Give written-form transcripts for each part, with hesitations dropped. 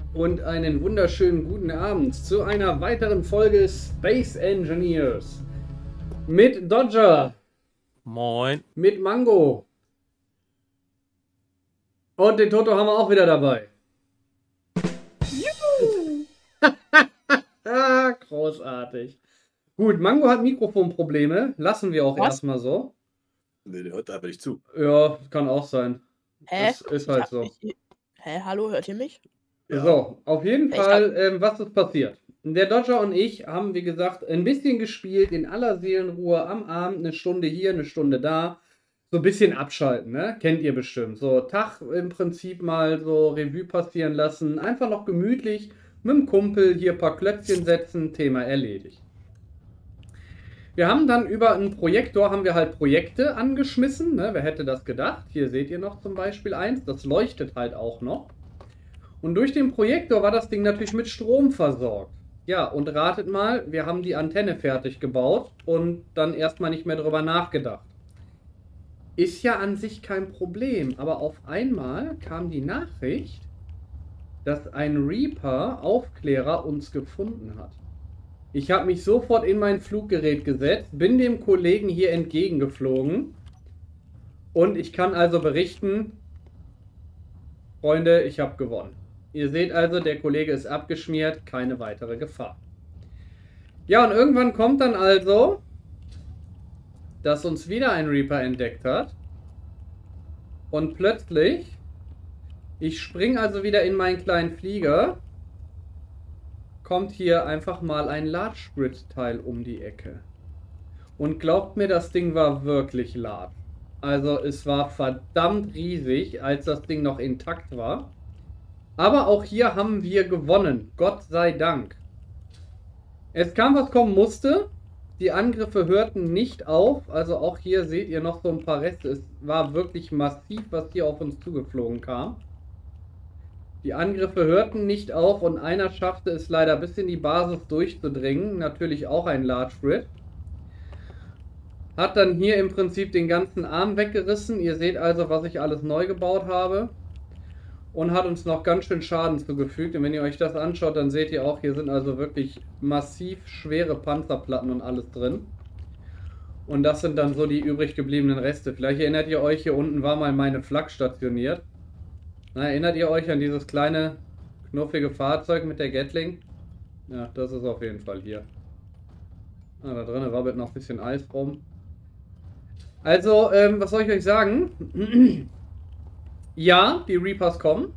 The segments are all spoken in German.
und einen wunderschönen guten Abend zu einer weiteren Folge Space Engineers mit Dodger, Moin. mit Mango und den Toto haben wir auch wieder dabei. Juhu. Großartig. Gut, Mango hat Mikrofonprobleme, lassen wir auch erstmal so. Nee, der hört da aber nicht zu. Ja, kann auch sein. Hä? Das ist halt so. Hä, hallo, hört ihr mich? Ja. So, auf jeden Fall, was ist passiert? Der Dodger und ich haben, wie gesagt, ein bisschen gespielt, in aller Seelenruhe, am Abend, eine Stunde hier, eine Stunde da. So ein bisschen abschalten, ne? Kennt ihr bestimmt. So Tag im Prinzip mal so Revue passieren lassen. Einfach noch gemütlich mit dem Kumpel hier ein paar Klötzchen setzen, Thema erledigt. Wir haben dann über einen Projektor, haben wir halt Projekte angeschmissen, ne? Wer hätte das gedacht? Hier seht ihr noch zum Beispiel eins, das leuchtet halt auch noch. Und durch den Projektor war das Ding natürlich mit Strom versorgt. Ja, und ratet mal, wir haben die Antenne fertig gebaut und dann erstmal nicht mehr drüber nachgedacht. Ist ja an sich kein Problem, aber auf einmal kam die Nachricht, dass ein Reaper-Aufklärer uns gefunden hat. Ich habe mich sofort in mein Fluggerät gesetzt, bin dem Kollegen hier entgegengeflogen und ich kann also berichten, Freunde, ich habe gewonnen. Ihr seht also, der Kollege ist abgeschmiert, keine weitere Gefahr. Ja, und irgendwann kommt dann also, dass uns wieder ein Reaper entdeckt hat. Und plötzlich, ich springe also wieder in meinen kleinen Flieger, kommt hier einfach mal ein Large Grid Teil um die Ecke. Und glaubt mir, das Ding war wirklich large. Also es war verdammt riesig, als das Ding noch intakt war. Aber auch hier haben wir gewonnen. Gott sei Dank. Es kam, was kommen musste. Die Angriffe hörten nicht auf. Also auch hier seht ihr noch so ein paar Reste. Es war wirklich massiv, was hier auf uns zugeflogen kam. Die Angriffe hörten nicht auf und einer schaffte es leider bis in die Basis durchzudringen. Natürlich auch ein Large Grid. Hat dann hier im Prinzip den ganzen Arm weggerissen. Ihr seht also, was ich alles neu gebaut habe. Und hat uns noch ganz schön Schaden zugefügt. Und wenn ihr euch das anschaut, dann seht ihr auch, hier sind also wirklich massiv schwere Panzerplatten und alles drin. Und das sind dann so die übrig gebliebenen Reste. Vielleicht erinnert ihr euch, hier unten war mal meine Flak stationiert. Na, erinnert ihr euch an dieses kleine, knuffige Fahrzeug mit der Gatling? Ja, das ist auf jeden Fall hier. Ah, da drinnen wabbelt noch ein bisschen Eis rum. Also, was soll ich euch sagen? Ja, die Reapers kommen.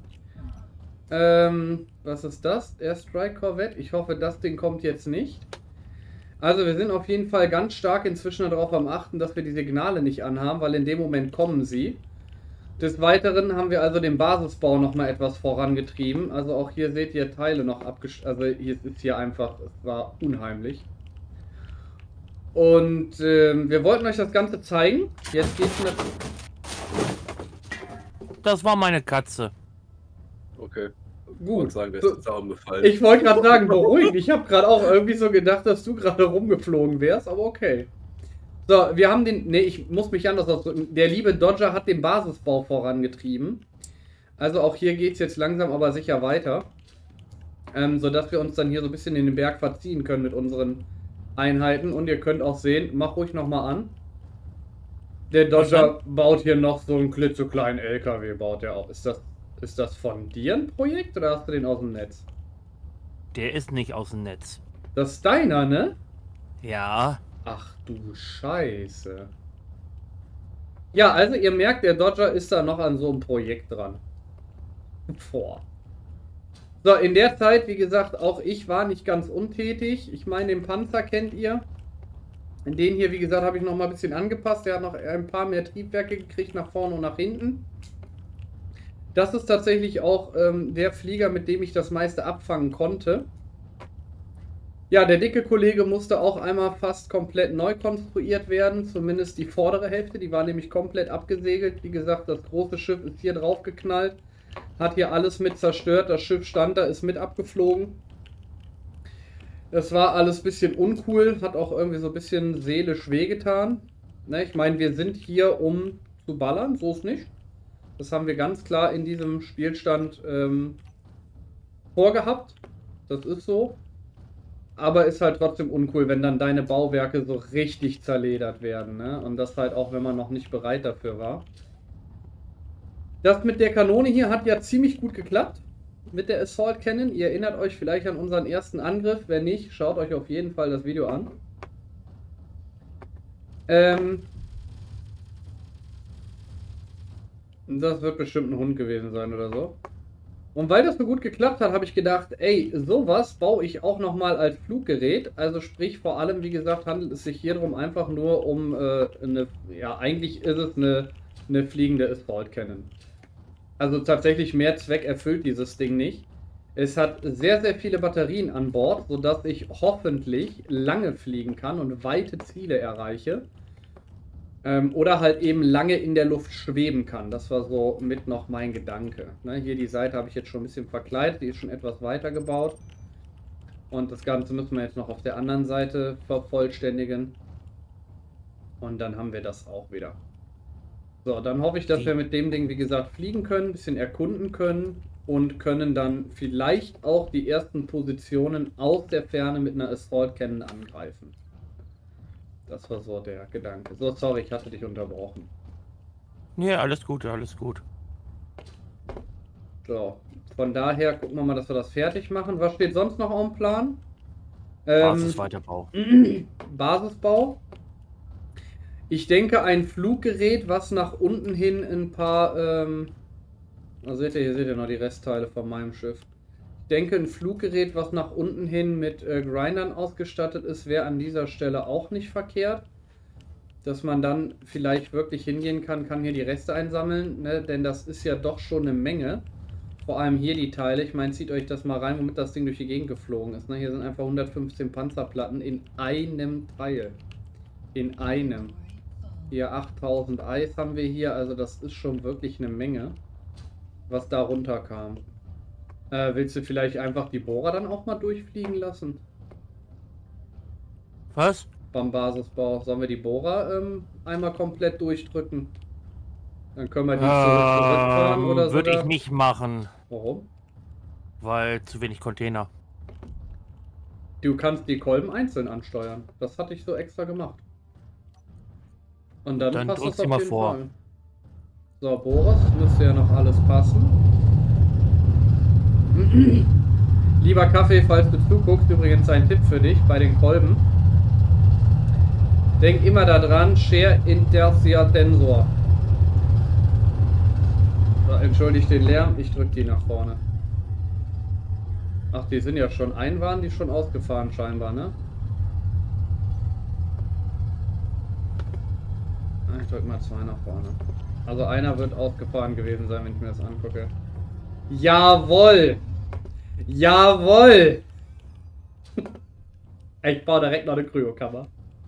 Was ist das? Airstrike Corvette. Ich hoffe, das Ding kommt jetzt nicht. Also wir sind auf jeden Fall ganz stark inzwischen darauf am Achten, dass wir die Signale nicht anhaben, weil in dem Moment kommen sie. Des Weiteren haben wir also den Basisbau nochmal etwas vorangetrieben. Also auch hier seht ihr Teile noch also hier ist hier einfach, es war unheimlich. Und wir wollten euch das Ganze zeigen. Jetzt geht's mit... Das war meine Katze. Okay. Gut. Sagen, wer ist der Zaun gefallen? Ich wollte gerade sagen, beruhigt. Ich habe gerade auch irgendwie so gedacht, dass du gerade rumgeflogen wärst, aber okay. So, wir haben den... Ne, ich muss mich anders ausdrücken. Der liebe Dodger hat den Basisbau vorangetrieben. Also auch hier geht es jetzt langsam aber sicher weiter. Sodass wir uns dann hier so ein bisschen in den Berg verziehen können mit unseren Einheiten. Und ihr könnt auch sehen, mach ruhig nochmal an. Der Dodger baut hier noch so einen klitzekleinen LKW, baut er auch. Ist das von dir ein Projekt oder hast du den aus dem Netz? Der ist nicht aus dem Netz. Das ist deiner, ne? Ja. Ach du Scheiße. Ja, also ihr merkt, der Dodger ist da noch an so einem Projekt dran. Boah. So, in der Zeit, wie gesagt, auch ich war nicht ganz untätig. Ich meine, den Panzer kennt ihr. Den hier, wie gesagt, habe ich noch mal ein bisschen angepasst. Der hat noch ein paar mehr Triebwerke gekriegt, nach vorne und nach hinten. Das ist tatsächlich auch der Flieger, mit dem ich das meiste abfangen konnte. Ja, der dicke Kollege musste auch einmal fast komplett neu konstruiert werden. Zumindest die vordere Hälfte, die war nämlich komplett abgesegelt. Wie gesagt, das große Schiff ist hier drauf geknallt. Hat hier alles mit zerstört. Das Schiff stand da, ist mit abgeflogen. Das war alles ein bisschen uncool, hat auch irgendwie so ein bisschen seelisch wehgetan. Ne, ich meine, wir sind hier, um zu ballern, so ist nicht. Das haben wir ganz klar in diesem Spielstand vorgehabt. Das ist so. Aber ist halt trotzdem uncool, wenn dann deine Bauwerke so richtig zerledert werden, ne? Und das halt auch, wenn man noch nicht bereit dafür war. Das mit der Kanone hier hat ja ziemlich gut geklappt. Mit der Assault Cannon. Ihr erinnert euch vielleicht an unseren ersten Angriff. Wenn nicht, schaut euch auf jeden Fall das Video an. Das wird bestimmt ein Hund gewesen sein oder so. Und weil das so gut geklappt hat, habe ich gedacht, ey, sowas baue ich auch nochmal als Fluggerät. Also sprich, vor allem, wie gesagt, handelt es sich hier drum einfach nur um ja, eigentlich ist es eine fliegende Assault Cannon. Also tatsächlich mehr Zweck erfüllt dieses Ding nicht. Es hat sehr, sehr viele Batterien an Bord, sodass ich hoffentlich lange fliegen kann und weite Ziele erreiche. Oder halt eben lange in der Luft schweben kann. Das war so mit noch mein Gedanke. Ne, hier die Seite habe ich jetzt schon ein bisschen verkleidet, die ist schon etwas weiter gebaut. Und das Ganze müssen wir jetzt noch auf der anderen Seite vervollständigen. Und dann haben wir das auch wieder. So, dann hoffe ich, dass wir mit dem Ding, wie gesagt, fliegen können, ein bisschen erkunden können und können dann vielleicht auch die ersten Positionen aus der Ferne mit einer Assault Cannon angreifen. Das war so der Gedanke. So, sorry, ich hatte dich unterbrochen. Nee, alles gut, alles gut. So, von daher gucken wir mal, dass wir das fertig machen. Was steht sonst noch auf dem Plan? Basisweiterbau. Basisbau. Ich denke, ein Fluggerät, was nach unten hin ein paar... also hier seht ihr noch die Restteile von meinem Schiff. Ich denke, ein Fluggerät, was nach unten hin mit Grindern ausgestattet ist, wäre an dieser Stelle auch nicht verkehrt. Dass man dann vielleicht wirklich hingehen kann hier die Reste einsammeln, ne? Denn das ist ja doch schon eine Menge. Vor allem hier die Teile. Ich meine, zieht euch das mal rein, womit das Ding durch die Gegend geflogen ist. Ne? Hier sind einfach 115 Panzerplatten in einem Teil. In einem. Hier 8000 Eis haben wir hier, also das ist schon wirklich eine Menge, was da runterkam. Willst du vielleicht einfach die Bohrer dann auch mal durchfliegen lassen? Was? Beim Basisbau. Sollen wir die Bohrer einmal komplett durchdrücken? Dann können wir die zurückfahren oder so. Würde ich nicht machen. Warum? Weil zu wenig Container. Du kannst die Kolben einzeln ansteuern. Das hatte ich so extra gemacht. Und dann passt drück das sie auf mal jeden vor. Fall. So, Boris, müsste ja noch alles passen. Lieber Kaffee, falls du zuguckst, übrigens ein Tipp für dich bei den Kolben. Denk immer daran, Share Intercia Tensor. So, entschuldigt den Lärm, ich drücke die nach vorne. Ach, die sind ja schon waren die schon ausgefahren scheinbar, ne? Ich drücke mal 2 nach vorne. Also einer wird ausgefahren gewesen sein, wenn ich mir das angucke. Jawohl! Jawohl! Ich baue direkt noch eine Kryokammer.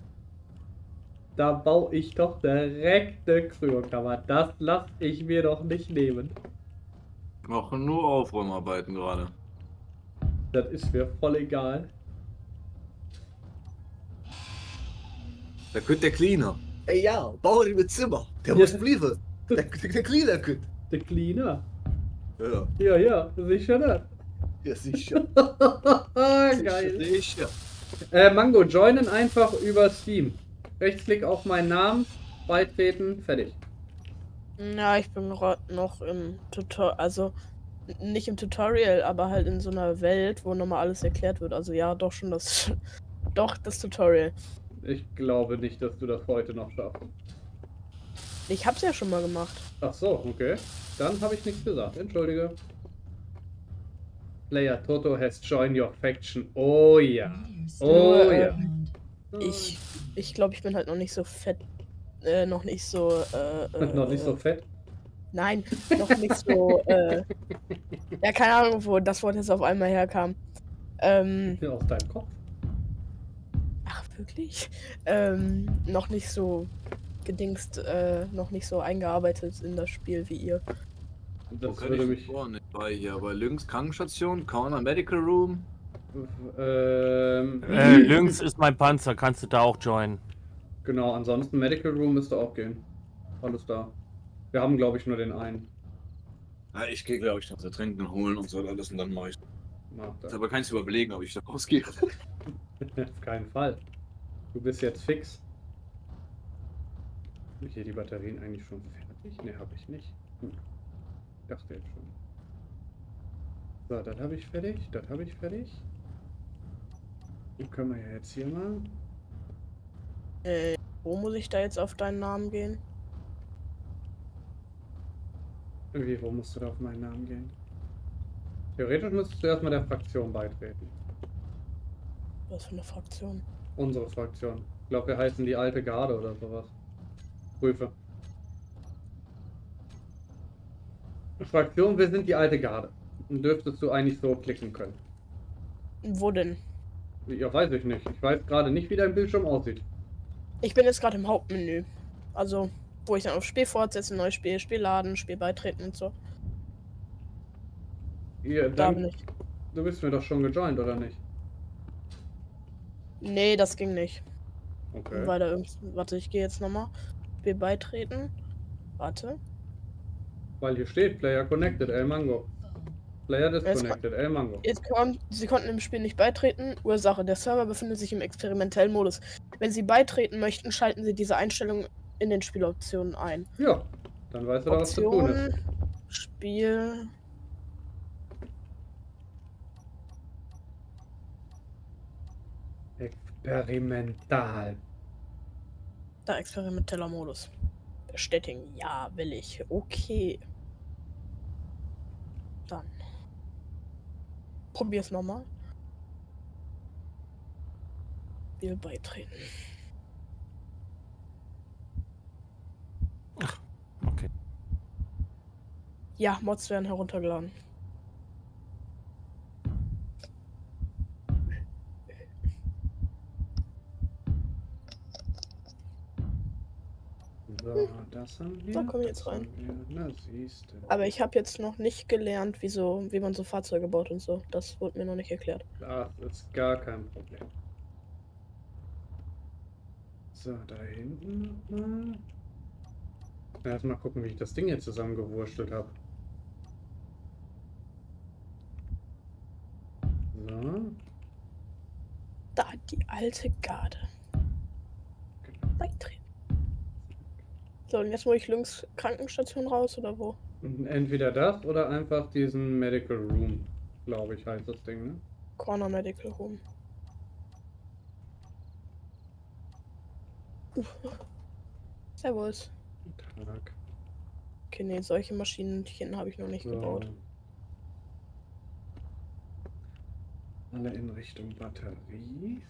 Da baue ich doch direkt eine Kryokammer. Das lasse ich mir doch nicht nehmen. Machen nur Aufräumarbeiten gerade. Das ist mir voll egal. Da könnte der Cleaner. Ey ja, bau dir mit Zimmer. Der muss bleiben. Der Cleaner könnte. Der Cleaner? Ja. Ja, ja, sicher nicht. Ja, sicher. Geil. Sicher. Mango, joinen einfach über Steam. Rechtsklick auf meinen Namen, beitreten, fertig. Ja, ich bin gerade noch im Tutorial, also nicht im Tutorial, aber halt in so einer Welt, wo nochmal alles erklärt wird. Also ja, doch schon das, doch das Tutorial. Ich glaube nicht, dass du das heute noch schaffst. Ich hab's ja schon mal gemacht. Ach so, okay. Dann habe ich nichts gesagt. Entschuldige. Player Toto has joined your faction. Oh ja. Oh ja. Ich glaube, ich bin halt noch nicht so fett. Noch nicht so. Noch nicht so fett? Nein, noch nicht so. Ja, keine Ahnung, wo das Wort jetzt auf einmal herkam. Ja, aus deinem Kopf. Ach, wirklich? Noch nicht so gedingst, noch nicht so eingearbeitet in das Spiel wie ihr. Das würde mich. Nicht bei hier, aber links Krankenstation, Corner Medical Room. Links ist mein Panzer, kannst du da auch joinen. Genau, ansonsten Medical Room müsste auch gehen. Alles da. Wir haben, glaube ich, nur den einen. Ja, ich gehe, glaube ich, noch zu trinken holen und so alles und dann mache ich. Mach Ist das. aber keins überlegen, ob ich da rausgehe. Auf keinen Fall. Du bist jetzt fix. Habe ich hier die Batterien eigentlich schon fertig? Ne, habe ich nicht. Hm. Dachte jetzt schon. So, das habe ich fertig. Das habe ich fertig. Dann können wir ja jetzt hier mal. Wo muss ich da jetzt auf deinen Namen gehen? Wie, wo musst du da auf meinen Namen gehen? Theoretisch müsstest du erstmal der Fraktion beitreten. Was für eine Fraktion? Unsere Fraktion. Ich glaube, wir heißen die alte Garde oder sowas. Prüfe. Fraktion, wir sind die alte Garde. Und dürftest du eigentlich so klicken können. Wo denn? Ja, weiß ich nicht. Ich weiß gerade nicht, wie dein Bildschirm aussieht. Ich bin jetzt gerade im Hauptmenü. Also, wo ich dann auf Spiel fortsetzen, neues Spiel, Spiel laden, Spiel beitreten und so. Ja, Da dann, bin ich. du bist mir doch schon gejoint, oder nicht? Nee, das ging nicht. Okay. Weil da irgend... Warte, ich gehe jetzt nochmal. Spiel beitreten. Warte. Weil hier steht Player Connected, El Mango. Player Disconnected, El Mango. Jetzt kommt, Sie konnten im Spiel nicht beitreten. Ursache, der Server befindet sich im experimentellen Modus. Wenn Sie beitreten möchten, schalten Sie diese Einstellung in den Spieloptionen ein. Ja, dann weißt du da, was zu tun ist. Option, Spiel... Experimental. Da, experimenteller Modus. Bestätigen. Ja, will ich. Okay. Dann. Probier's nochmal. Spiel beitreten. Okay. Ja, Mods werden heruntergeladen. So, das haben wir. Da komm ich das jetzt rein. haben wir. Na, siehst du. Aber ich habe jetzt noch nicht gelernt, wie man so Fahrzeuge baut und so. Das wurde mir noch nicht erklärt. Das ist gar kein Problem. So, da hinten nochmal. Erstmal gucken, wie ich das Ding jetzt zusammengewurstelt habe. So. Da, die alte Garde. Genau. Beitreten. So, und jetzt muss ich links Krankenstation raus oder wo? Entweder das oder einfach diesen Medical Room, glaube ich, heißt das Ding, ne? Corner Medical Room. Servus. Guten Tag. Okay, nee, solche Maschinchen habe ich noch nicht gebaut. Alle in Richtung Batterie.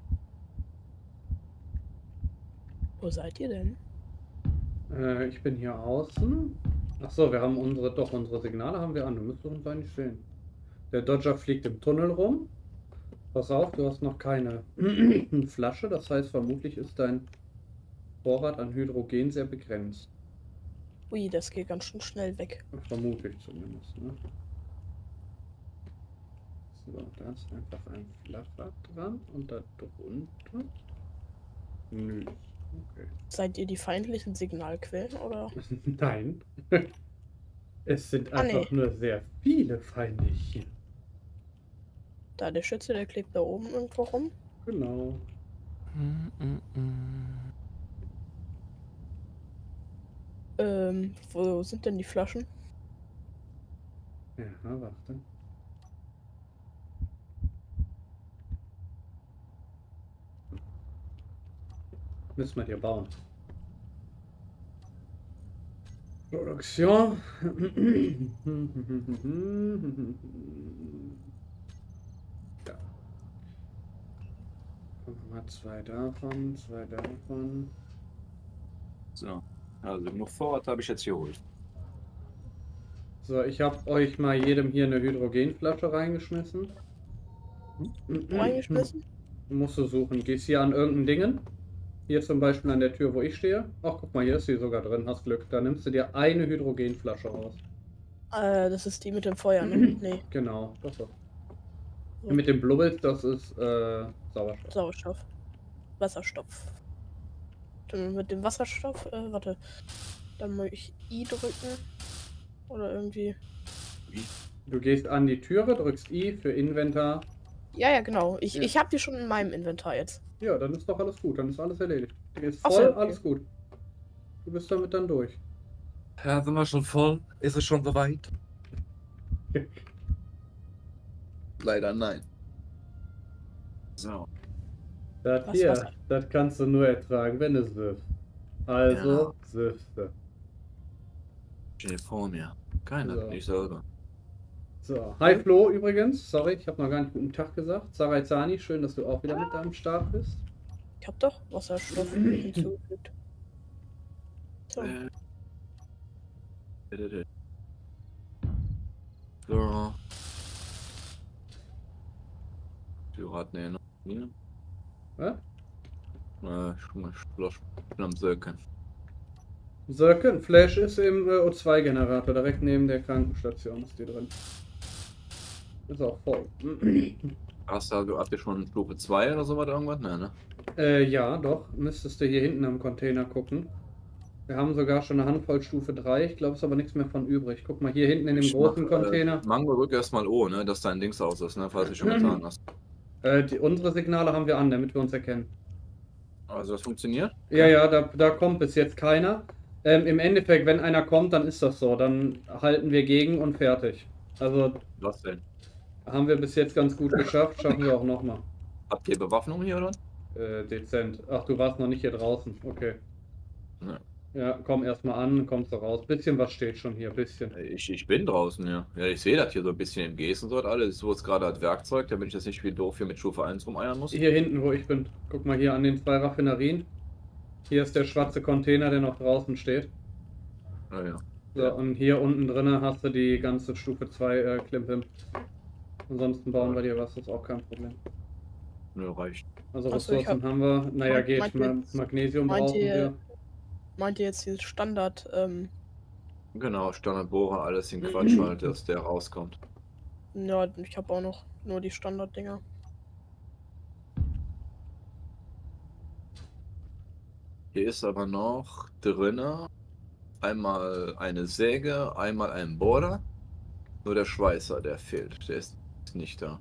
Wo seid ihr denn? Ich bin hier außen. Achso, wir haben unsere Signale haben wir an. Du müsstest uns eigentlich sehen. Der Dodger fliegt im Tunnel rum. Pass auf, du hast noch keine Flasche. Das heißt, vermutlich ist dein Vorrat an Hydrogen sehr begrenzt. Ui, das geht ganz schön schnell weg. Vermutlich zumindest, ne? So, da ist einfach ein Flacher dran und da drunter. Nö. Okay. Seid ihr die feindlichen Signalquellen oder? Nein. Es sind Ah, einfach nur sehr viele Feinde hier. Da, der Schütze, der klebt da oben irgendwo rum. Genau. Wo sind denn die Flaschen? Ja, warte. Müssen wir hier bauen. Produktion. Ja. Mal zwei davon, zwei davon. So, also genug Vorrat habe ich jetzt geholt. So, ich habe euch mal jedem hier eine Hydrogenflasche reingeschmissen. Reingeschmissen? Musst du suchen. Gehst hier an irgendein Dingen. Hier zum Beispiel an der Tür, wo ich stehe. Ach, guck mal, hier ist sie sogar drin. Hast Glück. Da nimmst du dir eine Hydrogenflasche raus. Das ist die mit dem Feuer, ne? Nee. Genau, das ist. So. Mit dem Blubbels, das ist Sauerstoff. Sauerstoff. Wasserstoff. Dann mit dem Wasserstoff, warte. Dann muss ich I drücken. Oder irgendwie. Wie? Du gehst an die Türe, drückst I für Inventar. Ja, genau. Ja. Ich habe die schon in meinem Inventar jetzt. Ja, dann ist doch alles gut. Dann ist alles erledigt. Die ist Ach voll, so, okay. alles gut. Du bist damit dann durch. Ja, sind wir schon voll? Ist es schon soweit? Leider nein. So. Das Was, hier, was? das kannst du nur ertragen, wenn es wirft. Also, süffste. Steht vor mir. Keiner, So. ich selber. So, hi Flo übrigens. Sorry, ich habe noch gar nicht guten Tag gesagt. Saraizani, schön, dass du auch wieder mit am Start bist. Ich habe doch Wasserstoff hinzugefügt. So. So. Piraten, ne? Was? Ich bin am Söken. Söken, Flash ist im O2-Generator, direkt neben der Krankenstation ist die drin. Ist auch voll. Habt ihr schon Stufe 2 oder sowas irgendwas? Nein, ne? Ja, doch. Müsstest du hier hinten am Container gucken. Wir haben sogar schon eine Handvoll Stufe 3. Ich glaube, es ist aber nichts mehr von übrig. Guck mal hier hinten in dem großen Container. Mango, rück erstmal O, ne? Dass dein Dings aus ist, ne? Falls du schon getan hast. Unsere Signale haben wir an, damit wir uns erkennen. Also das funktioniert? Ja, da kommt bis jetzt keiner. Im Endeffekt, wenn einer kommt, dann ist das so. Dann halten wir gegen und fertig. Also Was denn? haben wir bis jetzt ganz gut geschafft. Schaffen wir auch nochmal. Habt ihr Bewaffnung hier, oder? Dezent. Ach, du warst noch nicht hier draußen. Okay. Ja. Ja, komm erstmal an, kommst du raus. Bisschen was steht schon hier, bisschen. Ich bin draußen, ja. Ja, ich sehe das hier so ein bisschen im Gs und so alles. So ist gerade als Werkzeug, damit ich das nicht wie doof hier mit Stufe 1 rumeiern muss. Hier hinten, wo ich bin. Guck mal hier an den 2 Raffinerien. Hier ist der schwarze Container, der noch draußen steht. Ah, ja. So, und hier unten drinne hast du die ganze Stufe 2 Klimpim. Ansonsten bauen wir dir was, das ist auch kein Problem. Nö, reicht. Also Ach so, ich Ressourcen haben wir. Naja, geht. Magnesium meint brauchen wir. Meint ihr jetzt dieses Standard, Genau, Standardbohrer, alles in Quatsch halt, dass der rauskommt. ja, ich habe auch noch nur die Standarddinger. Hier ist aber noch drinne einmal eine Säge, einmal ein Bohrer. Nur der Schweißer, der fehlt. Der ist nicht da.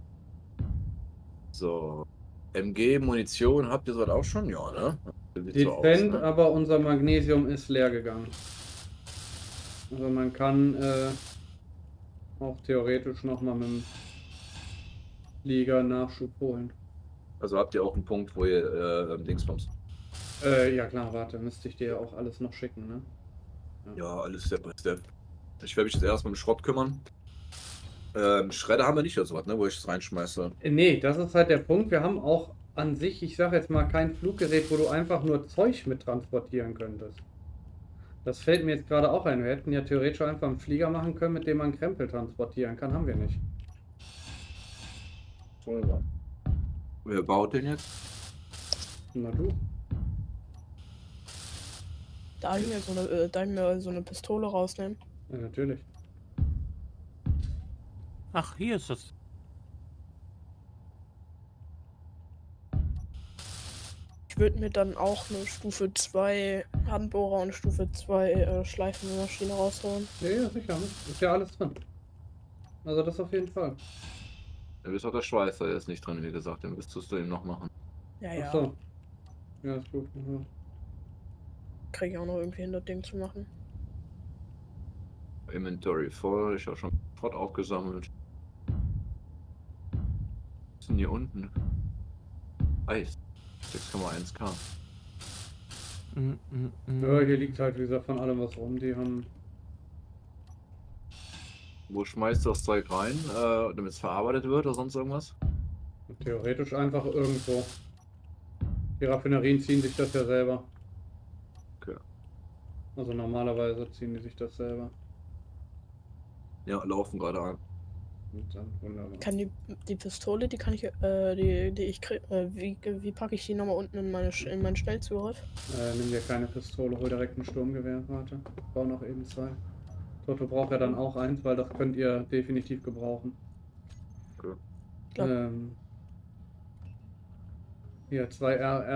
So. MG, Munition, habt ihr sowas auch schon? Ja, ne? Sieht so aus, Dezent, ne? aber unser Magnesium ist leer gegangen. Also man kann auch theoretisch nochmal mit dem Flieger Nachschub holen. Also habt ihr auch einen Punkt, wo ihr Dingsbums. Ja klar, warte, müsste ich dir ja auch alles noch schicken, ne? Ja, alles Step by Step. Ich werde mich jetzt erst mit dem Schrott kümmern. Schredder haben wir nicht oder sowas, ne, wo ich es reinschmeiße. Nee, das ist halt der Punkt. Wir haben auch an sich, ich sage jetzt mal, kein Fluggerät, wo du einfach nur Zeug mit transportieren könntest. Das fällt mir jetzt gerade auch ein. Wir hätten ja theoretisch einfach einen Flieger machen können, mit dem man Krempel transportieren kann. Haben wir nicht. Wer baut den jetzt? Na du. Darf ich mir so eine Pistole rausnehmen? Ja, natürlich. Ach, hier ist es. Ich würde mir dann auch eine Stufe 2 Handbohrer und eine Stufe 2 Schleifenmaschine rausholen. Ja, sicher. Ist ja alles drin. Also das auf jeden Fall. Da ist auch der Schweißer, der ist nicht drin, wie gesagt. Den müsstest du ihm noch machen. Ja, Ach so. Ja, ist gut. Ja. Kriege ich auch noch irgendwie hin, das Ding zu machen. Inventory voll, ich habe schon Schrott aufgesammelt. Was ist denn hier unten? Eis. 6,1K. Ja, hier liegt halt, wie gesagt, von allem was rum. Die haben. Wo schmeißt du das Zeug rein, damit es verarbeitet wird oder sonst irgendwas? Theoretisch einfach irgendwo. Die Raffinerien ziehen sich das ja selber. Okay. Also normalerweise ziehen die sich das selber. Ja, laufen gerade an. Und dann wunderbar. Kann die Pistole, die kann ich, die ich krieg, wie packe ich die nochmal unten in meinen Schnellzugriff? Nimm dir keine Pistole, hol direkt ein Sturmgewehr. Warte, bau noch eben 2. Toto braucht ja dann auch eins, weil das könnt ihr definitiv gebrauchen. Okay. Ja. Hier, 2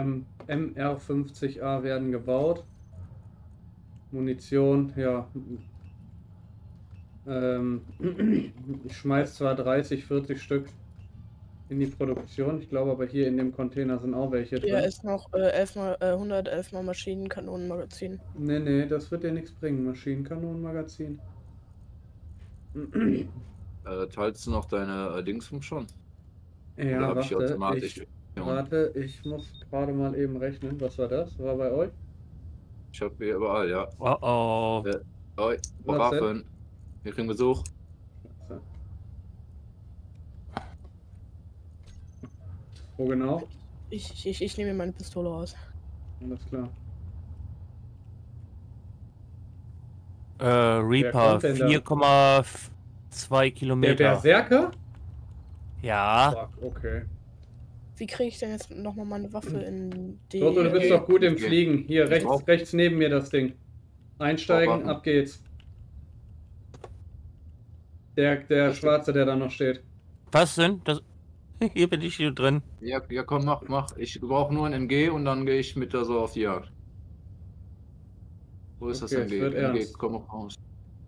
MR50A werden gebaut. Munition, ja. Ich schmeiß zwar 30, 40 Stück in die Produktion, ich glaube aber hier in dem Container sind auch welche Hier drin. ist noch 111 mal Maschinenkanonenmagazin. Nee, das wird dir nichts bringen, Maschinenkanonenmagazin. Teilst du noch deine Dingsung Oder Ja, habe ich die automatisch? warte, ich muss gerade mal eben rechnen. Was war das? War bei euch? Ich habe hier überall, ja. Oh oh. Oi, Was denn? Waffen. Wir kriegen Besuch. So. Wo genau? Ich nehme mir meine Pistole raus. Alles klar. Reaper, kommt denn da? 4,2 Der Kilometer. Berserker? Ja. Fuck, okay. Wie kriege ich denn jetzt nochmal meine Waffe in die... Toto, du bist doch gut im Okay. Fliegen. Hier, rechts neben mir das Ding. Einsteigen, Waffen. ab geht's. Der Schwarze, der da noch steht. Was denn? Hier bin ich hier drin. Ja, komm, mach. Ich brauche nur ein MG und dann gehe ich mit der so auf die Jagd. Wo ist Okay, das es MG? wird MG, ernst. komm noch raus.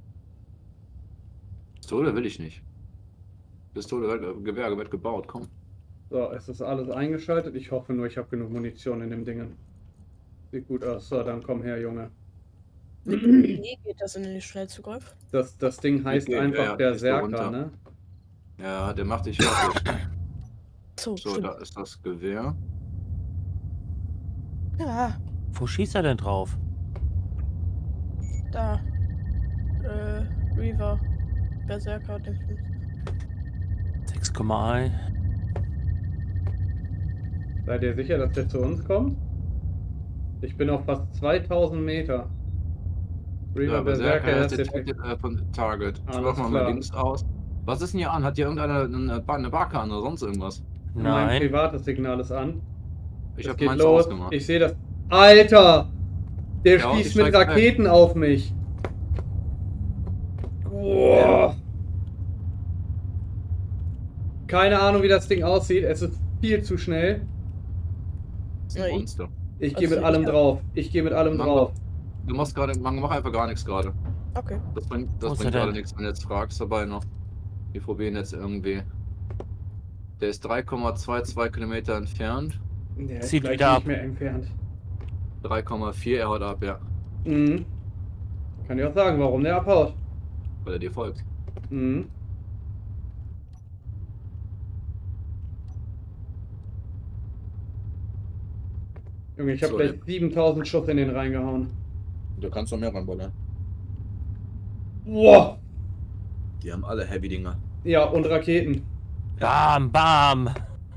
Pistole will ich nicht. Gewehr wird gebaut, komm. So, es ist alles eingeschaltet. Ich hoffe nur, ich habe genug Munition in dem Dingen. Sieht gut aus. So, dann komm her, Junge. Wie geht das in den Schnellzugriff? Das Ding heißt Okay, einfach ja, ist Berserker, runter. ne? Ja, der macht dich fertig. So, So, stimmt. da ist das Gewehr. Ja, Wo schießt er denn drauf? da. Reaver. Berserker, Dingsbums. 6,1. Seid ihr sicher, dass der zu uns kommt? Ich bin auf fast 2000 Meter. Reaver Ja, Berserker, Berserker ist ist jetzt detected von Target. Ich Alles mach mal klar. links aus. Was ist denn hier an? Hat hier irgendeiner eine Barke oder sonst irgendwas? mein Nein. privates Signal ist an. Ich Es habe geht meins los. ausgemacht. Ich sehe das. Alter! Der Ja, schießt ich mit steig Raketen auf mich. Boah. Keine Ahnung, wie das Ding aussieht. Es ist viel zu schnell. Das ist Ja, ein ich- Monster. Ich gehe Also, mit allem ich hab- drauf. Ich gehe mit allem Mach mal. drauf. Du machst gerade, mach einfach gar nichts gerade. Okay. Das bringt Wo ist er gerade denn? nichts, wenn du jetzt fragst dabei noch. Wir probieren jetzt irgendwie. Der ist 3,22 Kilometer entfernt. Der ist Zieht gleich wieder nicht ab. mehr entfernt. 3,4, er haut ab, ja. Mhm. Kann ich auch sagen, warum der abhaut. Weil er dir folgt. Mhm. Junge, ich habe So, gleich 7000 Schuss in den reingehauen. Du kannst noch mehr ranballern. Wow! Die haben alle Heavy-Dinger. Ja, und Raketen. Bam, bam.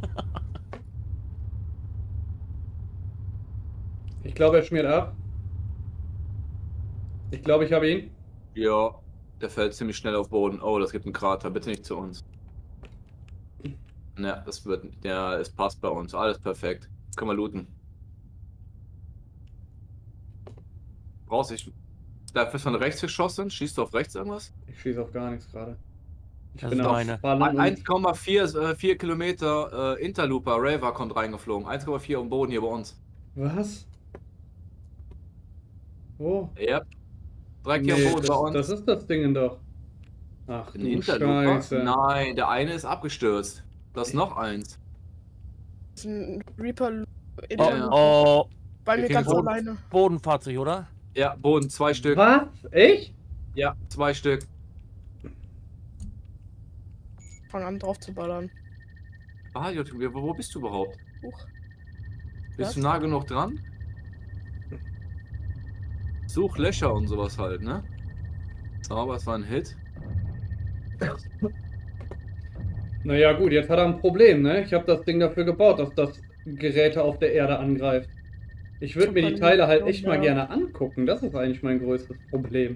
Ich glaube, er schmiert ab. Ich glaube, ich habe ihn. Ja, der fällt ziemlich schnell auf Boden. Oh, das gibt einen Krater. Bitte nicht zu uns. Ne, das wird. Ja, es passt bei uns. Alles perfekt. Jetzt können wir looten. Brauchst ich. Da ist von rechts geschossen. Schießt du auf rechts irgendwas? Ich schieße auf gar nichts gerade. Ich Das bin ist auf meine. Ballern und 1,4 Kilometer Interlooper Raver kommt reingeflogen. 1,4 am Boden hier bei uns. Was? Wo? Ja. Direkt hier Nee, am Boden bei uns. das ist das Ding doch. Ach Ein du Interlooper? Scheiße. Nein, der eine ist abgestürzt. Das ist noch eins. Das ist ein Reaper in Oh, der- oh. bei mir wir ganz kriegen alleine. Bodenfahrzeug, oder? Ja, Boden, 2 Stück. Was? Echt? Ja, 2 Stück. Fang an drauf zu ballern. Ah, wo bist du überhaupt? Huch. Bist Was? du nah genug dran? Such Löcher und sowas halt, ne? Aber es war ein Hit. Naja gut, jetzt hat er ein Problem, ne? Ich habe das Ding dafür gebaut, dass das Geräte auf der Erde angreift. Ich würde mir die Teile halt echt mal gerne angucken. Das ist eigentlich mein größtes Problem.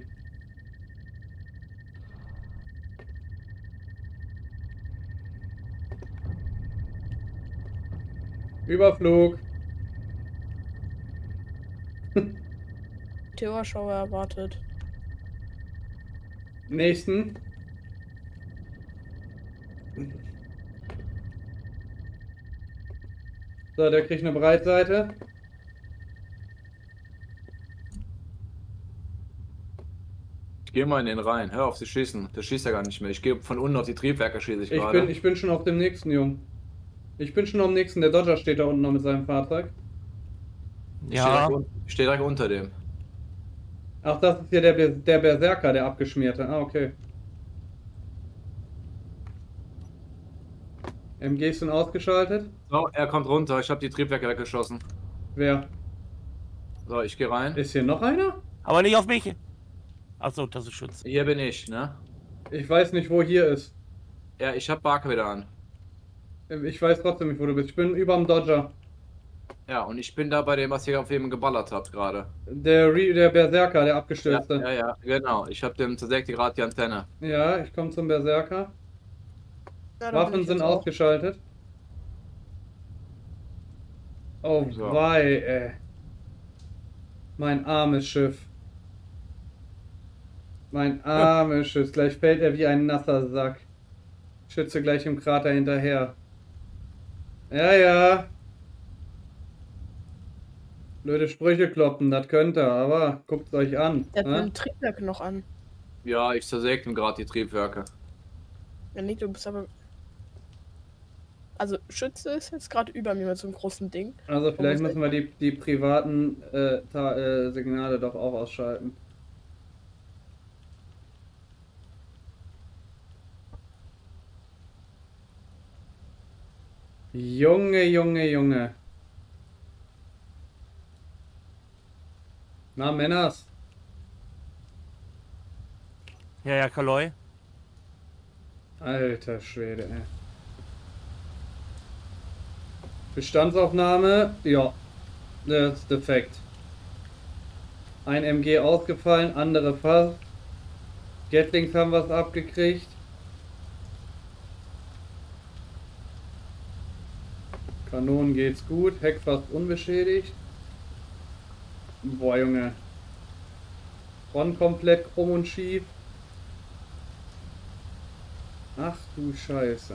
Überflug. Meteorschauer erwartet. Nächsten. So, der kriegt eine Breitseite. Ich gehe mal in den rein. Hör auf zu schießen. Der schießt ja gar nicht mehr. Ich gehe von unten auf die Triebwerke, schieße ich gerade. Ich bin schon auf dem nächsten, Jung. Ich bin schon am nächsten. Der Dodger steht da unten noch mit seinem Fahrzeug. Ja, Ich stehe direkt unter dem. Ach, das ist hier der Berserker, der abgeschmierte. Ah, okay. MGs sind ausgeschaltet. So, er kommt runter. Ich habe die Triebwerke weggeschossen. Wer? So, ich gehe rein. Ist hier noch einer? aber nicht auf mich. Achso, das ist Schutz. Hier bin ich, ne? Ich weiß nicht, wo hier ist. Ja, ich habe Barke wieder an. Ich weiß trotzdem nicht, wo du bist. Ich bin über dem Dodger. Ja, und ich bin da bei dem, was ihr auf jeden geballert habt gerade. Der Berserker, der Ja, abgestürzte. ja, genau. Ich habe dem zersägt gerade die Antenne. Ja, ich komme zum Berserker. Ja, da bin Waffen ich sind jetzt auch. ausgeschaltet. Oh, So. wei, ey. Mein armes Schiff. Mein armes Schiff. Gleich fällt er wie ein nasser Sack. Schütze gleich im Krater hinterher. Ja, ja. Blöde Sprüche kloppen, das könnt ihr, aber guckt euch an. Der hat Ne? ein Triebwerk noch an. Ja, ich zersägt ihm gerade die Triebwerke. Ja, nee, du bist aber. Also, Schütze ist jetzt gerade über mir mit so einem großen Ding. Also vielleicht müssen wir die privaten Signale doch auch ausschalten. Junge, Junge, Junge. Na, Männers. Ja, ja, Kaloi. Alter Schwede, ey. Bestandsaufnahme, ja. Das ist defekt. Ein MG ausgefallen, andere fast. Gatlings haben was abgekriegt. Kanonen geht's gut, Heck fast unbeschädigt. Boah, Junge. Front komplett krumm und schief. Ach du Scheiße.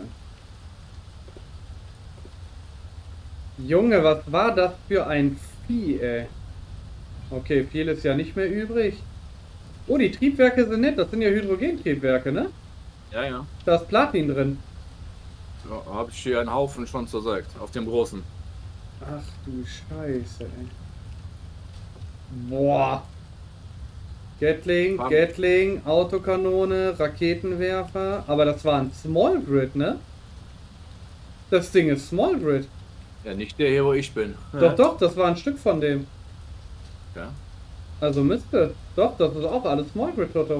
Junge, was war das für ein Vieh, ey? Okay, viel ist ja nicht mehr übrig. Oh, die Triebwerke sind nett. Das sind ja Hydrogentriebwerke, ne? Ja, ja. Da ist Platin drin. So, habe ich hier einen Haufen schon zersägt. Auf dem großen. Ach du Scheiße, ey. Boah. Gatling, Bam. Gatling, Autokanone, Raketenwerfer. Aber das war ein Small Grid, ne? Das Ding ist Small Grid. Ja, nicht der hier, wo ich bin. Doch, doch, das war ein Stück von dem. Ja. Also müsste. Doch, das ist auch alles Small Grid, Toto.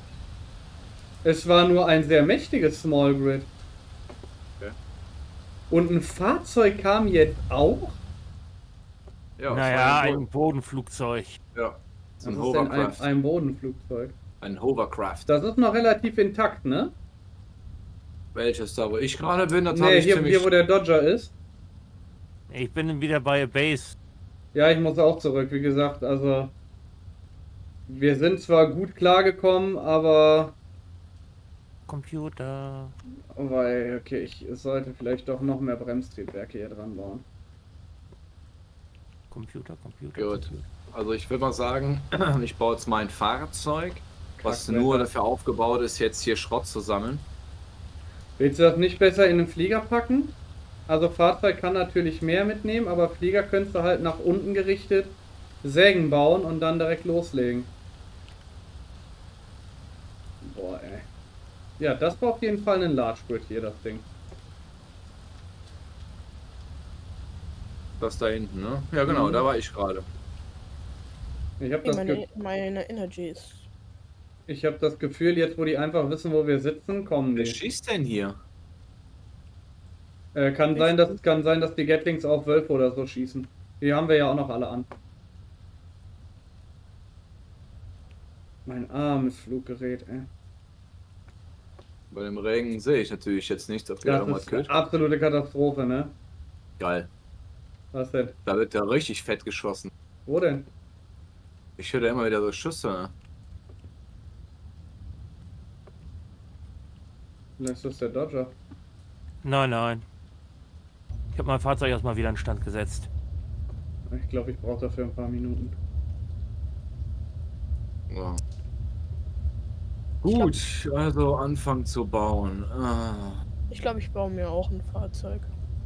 Es war nur ein sehr mächtiges Small Grid. Okay. Und ein Fahrzeug kam jetzt auch? Ja, Naja, ein ein Bodenflugzeug. Ja. Das ist Was ein ist denn Hovercraft. ein Bodenflugzeug? Ein Hovercraft. Das ist noch relativ intakt, ne? Welches da, wo ich gerade bin, das Nee, habe ich hier, ziemlich... hier wo der Dodger ist. Ich bin wieder bei Base. Ja, ich muss auch zurück, wie gesagt, also wir sind zwar gut klargekommen, aber Computer. weil, okay, ich sollte vielleicht doch noch mehr Bremstriebwerke hier dran bauen. Computer. Gut. Also ich würde mal sagen, ich baue jetzt mein Fahrzeug, was Kackwetter. nur dafür aufgebaut ist, jetzt hier Schrott zu sammeln. Willst du das nicht besser in den Flieger packen? Also Fahrzeug kann natürlich mehr mitnehmen, aber Flieger könntest du halt nach unten gerichtet Sägen bauen und dann direkt loslegen. Boah, ey. Ja, das war auf jeden Fall ein Large Grid hier, das Ding. Das da hinten, ne? Ja genau, Mhm. da war ich gerade. Ich habe Hey, das, meine Energy ist. ich hab das Gefühl, jetzt wo die einfach wissen, wo wir sitzen, kommen Wer die. schießt denn hier? Kann sein, dass die Gatlings auf Wölfe oder so schießen. Die haben wir ja auch noch alle an. Mein armes Fluggerät, ey. Bei dem Regen sehe ich natürlich jetzt nichts, ob hier Das irgendwas ist killt. absolute Katastrophe, ne? Geil. Was denn? Da wird ja richtig fett geschossen. Wo denn? Ich höre da immer wieder so Schüsse. Ne? Vielleicht ist das der Dodger. Nein. Ich habe mein Fahrzeug erstmal wieder in Stand gesetzt. Ich glaube, ich brauche dafür ein paar Minuten. Ja. Gut, also anfangen zu bauen. Ah. Ich glaube, ich baue mir auch ein Fahrzeug.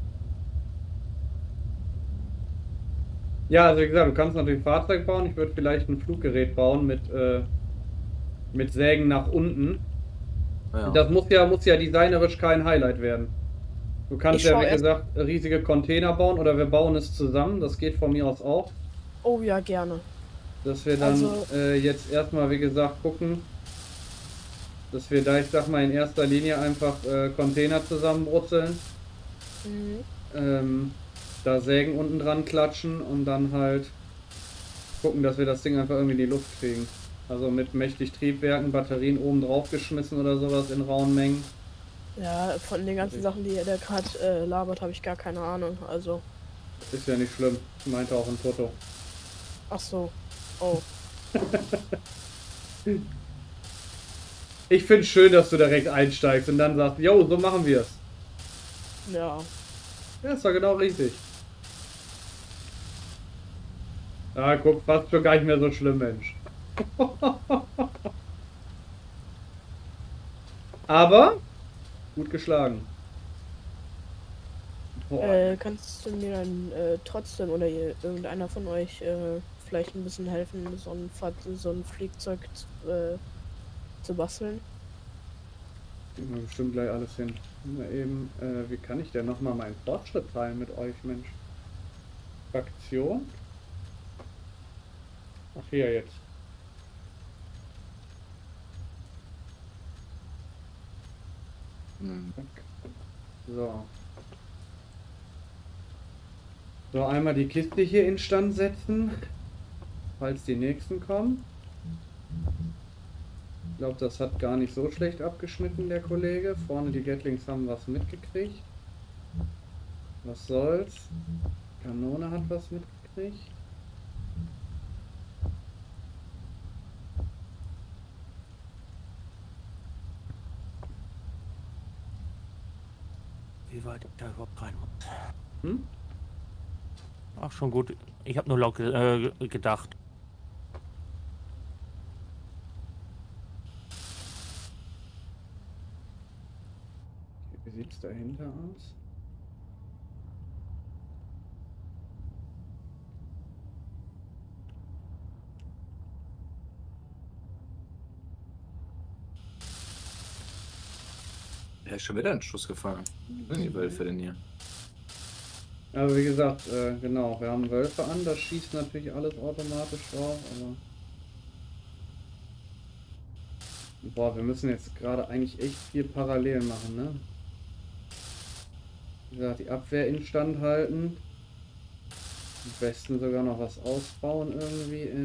Ja, also wie gesagt, du kannst natürlich ein Fahrzeug bauen. Ich würde vielleicht ein Fluggerät bauen mit Sägen nach unten. Ja. Das muss ja designerisch kein Highlight werden. Du kannst Ich ja, schau wie erst- gesagt, riesige Container bauen oder wir bauen es zusammen. Das geht von mir aus auch. Oh ja, gerne. Dass wir dann Also- jetzt erstmal, wie gesagt, gucken, dass wir da, ich sag mal, in erster Linie einfach Container zusammenbrutzeln. Mhm. Da Sägen unten dran klatschen und dann halt gucken, dass wir das Ding einfach irgendwie in die Luft kriegen. Also mit mächtig Triebwerken, Batterien oben drauf geschmissen oder sowas in rauen Mengen. Ja, von den ganzen Sachen, die der gerade labert, habe ich gar keine Ahnung. Also, Ist ja nicht schlimm, meinte auch ein Foto. ach so. Oh. Ich finde schön, dass du direkt einsteigst und dann sagst, yo, so machen wir es. Ja. Ja, ist doch genau richtig. Ah, guck, fast schon gar nicht mehr so schlimm, Mensch. Aber gut geschlagen. Boah. Kannst du mir dann trotzdem oder irgendeiner von euch vielleicht ein bisschen helfen, so ein Flugzeug zu basteln? Kriegen wir bestimmt gleich alles hin. Mal eben, wie kann ich denn nochmal meinen Fortschritt teilen mit euch, Mensch? Fraktion? Ach, hier jetzt. Hm. So. So, einmal die Kiste hier instand setzen, falls die nächsten kommen. Ich glaube, das hat gar nicht so schlecht abgeschnitten, der Kollege. Vorne die Gatlings haben was mitgekriegt. Was soll's? Kanone hat was mitgekriegt. Wie weit ich da überhaupt rein muss. Hm? Ach, schon gut. Ich habe nur laut gedacht. Wie sieht's dahinter aus? Ja, ist schon wieder ein Schuss gefallen. Was sind die Wölfe denn hier? Also wie gesagt, genau, wir haben Wölfe an, das schießt natürlich alles automatisch drauf, aber... Boah, wir müssen jetzt gerade eigentlich echt viel parallel machen, ne? Wie gesagt, die Abwehr instand halten. Am besten sogar noch was ausbauen irgendwie, ey.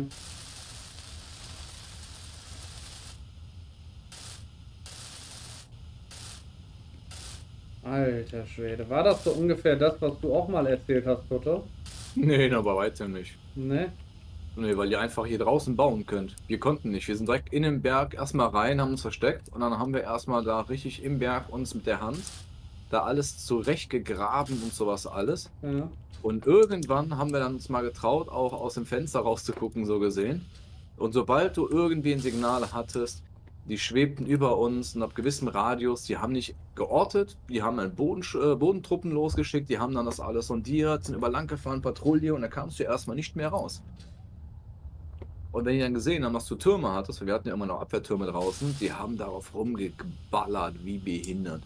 Alter Schwede, war das so ungefähr das, was du auch mal erzählt hast, Toto? Nee, aber weitem nicht. Ne? Nee, weil ihr einfach hier draußen bauen könnt. Wir konnten nicht. Wir sind direkt in den Berg erstmal rein, haben uns versteckt und dann haben wir erstmal da richtig im Berg uns mit der Hand da alles zurechtgegraben und sowas alles. Ja. Und irgendwann haben wir dann uns mal getraut, auch aus dem Fenster rauszugucken, so gesehen. Und sobald du irgendwie ein Signal hattest, die schwebten über uns und ab gewissem Radius, die haben nicht geortet, die haben dann Bodentruppen losgeschickt, die haben dann das alles sondiert, sind über lang gefahren, Patrouille und da kamst du erstmal nicht mehr raus. Und wenn die dann gesehen haben, dass du Türme hattest, weil wir hatten ja immer noch Abwehrtürme draußen, die haben darauf rumgeballert, wie behindert.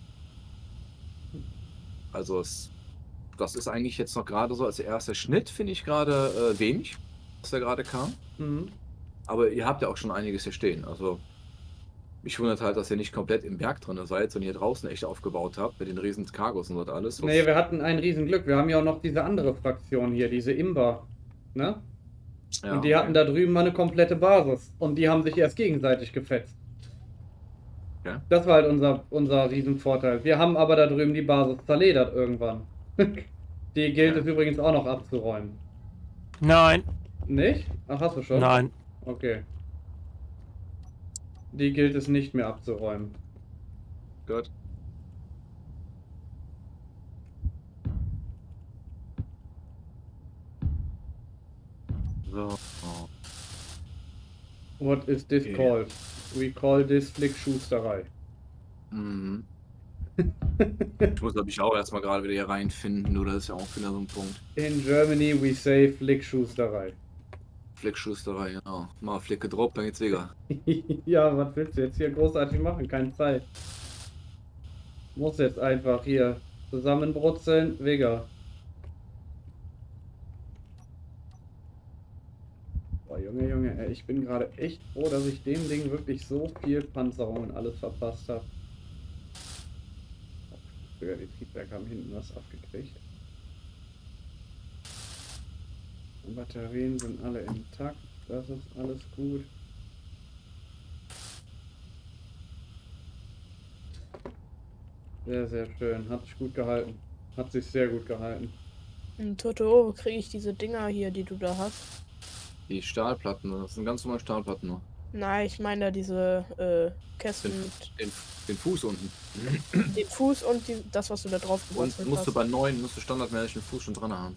Also das ist eigentlich jetzt noch gerade so als erster Schnitt, finde ich gerade wenig, was da gerade kam. Mhm. Aber ihr habt ja auch schon einiges hier stehen. Also mich wundert halt, dass ihr nicht komplett im Berg drin seid, sondern hier draußen echt aufgebaut habt mit den riesen Cargos und dort alles. Nee, wir hatten ein Riesenglück. Wir haben ja auch noch diese andere Fraktion hier, diese Imba. Ne? Ja, Und die hatten da drüben mal eine komplette Basis. Und die haben sich erst gegenseitig gefetzt. Ja. Das war halt unser Riesenvorteil. Wir haben aber da drüben die Basis zerledert irgendwann. Die gilt Ja. es übrigens auch noch abzuräumen. Nein, Nicht? Ach, hast du schon? nein. Okay. Die gilt es nicht mehr abzuräumen. Gut. So. What is this Okay. called? We call this Flickschusterei. Mhm. Ich muss, glaube ich, auch erstmal gerade wieder hier reinfinden, oder? Das ist ja auch wieder so ein Punkt. In Germany we say Flickschusterei. Flickschusterei, genau. Mal Flicke drauf, dann geht's wieder. Ja, was willst du jetzt hier großartig machen? Keine Zeit. Muss jetzt einfach hier zusammenbrutzeln, Vega. Boah, Junge, Junge, ey, ich bin gerade echt froh, dass ich dem Ding wirklich so viel Panzerung und alles verpasst habe. Sogar die Triebwerke haben hinten was abgekriegt. Die Batterien sind alle intakt, das ist alles gut. Sehr, sehr schön. Hat sich gut gehalten. Hat sich sehr gut gehalten. Toto, wo kriege ich diese Dinger hier, die du da hast? Die Stahlplatten, das sind ganz normale Stahlplatten nur. Nein, ich meine da diese Kästen mit Den Fuß unten. dem Fuß und das, was du da drauf Und gebastelt musst du hast. bei 9, musst du standardmäßig den Fuß schon dran haben.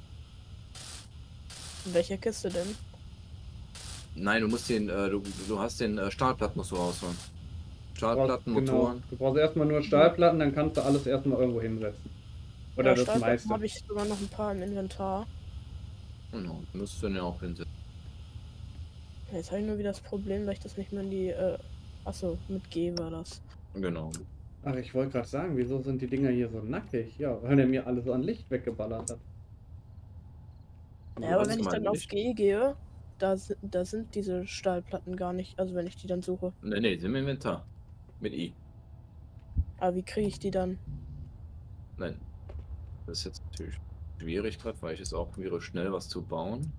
In welcher Kiste denn? Nein, du musst den, du hast den Stahlplatten musst du rausholen. Stahlplatten, Genau. Motoren. Du brauchst erstmal nur Stahlplatten, dann kannst du alles erstmal irgendwo hinsetzen. Oder Ja, das Stahlplatten meiste. habe ich sogar noch ein paar im Inventar. Genau, müsstest du den ja auch hinsetzen. Jetzt habe ich nur wieder das Problem, weil ich das nicht mehr in die, achso, mit G war das. Genau. Ach, ich wollte gerade sagen, wieso sind die Dinger hier so nackig? Ja, weil der mir alles an Licht weggeballert hat. Ja, aber hast wenn ich gemeint, dann auf nicht? G gehe, da sind diese Stahlplatten gar nicht, also wenn ich die dann suche. Nee, sind im Inventar. Mit I. Aber wie kriege ich die dann? Nein. Das ist jetzt natürlich schwierig gerade, weil ich es auch probiere, schnell was zu bauen.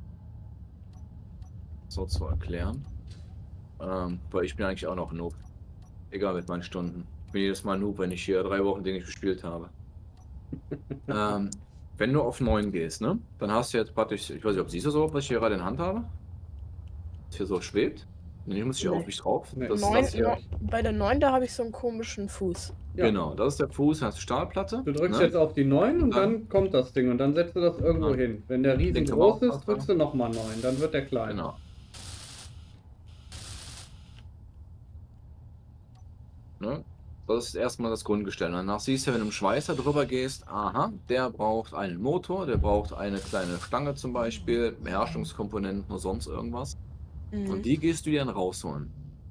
So zu erklären. Weil ich bin eigentlich auch noch ein Noob. Egal mit meinen Stunden. Ich bin jedes Mal Noob, wenn ich hier 3 Wochen Dinge gespielt habe. Wenn du auf 9 gehst, ne? Dann hast du jetzt praktisch, ich weiß nicht, ob siehst du so, was ich hier gerade in der Hand habe? Das hier so schwebt. Nee, ich muss hier Nee. auf mich drauf. Nee. Das ist 9, das hier. bei der 9, da habe ich so einen komischen Fuß. Ja. Genau, das ist der Fuß, hast du Stahlplatte. Du drückst ne? jetzt auf die 9 und Dann- dann kommt das Ding und dann setzt du das irgendwo Ja. hin. Wenn der Links riesengroß aber auch ist, drückst du nochmal 9, dann wird der klein. Genau. Ne? Das ist erstmal das Grundgestell. Danach siehst du, wenn du im Schweißer drüber gehst, aha, der braucht einen Motor, der braucht eine kleine Stange zum Beispiel, Beherrschungskomponenten oder sonst irgendwas. Mhm. Und die gehst du dir dann rausholen.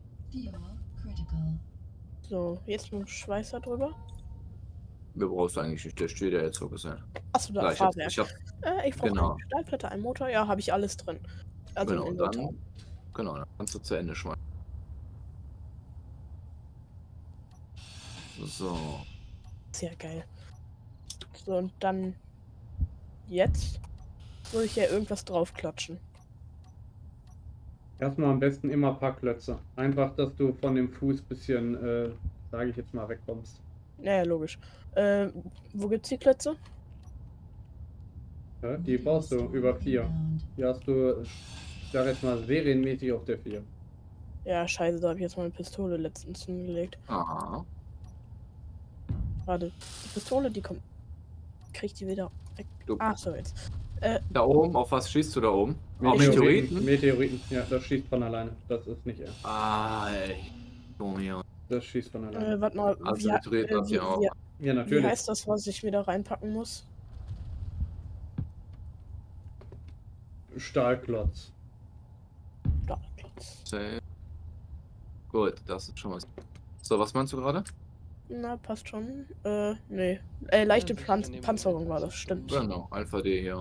So, jetzt mit dem Schweißer drüber. Mehr brauchst du eigentlich nicht, der steht ja jetzt so gesehen. Achso, da Gleich, Fahrwerk. ich hab, Ich brauche genau. eine Stahlplatte, einen Motor, ja, habe ich alles drin. Also genau, im Inventar. dann kannst du zu Ende schmeißen. So. Sehr geil. So, und dann jetzt muss ich ja irgendwas draufklatschen. Erstmal am besten immer ein paar Klötze. Einfach, dass du von dem Fuß ein bisschen, sage ich jetzt mal, wegkommst. Naja, logisch. Wo gibt's die Klötze? Ja, die brauchst du über 4. Die hast du, ich sag jetzt mal, serienmäßig auf der 4. Ja, scheiße, da habe ich jetzt meine Pistole letztens hingelegt. Aha. Warte, die Pistole, die kommt. Krieg ich die wieder weg? Du, Ach so, jetzt. da oben, auf was schießt du da oben? Auf Meteoriten. Meteoriten? Meteoriten, ja, das schießt von alleine. Das ist nicht er. Ah, ey. Oh, ja. Das schießt von alleine. Warte mal, Also Meteoriten hast du ja auch. Ja, wie natürlich. heißt das, was ich mir da reinpacken muss? Stahlklotz. Stahlklotz. Sehr gut, das ist schon was. So, was meinst du gerade? Na, passt schon. Nee. Leichte Panzerung war das, stimmt. Genau, Alpha D hier.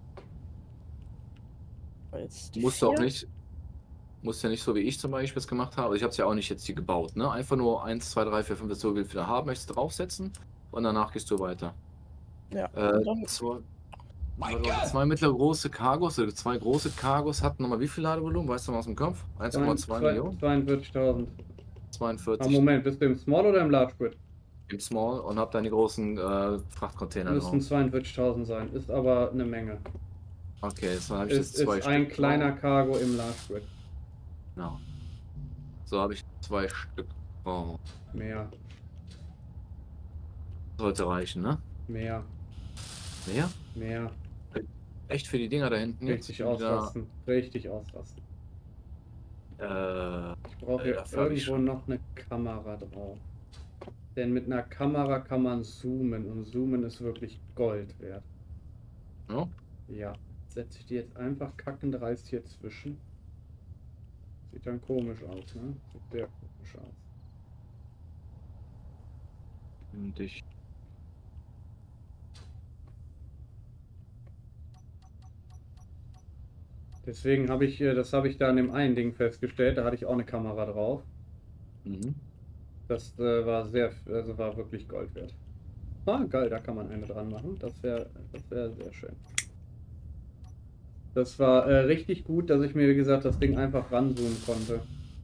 Jetzt die Musst du auch 4. nicht. Musst ja nicht so wie ich zum Beispiel es gemacht habe. Ich habe es ja auch nicht jetzt hier gebaut, ne? Einfach nur 1, 2, 3, 4, 5, so wie viel du haben möchtest, draufsetzen und danach gehst du weiter. Ja. Dann zwei mittelgroße Cargos, oder 2 große Cargos hatten nochmal wie viel Ladevolumen? Weißt du mal aus dem Kopf? 1,2 Millionen? 42.000. 42 Ah, Moment, bist du im Small oder im Large Grid? im Small und hab dann die großen Frachtcontainer Müssten drauf. 42.000 sein. Ist aber eine Menge. Okay, jetzt habe ich Ist, jetzt 2 ist ein Stück kleiner drauf. Cargo im Large Grid. Genau. So habe ich 2 Stück drauf. Mehr. Sollte reichen, ne? Mehr. Mehr? Mehr. Echt für die Dinger da hinten? Richtig jetzt? Die da- ausrasten. Richtig ausrasten. Ich brauche hier das hab ich irgendwo schon. noch eine Kamera drauf. Denn mit einer Kamera kann man zoomen und zoomen ist wirklich Gold wert. Ja? Ja, setze ich die jetzt einfach kackendreist hier zwischen. Sieht dann komisch aus, ne? Sieht sehr komisch aus. Und ich. Deswegen habe ich, das habe ich da an dem einen Ding festgestellt, da hatte ich auch eine Kamera drauf. Mhm. Das war also war wirklich Gold wert. Ah, geil, da kann man eine dran machen. Das wäre sehr schön. Das war richtig gut, dass ich mir, wie gesagt, das Ding einfach ranzoomen konnte.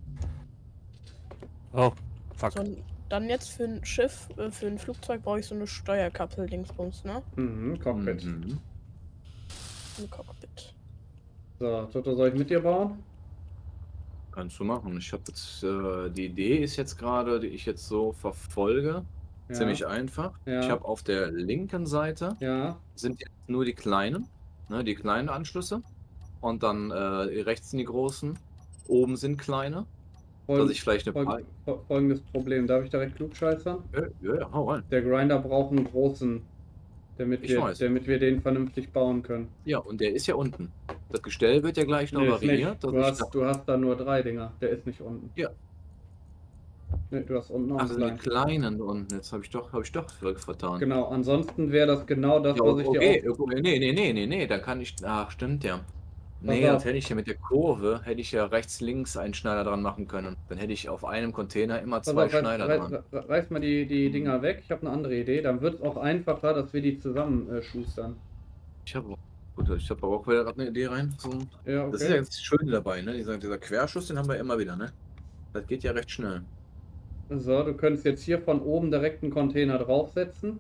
Oh, fuck. So, dann jetzt für ein Schiff, für ein Flugzeug brauche ich so eine Steuerkapsel-Dingsbums, ne? Mhm, Cockpit. Mhm. Ein Cockpit. So, Toto, soll ich mit dir bauen? Kannst du machen. Ich habe jetzt, die Idee ist jetzt gerade, die ich jetzt so verfolge, Ja. ziemlich einfach. Ja. Ich habe auf der linken Seite Ja, sind jetzt nur die kleinen, ne, die kleinen Anschlüsse. Und dann rechts sind die großen. Oben sind kleine. Dass ich vielleicht eine folgendes Problem. Darf ich direkt klugscheißern? Ja, hau rein. Der Grinder braucht einen großen, damit Ich weiß. wir den vernünftig bauen können. Ja, und der ist ja unten. Das Gestell wird ja gleich noch Nee, ist variiert. nicht. Du hast da nur 3 Dinger. Der ist nicht unten. Ja. Nee, du hast unten noch einen Also die kleinen. kleinen unten. Jetzt habe ich doch vertan. Genau, ansonsten wäre das genau das, Ja, was ich okay. dir auch... Nee, dann kann ich. Ach, stimmt ja. Nee, auf. das hätte ich ja mit der Kurve, hätte ich ja rechts-links einen Schneider dran machen können. Dann hätte ich auf einem Container immer Pass 2 auf, Schneider dran. reiß mal die Dinger weg. Ich habe eine andere Idee. Dann wird es auch einfacher, dass wir die zusammen schustern. Ich habe auch wieder gerade eine Idee rein. So. Ja, Das ist ja okay. jetzt schön dabei, ne? Dieser Querschuss, den haben wir immer wieder, ne? Das geht ja recht schnell. So, du könntest jetzt hier von oben direkt einen Container draufsetzen.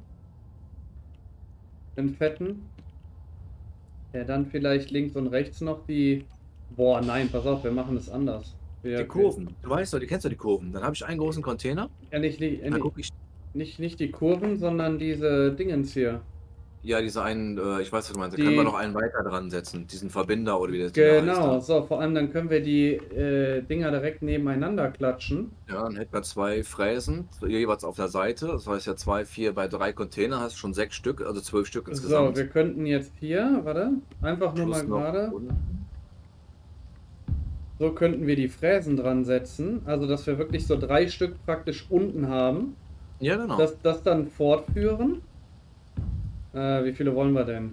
Den fetten. Ja, dann vielleicht links und rechts noch die... Boah, nein, pass auf, wir machen es anders. Die Kurven. Du weißt doch, du kennst doch die Kurven. Dann habe ich einen großen Container. Ja, Dann gucke ich. nicht die Kurven, sondern diese Dingens hier. Ja, diese einen, ich weiß, was du meinst. Da Die- können wir noch einen weiter dran setzen. Diesen Verbinder oder wie das Ding heißt. Genau, da. so, vor allem dann können wir die Dinger direkt nebeneinander klatschen. Ja, dann hätten wir 2 Fräsen, jeweils auf der Seite. Das heißt ja 2, 4 bei 3 Container hast du schon 6 Stück, also 12 Stück So, insgesamt. wir könnten jetzt hier, warte, einfach nur Plus mal noch gerade, unten. so könnten wir die Fräsen dran setzen, also dass wir wirklich so 3 Stück praktisch unten haben, Ja, genau. das dann fortführen. Wie viele wollen wir denn?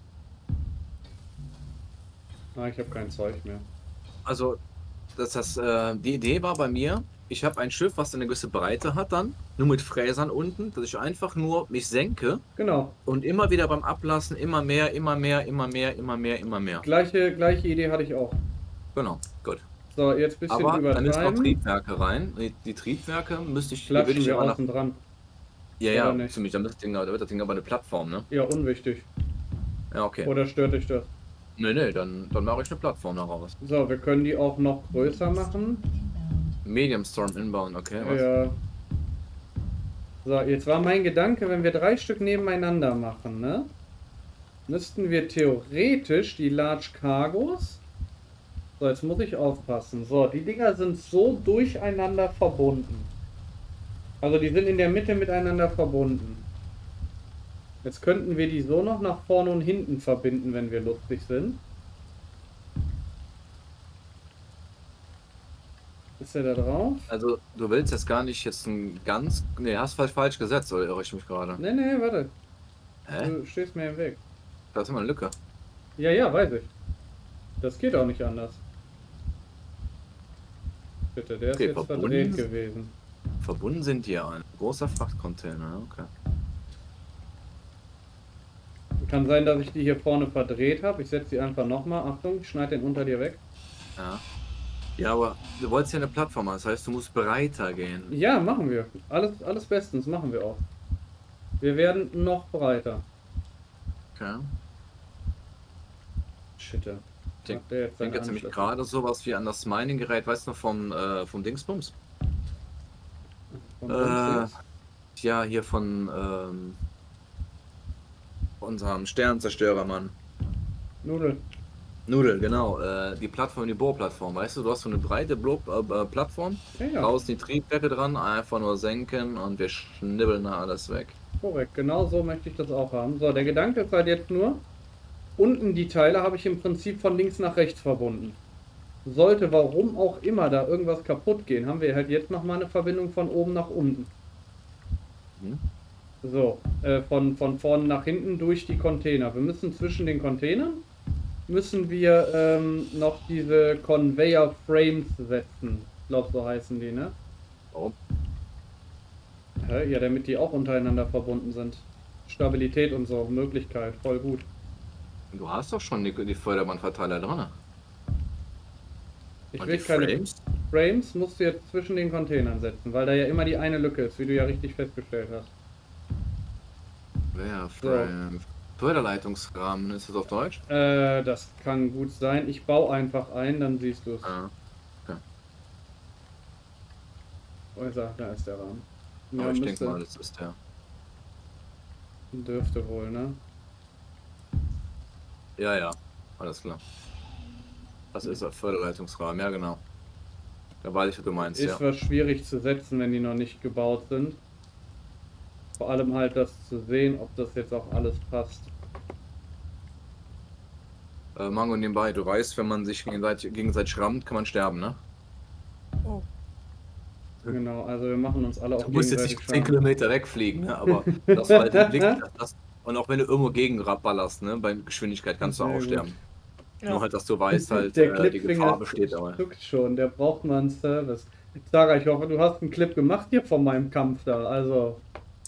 Ah, ich habe kein Zeug mehr. Also, die Idee war bei mir, ich habe ein Schiff, was eine gewisse Breite hat dann, nur mit Fräsern unten, dass ich einfach nur mich senke Genau, und immer wieder beim Ablassen immer mehr. gleiche Idee hatte ich auch. Genau, gut. So, jetzt ein bisschen Aber dann ist noch übertreiben. Triebwerke rein. Die Triebwerke müsste ich, die würde Klatschen ich wir immer nach. außen dran. Ja, oder nicht? ziemlich. Da wird das Ding aber eine Plattform, ne? Ja, unwichtig. Ja, okay. Oder stört dich das? Nee, dann mache ich eine Plattform daraus. So, wir können die auch noch größer machen. Medium Storm inbound, okay. Was? Ja. So, jetzt war mein Gedanke, wenn wir 3 Stück nebeneinander machen, ne? Müssten wir theoretisch die Large Cargos. So, jetzt muss ich aufpassen. So, die Dinger sind so durcheinander verbunden. Also die sind in der Mitte miteinander verbunden. Jetzt könnten wir die so noch nach vorne und hinten verbinden, wenn wir lustig sind. Ist der da drauf? Also, du willst jetzt gar nicht jetzt ein ganz. Nee, hast falsch gesetzt, oder irre ich mich gerade? Nee, warte. Hä? Du stehst mir im Weg. Da ist immer eine Lücke. Ja, weiß ich. Das geht auch nicht anders. Bitte, der ist Okay, jetzt verbunden. verdreht gewesen. Verbunden sind die ja ein großer Frachtcontainer, okay. Kann sein, dass ich die hier vorne verdreht habe. Ich setze die einfach nochmal. Achtung, ich schneide den unter dir weg. Ja. Ja, aber du wolltest ja eine Plattform haben, das heißt, du musst breiter gehen. Ja, machen wir. Alles bestens, machen wir auch. Wir werden noch breiter. Okay. Shit. Ich Macht der jetzt seinen denke jetzt nämlich Anschluss? gerade sowas wie an das Mining-Gerät, weißt du noch vom Dingsbums? Von uns jetzt? Ja, hier von unserem Sternzerstörer, Mann. Nudel. Nudel, genau. Die Plattform, die Bohrplattform. Weißt du, du hast so eine breite Plattform. Ja, Draußen die Triebwerke dran, einfach nur senken und wir schnibbeln da alles weg. korrekt. Genau so möchte ich das auch haben. So, der Gedanke ist halt jetzt nur, unten die Teile habe ich im Prinzip von links nach rechts verbunden. Sollte, warum auch immer, da irgendwas kaputt gehen, haben wir halt jetzt nochmal eine Verbindung von oben nach unten. Mhm. So, von vorne nach hinten durch die Container. Wir müssen zwischen den Containern, müssen wir noch diese Conveyor Frames setzen. Ich glaube, so heißen die, ne? Warum? Ja, damit die auch untereinander verbunden sind. Stabilität und so, Möglichkeit, voll gut. Du hast doch schon die Förderbandverteiler dran. Ich Und will die keine Frames? Frames, musst du jetzt zwischen den Containern setzen, weil da ja immer die eine Lücke ist, wie du ja richtig festgestellt hast. Ja, Frame. Förderleitungsrahmen, ist das auf Deutsch? Das kann gut sein. Ich baue einfach ein, dann siehst du es. Ah, Wo ist er? Da ist der Rahmen. aber ich denke müsste- mal, das ist der. Dürfte wohl, ne? Ja, ja, alles klar. Das ist der Förderleitungsrahmen, ja genau. Da weiß ich, was du meinst, Ist ja. was schwierig zu setzen, wenn die noch nicht gebaut sind. Vor allem halt das zu sehen, ob das jetzt auch alles passt. Mango nebenbei, du weißt, wenn man sich gegenseitig schrammt, kann man sterben, ne? Oh, Genau, also wir machen uns alle auch Du musst jetzt gegenseitig nicht 10 schaden. Kilometer wegfliegen, ne? Aber das war halt im Blick. Und auch wenn du irgendwo gegen ballerst, ne? Bei Geschwindigkeit kannst du Sehr auch gut. sterben. ja. Nur halt, dass du weißt, halt, Der die Clipfinger Gefahr besteht aber. zuckt schon, der braucht mal einen Service. Sarah, ich hoffe, du hast einen Clip gemacht hier von meinem Kampf da, also...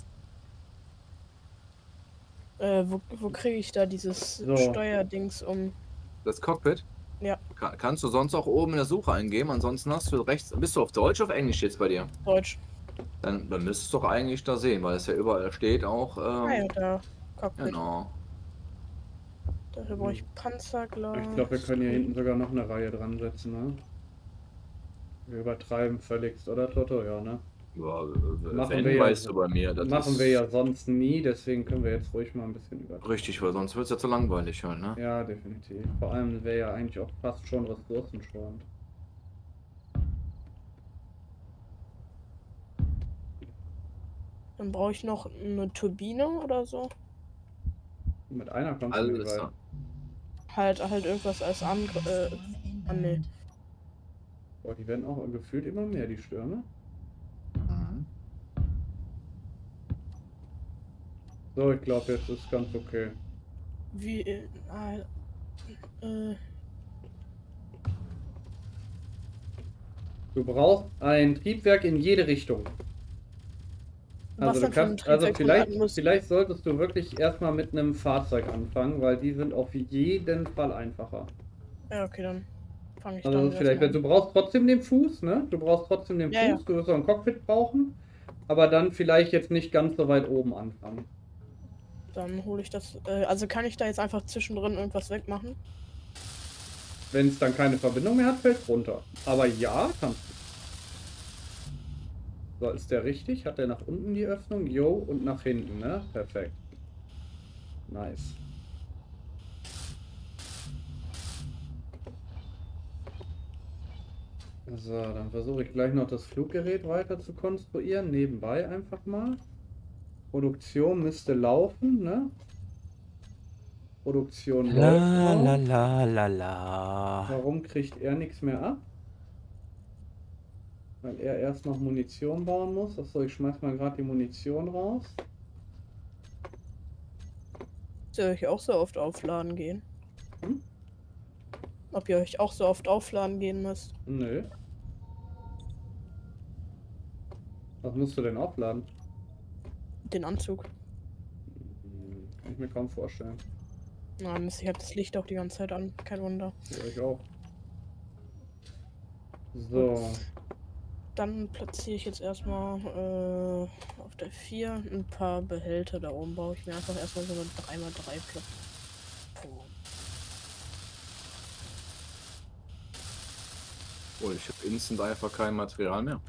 Wo kriege ich da dieses So. Steuerdings um? Das Cockpit? Ja. Kannst du sonst auch oben in der Suche eingeben, ansonsten hast du rechts. Bist du auf Deutsch oder auf Englisch jetzt bei dir? Deutsch. Dann müsstest du doch eigentlich da sehen, weil es ja überall steht auch. Ah ja, da. Cockpit. Genau. Dafür brauche ich Panzerglas. Ich glaube, wir können hier hinten sogar noch eine Reihe dran setzen, ne? Wir übertreiben völligst, oder Toto? Ja, ne? Ja, Machen wenn, wir ja weißt so. du bei mir. Das Machen ist wir ja sonst nie, deswegen können wir jetzt ruhig mal ein bisschen übertreiben. richtig, weil sonst wird es ja zu langweilig halt, ne? Ja, definitiv. Vor allem wäre ja eigentlich auch fast schon ressourcenschonend. Dann brauche ich noch eine Turbine oder so. Mit einer kommst du nicht Alles weit. da. Halt irgendwas als nee. Boah, die werden auch gefühlt immer mehr, die Stürme. Mhm. So, ich glaube, jetzt ist ganz okay. Wie, Du brauchst ein Triebwerk in jede Richtung. Also, was du dann für ein kannst, also Triebwerk man haben muss. vielleicht solltest du wirklich erstmal mit einem Fahrzeug anfangen, weil die sind auf jeden Fall einfacher. Ja, okay, dann fange ich Also dann vielleicht, erstmal du brauchst trotzdem den Fuß, ne? Du brauchst trotzdem den Ja, Fuß, du wirst auch ein Cockpit brauchen, aber dann vielleicht jetzt nicht ganz so weit oben anfangen. an. Dann hole ich das. Also kann ich da jetzt einfach zwischendrin irgendwas wegmachen? Wenn es dann keine Verbindung mehr hat, fällt runter. Aber ja, kannst du. So, ist der richtig? Hat der nach unten die Öffnung? Jo, und nach hinten, ne? Perfekt. Nice. So, dann versuche ich gleich noch das Fluggerät weiter zu konstruieren. Nebenbei einfach mal. Produktion müsste laufen, ne? Produktion La läuft la auch. la la la. Warum kriegt er nichts mehr ab? Weil er erst noch Munition bauen muss. Achso, ich schmeiß mal gerade die Munition raus. Müsst ihr euch auch so oft aufladen gehen? Hm? Ob ihr euch auch so oft aufladen gehen müsst? Nö. Was musst du denn aufladen? Den Anzug. Kann ich mir kaum vorstellen. Na, Mist, ich habe das Licht auch die ganze Zeit an. Kein Wunder. Ja, ich auch. So. Dann platziere ich jetzt erstmal auf der 4 ein paar Behälter. Da oben baue ich mir einfach erstmal so eine 3x3 Platz. Oh, ich habe instant einfach kein Material mehr.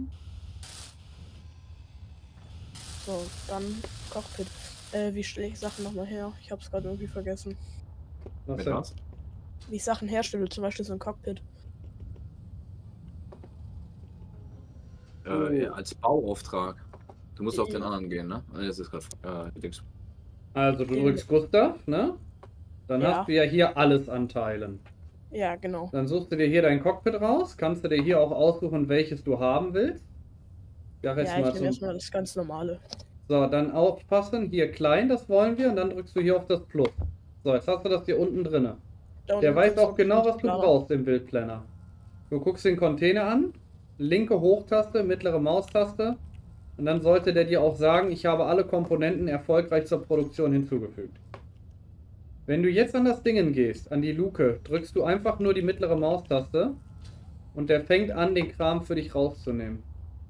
So, dann Cockpit. Wie stelle ich Sachen nochmal her? Ich habe es gerade irgendwie vergessen. Was Mit denn? was? wie ich Sachen herstelle, zum Beispiel so ein Cockpit. Ja, als Bauauftrag. Du musst auf den anderen gehen, ne? Ah, das ist gerade Dings. Also du drückst Gustav, ne? Dann Ja. hast du ja hier alles an Teilen. Ja, genau. Dann suchst du dir hier dein Cockpit raus, kannst du dir hier auch aussuchen, welches du haben willst. Ja, ich nehme erstmal das ganz normale. So, dann aufpassen, hier klein, das wollen wir, und dann drückst du hier auf das Plus. So, jetzt hast du das hier unten drin. Der weiß auch genau, was du brauchst im Bildplanner. Du guckst den Container an, linke Hochtaste, mittlere Maustaste, und dann sollte der dir auch sagen, ich habe alle Komponenten erfolgreich zur Produktion hinzugefügt. Wenn du jetzt an das Dingen gehst, an die Luke, drückst du einfach nur die mittlere Maustaste und der fängt an, den Kram für dich rauszunehmen.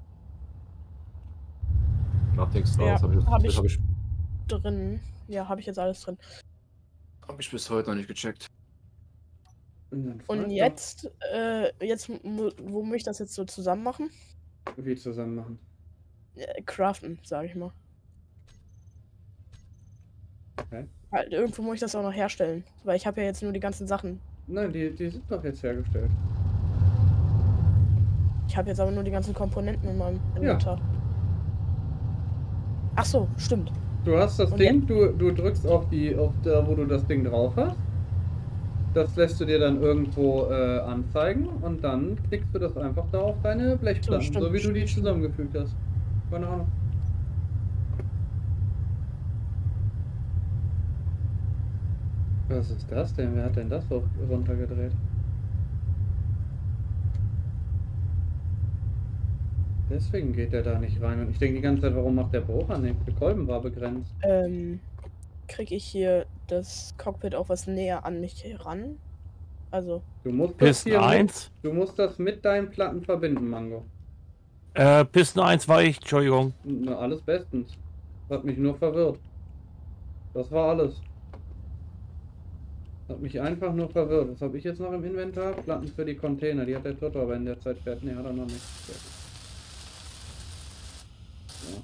Macht nichts Ja, draus. hab ich drin. Ja, habe ich jetzt alles drin. Hab ich bis heute noch nicht gecheckt. Und jetzt, wo muss ich das jetzt so zusammen machen? Wie zusammen machen? Craften, sage ich mal. Okay. Halt, irgendwo muss ich das auch noch herstellen, weil ich habe ja jetzt nur die ganzen Sachen. Nein, die sind doch jetzt hergestellt. Ich habe jetzt aber nur die ganzen Komponenten in meinem Inventar. Ja. Ach so, stimmt. Du hast das Ding, du drückst auf da, wo du das Ding drauf hast. Das lässt du dir dann irgendwo anzeigen und dann klickst du das einfach da auf deine Blechplatten, so wie du die zusammengefügt hast. Keine Ahnung. Was ist das denn? Wer hat denn das so runtergedreht? Deswegen geht der da nicht rein. Und ich denke die ganze Zeit, warum macht der Bruch an? Der Kolben war begrenzt. Kriege ich hier das Cockpit auch was näher an mich heran? Also. Du musst Pisten 1. Du musst das mit deinen Platten verbinden, Mango. Pisten 1 war ich, Entschuldigung. Na, alles bestens. Das hat mich nur verwirrt. Das war alles. Das hat mich einfach nur verwirrt. Was habe ich jetzt noch im Inventar? Platten für die Container. Die hat der Toto aber in der Zeit fertig. Ne, hat er noch nicht. Ja.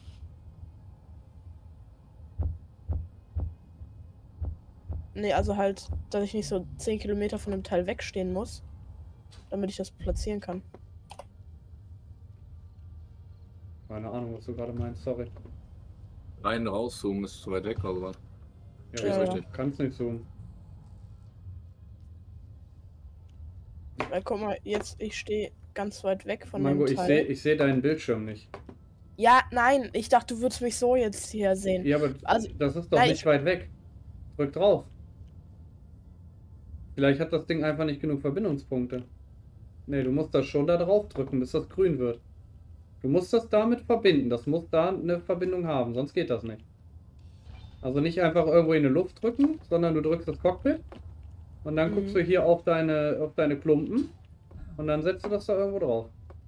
Nee, also halt, dass ich nicht so 10 Kilometer von dem Teil wegstehen muss, damit ich das platzieren kann. Keine Ahnung, was du gerade meinst, sorry. Rein, rauszoomen ist zu weit weg, oder was? Ja, ist richtig. Kannst nicht zoomen. Weil, guck mal, jetzt, ich stehe ganz weit weg von Mango, dem Teil. ich seh deinen Bildschirm nicht. Ja, nein, ich dachte, du würdest mich so jetzt hier sehen. Ja, aber also, das ist doch nicht weit weg. Drück drauf. Vielleicht hat das Ding einfach nicht genug Verbindungspunkte. Ne, du musst das schon da drauf drücken, bis das grün wird. Du musst das damit verbinden. Das muss da eine Verbindung haben, sonst geht das nicht. Also nicht einfach irgendwo in die Luft drücken, sondern du drückst das Cockpit und dann guckst du hier auf deine Klumpen und dann setzt du das da irgendwo drauf.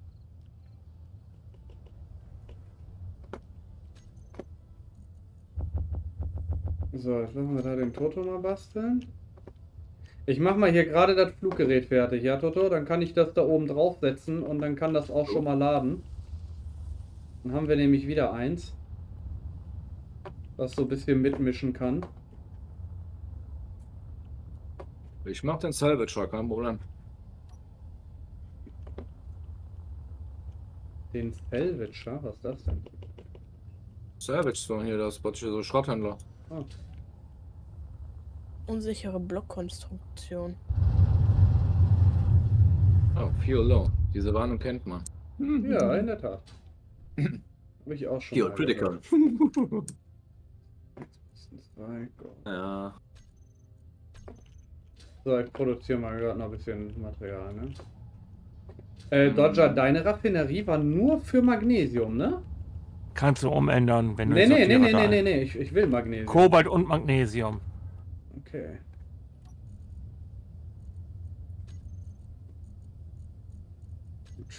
So, jetzt lassen wir da den Toto mal basteln. Ich mache mal hier gerade das Fluggerät fertig, ja Toto? Dann kann ich das da oben drauf setzen und dann kann das auch schon mal laden. Dann haben wir nämlich wieder eins, was so ein bisschen mitmischen kann. Ich mach den Salvage, kein Problem. Den Salvage, was ist das denn? Salvage, so hier, das ist so Schrotthändler. Oh. Unsichere Blockkonstruktion. Oh, Fuel Low. Diese Warnung kennt man. Ja, in der Tat. Habe ich auch schon. Fuel Critical. Ja. So, ich produziere mal gerade noch ein bisschen Material, ne? Dodger, deine Raffinerie war nur für Magnesium, ne? Kannst du umändern, wenn du Nee, ich will Magnesium. Kobalt und Magnesium. Okay. Gut.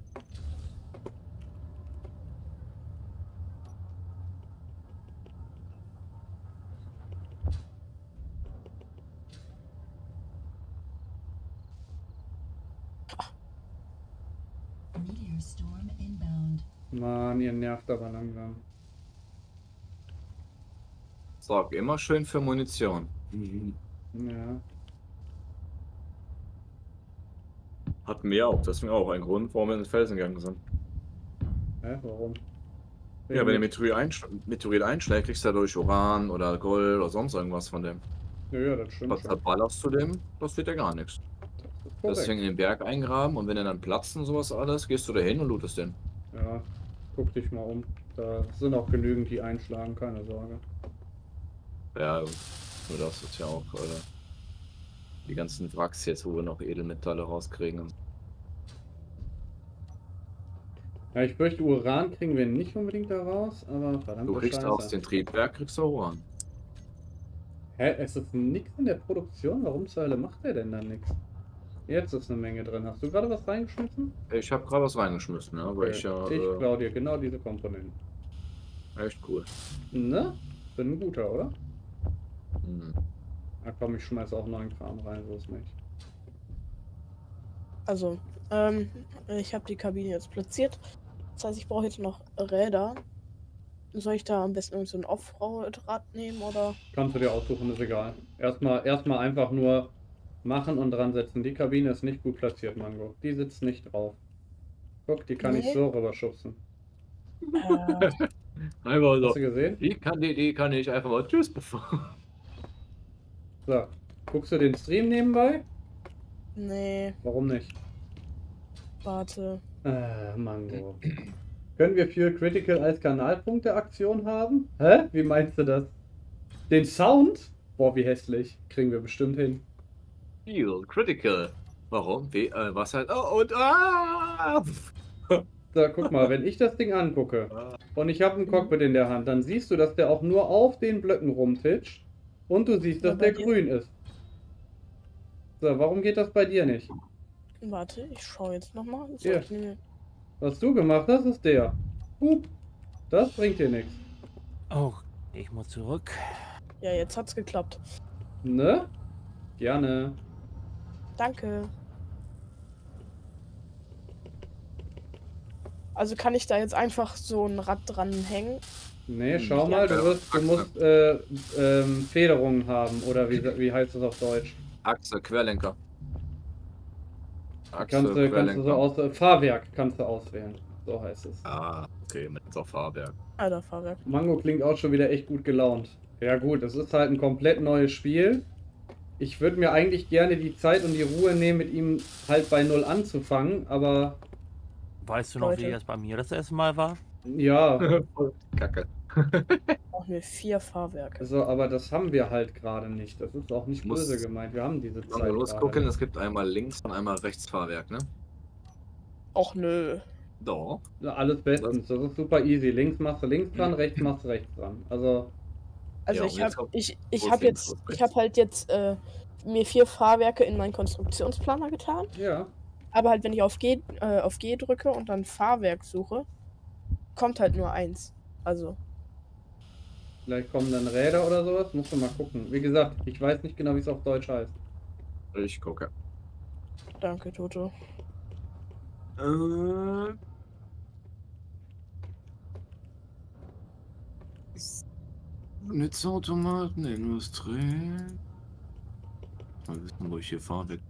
Mann, ihr nervt aber langsam. Sorg immer schön für Munition. Ja. Hatten wir auch. Deswegen auch ein Grund, warum wir in den Felsen gegangen sind. Hä, warum? Ja, wenn der Meteorit einschlägt, kriegst du dadurch Uran oder Gold oder sonst irgendwas von dem. Ja, das stimmt Was schon. verballerst zu dem, das wird ja gar nichts. Das ist korrekt. Deswegen in den Berg eingraben und wenn er dann platzt und sowas alles, gehst du da hin und lootest den. Ja, guck dich mal um. Da sind auch genügend, die einschlagen, keine Sorge. Ja, nur das ist ja auch die ganzen Wracks jetzt, wo wir noch Edelmetalle rauskriegen. Ja, ich fürchte, Uran kriegen wir nicht unbedingt da raus, aber verdammt. Du kriegst aus dem Triebwerk kriegst du Uran. Hä, es ist nichts in der Produktion? Warum zur Hölle macht der denn dann nichts? Jetzt ist eine Menge drin. Hast du gerade was reingeschmissen? Ich habe gerade was reingeschmissen, ja, aber Okay. ich ja. Ich klaue dir genau diese Komponenten. Echt cool. Ne? Bin ein guter, oder? Hm. Na komm, ich schmeiß auch neuen Kram rein, so ist nicht. Also, ich habe die Kabine jetzt platziert. Das heißt, ich brauche jetzt noch Räder. Soll ich da am besten irgend so ein Offroad-Rad nehmen oder? Kannst du dir aussuchen, ist egal. Erstmal einfach nur machen und dran setzen. Die Kabine ist nicht gut platziert, Mango. Die sitzt nicht drauf. Guck, die kann ich Nee. so rüberschubsen. Einfach Hast so. du gesehen? Die kann ich einfach mal tschüss bevor. So. Guckst du den Stream nebenbei? Nee, Warum nicht? warte. Mango. Können wir für Critical als Kanalpunkte-Aktion haben? Hä? Wie meinst du das? Den Sound? Boah, wie hässlich. Kriegen wir bestimmt hin. Feel critical. Warum? Was halt? Oh, und So, guck mal, wenn ich das Ding angucke und ich habe ein Cockpit in der Hand, dann siehst du, dass der auch nur auf den Blöcken rumtitscht und du siehst, dass Ja, bei der dir? grün ist. So, warum geht das bei dir nicht? Warte, ich schaue jetzt nochmal. Ja. Was du gemacht hast, ist der. Hup. Das bringt dir nichts. Oh, ich muss zurück. Ja, jetzt hat's geklappt. Ne? Gerne. Danke. Also kann ich da jetzt einfach so ein Rad dran hängen? Nee, schau Ja. mal, du musst Federungen haben, oder wie heißt das auf Deutsch? Achse, Querlenker. Kannst du so aus Fahrwerk kannst du auswählen. So heißt es. Ah, okay, mit auch Fahrwerk. Alter, Fahrwerk. Mango klingt auch schon wieder echt gut gelaunt. Ja gut, es ist halt ein komplett neues Spiel. Ich würde mir eigentlich gerne die Zeit und die Ruhe nehmen, mit ihm halt bei Null anzufangen, aber Weißt du noch, wie Leute. das bei mir das erste Mal war? ja, Kacke. Brauchen wir 4 Fahrwerke. also, aber das haben wir halt gerade nicht. Das ist auch nicht Muss- böse gemeint. Wir haben diese Wenn Zeit wir gerade losgucken, nicht. es gibt einmal links und einmal rechts Fahrwerk, ne? Och nö. Doch. Ja, alles bestens. Das ist super easy. Links machst du links dran, rechts machst du rechts dran. Also, Also Ja, ich und jetzt habe kommt- ich wo ist habe links, jetzt wo ist ich habe halt jetzt mir 4 Fahrwerke in meinen Konstruktionsplaner getan. ja. Aber halt wenn ich auf G drücke und dann Fahrwerk suche, kommt halt nur 1. Also Vielleicht kommen dann Räder oder sowas. Musst du mal gucken. Wie gesagt, ich weiß nicht genau, wie es auf Deutsch heißt. Ich gucke. danke Toto. Nutzautomaten, Industrie. Mal wissen, wo ich hier Fahrwerk.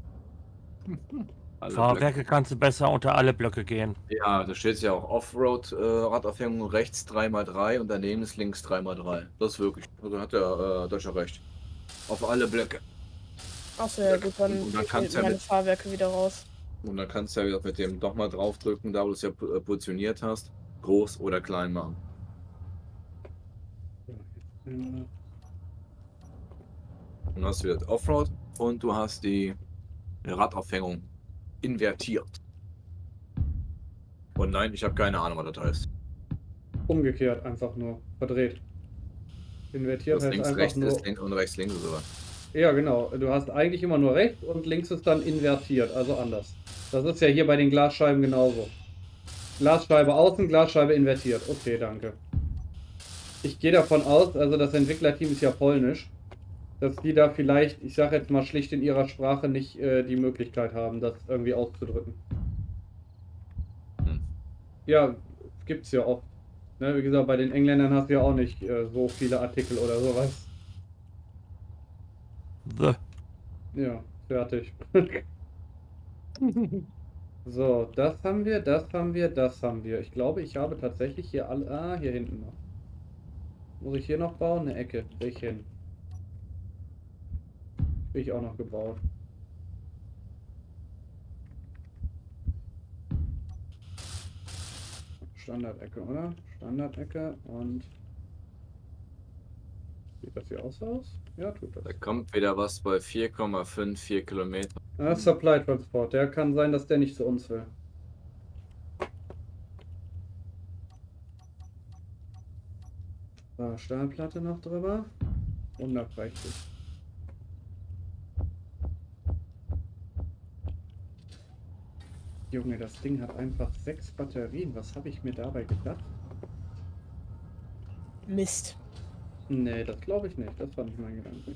Alle Fahrwerke kannst du besser unter alle Blöcke gehen. Blöcke. Ja, da steht ja auch Offroad Radaufhängung rechts 3x3 und daneben ist links 3x3. Das ist wirklich. Also hat der Deutsche recht. Auf alle Blöcke. Achso, ja gut, dann Und dann ich kannst nehme ja meine mit- Fahrwerke wieder raus. Und dann kannst du ja wieder mit dem nochmal draufdrücken, da wo du es ja positioniert hast, groß oder klein machen. Dann hast du wieder Offroad und du hast die Radaufhängung invertiert. Und nein, ich habe keine Ahnung, was das heißt. Umgekehrt, einfach nur. Verdreht. Invertiert Das heißt links, einfach rechts nur. ist links und rechts, links oder was? Ja, genau. Du hast eigentlich immer nur rechts und links ist dann invertiert, also anders. Das ist ja hier bei den Glasscheiben genauso. Glasscheibe außen, Glasscheibe invertiert. Okay, danke. Ich gehe davon aus, also das Entwicklerteam ist ja polnisch, dass die da vielleicht, ich sage jetzt mal schlicht in ihrer Sprache, nicht die Möglichkeit haben, das irgendwie auszudrücken. Hm. Ja, gibt's ja oft. Ne, wie gesagt, bei den Engländern hast du ja auch nicht so viele Artikel oder sowas. The. Ja, fertig. So, das haben wir, das haben wir, das haben wir. Ich glaube, ich habe tatsächlich hier alle. Ah, hier hinten noch. Muss ich hier noch bauen? Eine Ecke. Krieg ich hin. Krieg ich auch noch gebaut. Standardecke, oder? Standardecke und. Sieht das hier aus? Ja, tut das. Da kommt wieder was bei 4,54 Kilometer. Ah, Supply Transport. Der kann sein, dass der nicht zu uns will. So, Stahlplatte noch drüber. Wunderprächtig. Junge, das Ding hat einfach 6 Batterien. Was habe ich mir dabei gedacht? Mist. Nee, das glaube ich nicht. Das war nicht mein Gedanke.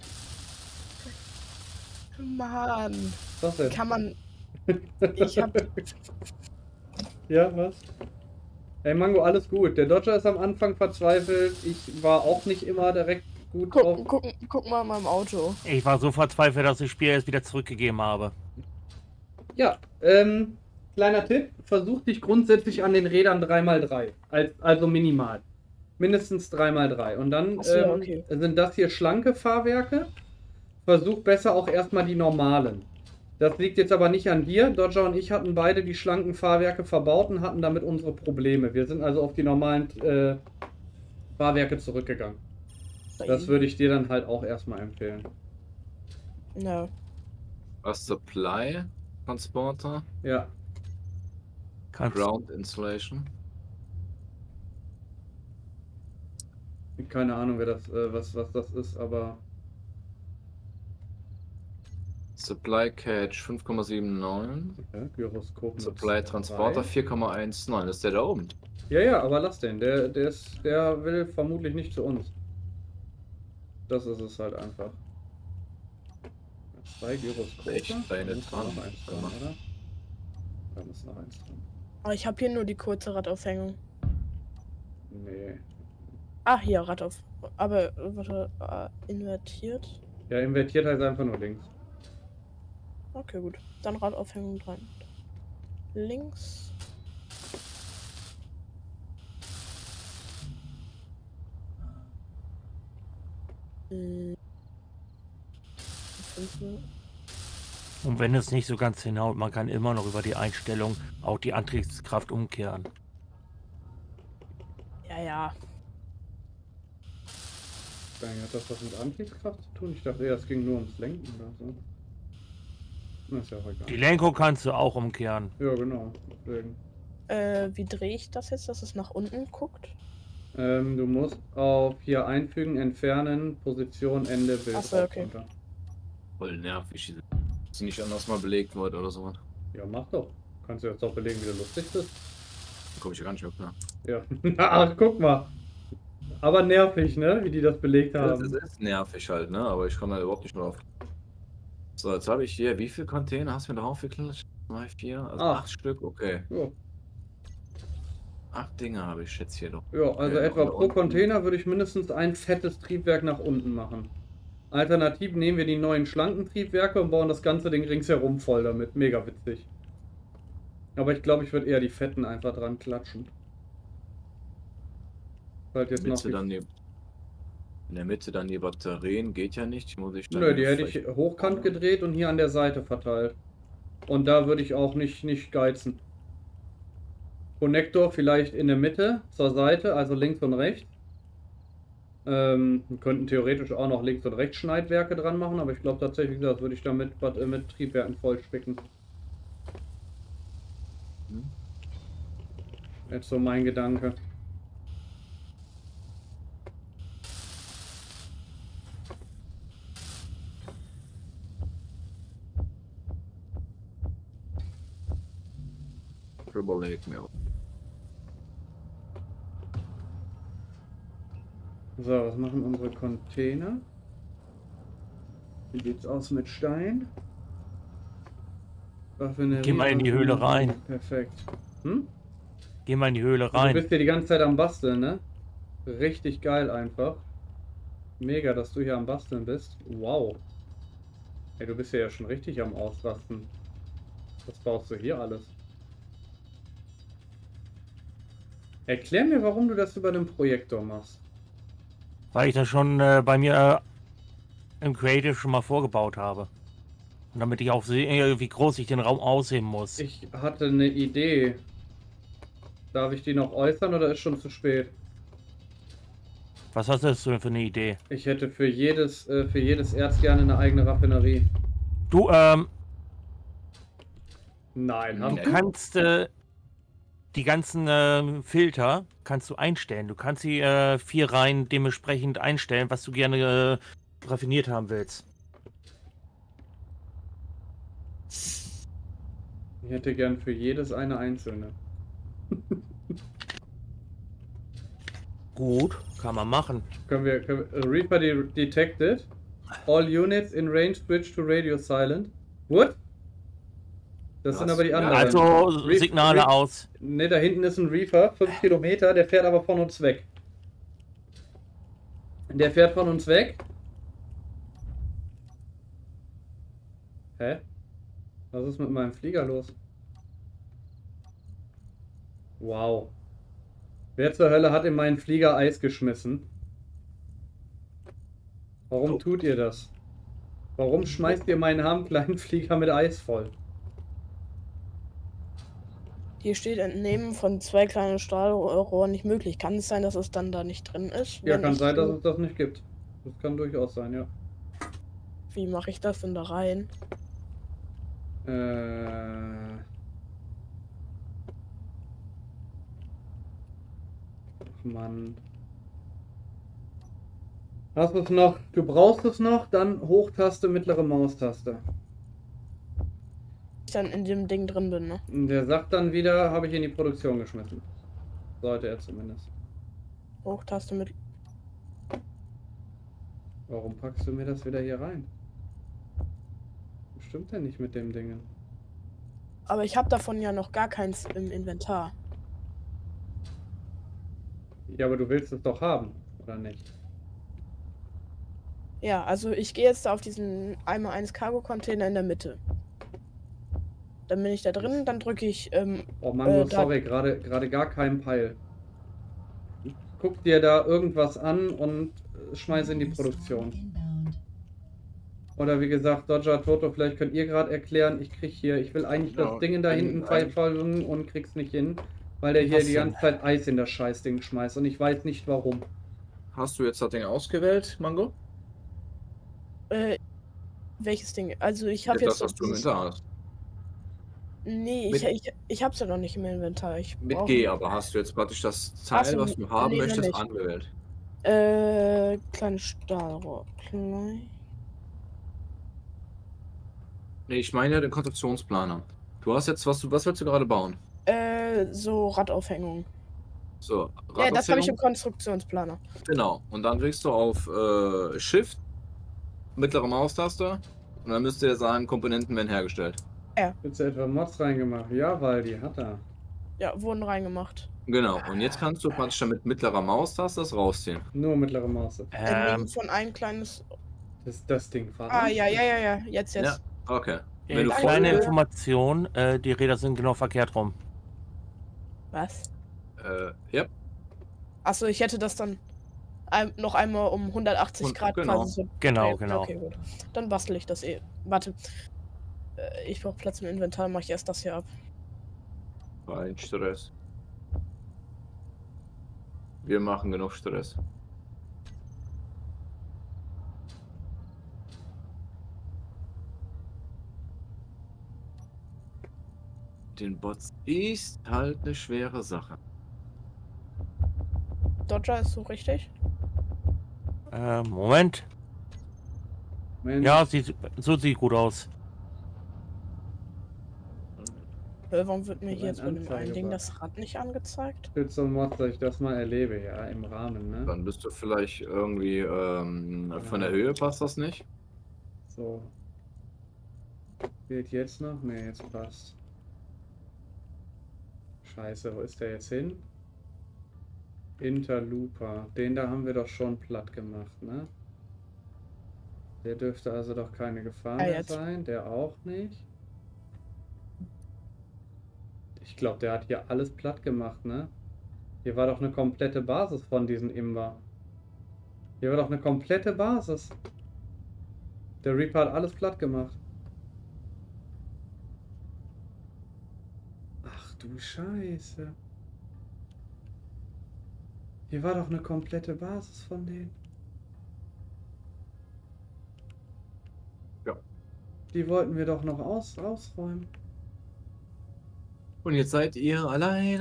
Mann. Was denn? Kann man. Ich hab. Ja, was? Ey, Mango, alles gut. Der Dodger ist am Anfang verzweifelt. Ich war auch nicht immer direkt gut drauf. Guck mal in meinem Auto. Ich war so verzweifelt, dass ich das Spiel erst wieder zurückgegeben habe. Ja, kleiner Tipp. Versuch dich grundsätzlich an den Rädern 3x3. Also minimal. Mindestens 3x3. Und dann Ach so, ja, okay. sind das hier schlanke Fahrwerke. Versuch besser auch erstmal die normalen. Das liegt jetzt aber nicht an dir. Dodger und ich hatten beide die schlanken Fahrwerke verbaut und hatten damit unsere Probleme. Wir sind also auf die normalen Fahrwerke zurückgegangen. Das würde ich dir dann halt auch erstmal empfehlen. Ja. Was Supply Transporter? Ja. Ground Insulation. Keine Ahnung, wer das, was das ist, aber. Supply Catch 5,79. Ja, Gyroskop. Supply Transporter 4,19. Das ist der da oben. Ja, aber lass den. Der will vermutlich nicht zu uns. Das ist es halt einfach. 2 Gyroskope. Echt kleine Da muss noch Tarnung eins dran, gemacht. oder? Da muss noch eins dran. Aber ich habe hier nur die kurze Radaufhängung. Nee. Ah, hier, Radauf. Aber, warte, invertiert. Ja, invertiert heißt einfach nur links. Okay, gut. Dann Radaufhängung dran. Links. Hm. 5 Minuten. Und wenn es nicht so ganz hinhaut, man kann immer noch über die Einstellung auch die Antriebskraft umkehren. Ja. Hat das was mit Antriebskraft zu tun? Ich dachte, das ging nur ums Lenken oder so. Na, ist ja auch egal. Die Lenkung kannst du auch umkehren. Ja, genau. Deswegen. Wie drehe ich das jetzt, dass es nach unten guckt? Du musst auf hier einfügen, entfernen, Position, Ende, Bild. Ach so, rauf, okay. runter. Voll nervig. Dass sie nicht anders mal belegt wird oder so. Ja, mach doch. Kannst du jetzt doch belegen, wie du lustig bist. Da komme ich ja gar nicht mehr klar. Ja. Ach, guck mal. Aber nervig, ne? Wie die das belegt Ja, das haben. ist nervig halt, ne? Aber ich komme da überhaupt nicht drauf. So, jetzt habe ich hier, wie viele Container hast du mir drauf geklatscht? 2, 4, also 8 Stück, okay. Ja. 8 Dinge habe ich jetzt hier doch. Ja, also Okay, etwa und pro unten? Container würde ich mindestens ein fettes Triebwerk nach unten machen. Alternativ nehmen wir die neuen schlanken Triebwerke und bauen das ganze Ding ringsherum voll damit. Mega witzig. Aber ich glaube, ich würde eher die fetten einfach dran klatschen. Halt jetzt noch Mitte dann die, in der Mitte dann die Batterien, geht ja nicht. Muss ich dann Nö, die hätte ich vielleicht- hochkant gedreht und hier an der Seite verteilt. Und da würde ich auch nicht geizen. Konnektor vielleicht in der Mitte, zur Seite, also links und rechts. Wir könnten theoretisch auch noch links und rechts Schneidwerke dran machen, aber ich glaube tatsächlich, das würde ich damit mit Triebwerken vollspicken. Hm? Jetzt so mein Gedanke. Überleg mir. So, was machen unsere Container? Wie sieht's aus mit Stein? Raffinerie. Geh mal in die Höhle rein. Perfekt. Hm? Geh mal in die Höhle Du rein. bist hier die ganze Zeit am Basteln, ne? Richtig geil einfach. Mega, dass du hier am Basteln bist. Wow. Ey, du bist ja schon richtig am Ausrasten. Was baust du hier alles? Erklär mir, warum du das über einen Projektor machst. Weil ich das schon bei mir im Creative schon mal vorgebaut habe. Und damit ich auch sehe, wie groß ich den Raum ausheben muss. Ich hatte eine Idee. Darf ich die noch äußern oder ist schon zu spät? Was hast du denn für eine Idee? Ich hätte für jedes Erz gerne eine eigene Raffinerie. Du, Nein, du haben Nee. kannst die ganzen Filter kannst du einstellen. Du kannst die 4 Reihen dementsprechend einstellen, was du gerne raffiniert haben willst. Ich hätte gern für jedes eine einzelne. Gut, kann man machen. Können wir Reaper detected. All units in range switch to radio silent. What? Das sind Was? aber die Ja, anderen. Also Signale aus. Ne, da hinten ist ein Reaper, 5 Kilometer, der fährt aber von uns weg. Der fährt von uns weg. Hä? Was ist mit meinem Flieger los? Wow. Wer zur Hölle hat in meinen Flieger Eis geschmissen? Warum tut ihr das? Warum schmeißt ihr meinen armen kleinen Flieger mit Eis voll? Hier steht Entnehmen von 2 kleinen Stahlrohren nicht möglich. Kann es sein, dass es dann da nicht drin ist? Ja, Wenn kann ich sein, dass so- es das nicht gibt. Das kann durchaus sein, ja. Wie mache ich das denn da rein? Ach Mann. Hast du es noch? Du brauchst es noch, dann Hochtaste, mittlere Maustaste. Ich dann in dem Ding drin bin, ne? Und der sagt dann wieder, habe ich in die Produktion geschmissen. Sollte er zumindest. Hochtaste mit. Warum packst du mir das wieder hier rein? Was stimmt denn nicht mit dem Dingen? Aber ich habe davon ja noch gar keins im Inventar. Ja, aber du willst es doch haben, oder nicht? Ja, also ich gehe jetzt da auf diesen 1x1 Cargo-Container in der Mitte. Dann bin ich da drin, dann drücke ich. Oh Mann, da- sorry, gerade gar keinen Peil. Guck dir da irgendwas an und schmeiß in die Produktion. Oder wie gesagt, Dodger, Toto, vielleicht könnt ihr gerade erklären, ich will eigentlich Ja, das Ding da hinten verfolgen und krieg's nicht hin, weil der hier Was die denn? ganze Zeit Eis in das Scheißding schmeißt und ich weiß nicht warum. Hast du jetzt das Ding ausgewählt, Mango? Welches Ding? Also ich habe Das, jetzt. was du im Inventar hast. Nee, Mit- ich hab's ja noch nicht im Inventar. Ich Mit brauch- G, aber hast du jetzt praktisch das Teil, Ach so, was du haben nee, noch möchtest, nicht. angewählt? Kleines Stahlrohr. Klein. Nee, ich meine ja den Konstruktionsplaner. Du hast jetzt, was willst du gerade bauen? So Radaufhängung. So, Ja, das habe ich im Radaufhängung? Konstruktionsplaner. Genau. Und dann drückst du auf Shift, mittlere Maustaste, und dann müsste er sagen, Komponenten werden hergestellt. Jetzt etwa Mods reingemacht. Ja, weil die hat er. Ja, wurden reingemacht. Genau. Und jetzt kannst du praktisch dann mit mittlerer Maustaste das rausziehen. Nur mittlere Maus. Entnehmen von ein kleines. Das Ding verarscht. Ah, ja. Jetzt. Ja, okay. Wenn du Kleine voll, Information, die Räder sind genau verkehrt rum. Was? ja, Achso, ich hätte das dann noch einmal um 180 Und- Grad genau. quasi so. Genau, drehen. genau. Okay, gut. Dann bastel ich das eh. Warte. Ich brauche Platz im Inventar, mache ich erst das hier ab. kein Stress. Wir machen genug Stress. Den Bots ist halt eine schwere Sache. Dodger ist so richtig? Moment. Mensch, Ja, so sieht gut aus. Warum wird mir So hier jetzt bei dem Anzeige einen Ding war. das Rad nicht angezeigt? für so ein Mod, dass ich das mal erlebe, ja, im Rahmen, ne? Dann bist du vielleicht irgendwie von der Höhe passt das nicht. So. Fehlt jetzt noch? Ne, jetzt passt. Scheiße, wo ist der jetzt hin? Interlooper. Den da haben wir doch schon platt gemacht, ne? Der dürfte also doch keine Gefahr Ja, mehr jetzt. sein. Der auch nicht. glaube, der hat hier alles platt gemacht, ne? Hier war doch eine komplette Basis von diesen Imber. Hier war doch eine komplette Basis. Der Reaper hat alles platt gemacht. Ach du Scheiße. Hier war doch eine komplette Basis von denen. Ja. Die wollten wir doch noch ausräumen. Und jetzt seid ihr allein.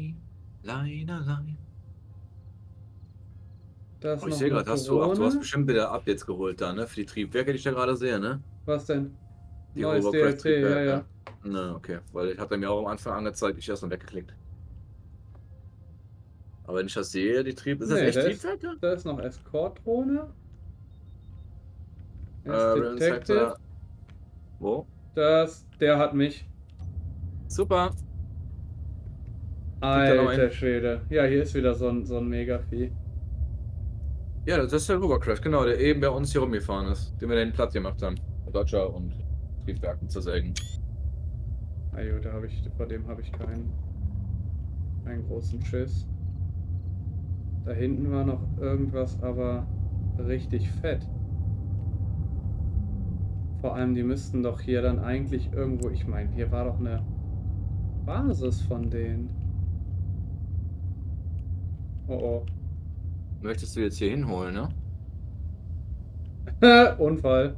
Da ist Oh, ich noch sehe eine gerade, du hast Drohne. bestimmt wieder Updates geholt da, ne? Für die Triebwerke, die ich da gerade sehe, ne? Was denn? Die Neues Hovercraft DLC, ja, ja. Triebwerke. Na, okay. Weil ich hatte mir auch am Anfang angezeigt, ich erst mal weggeklickt. Aber wenn ich das sehe, die ist das Nee, echt da ist, Triebwerke? da ist noch Escort-Drohne. Random Detective. Sector. Wo? Der hat mich. Super. da noch Alter ein. Schwede. Ja, hier ist wieder so ein Megavieh. Ja, das ist der Hovercraft, genau, der eben bei uns hier rumgefahren ist, den wir dann platt gemacht haben. Dodger und Triebwerken zersägen. Ah jo, vor dem habe ich keinen großen Schiss. Da hinten war noch irgendwas, aber richtig fett. Vor allem, die müssten doch hier dann eigentlich irgendwo, ich meine, hier war doch eine Basis von denen. Oh oh. Möchtest du jetzt hier hinholen, ne? Unfall.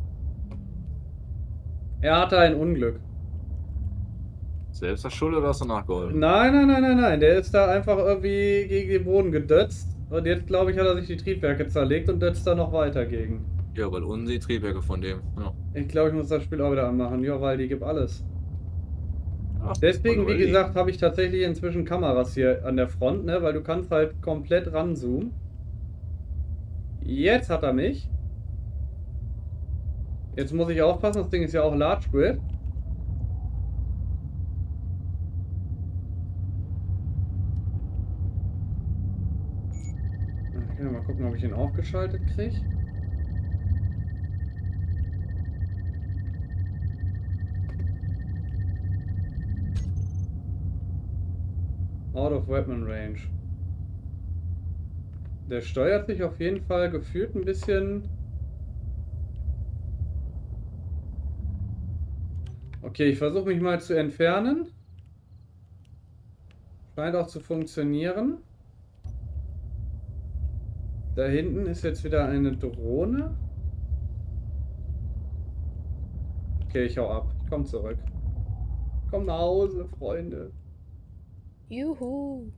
Er hatte ein Unglück. Selbst das Schuld oder hast du nachgeholt? Nein. Der ist da einfach irgendwie gegen den Boden gedötzt. Und jetzt, glaube ich, hat er sich die Triebwerke zerlegt und dötzt da noch weiter gegen. Ja, weil unten die Triebwerke von dem. Ja. Ich glaube, ich muss das Spiel auch wieder anmachen. Ja, weil die gibt alles. Ach, Deswegen, wie already. gesagt, habe ich tatsächlich inzwischen Kameras hier an der Front, ne? Weil du kannst halt komplett ranzoomen. Jetzt hat er mich. Jetzt muss ich aufpassen, das Ding ist ja auch Large Grid. Okay, mal gucken, ob ich ihn aufgeschaltet kriege. Out of Weapon Range. Der steuert sich auf jeden Fall gefühlt ein bisschen. Okay, ich versuche mich mal zu entfernen. Scheint auch zu funktionieren. Da hinten ist jetzt wieder eine Drohne. Okay, ich hau ab. Ich komme zurück. Komm nach Hause, Freunde. Juhu.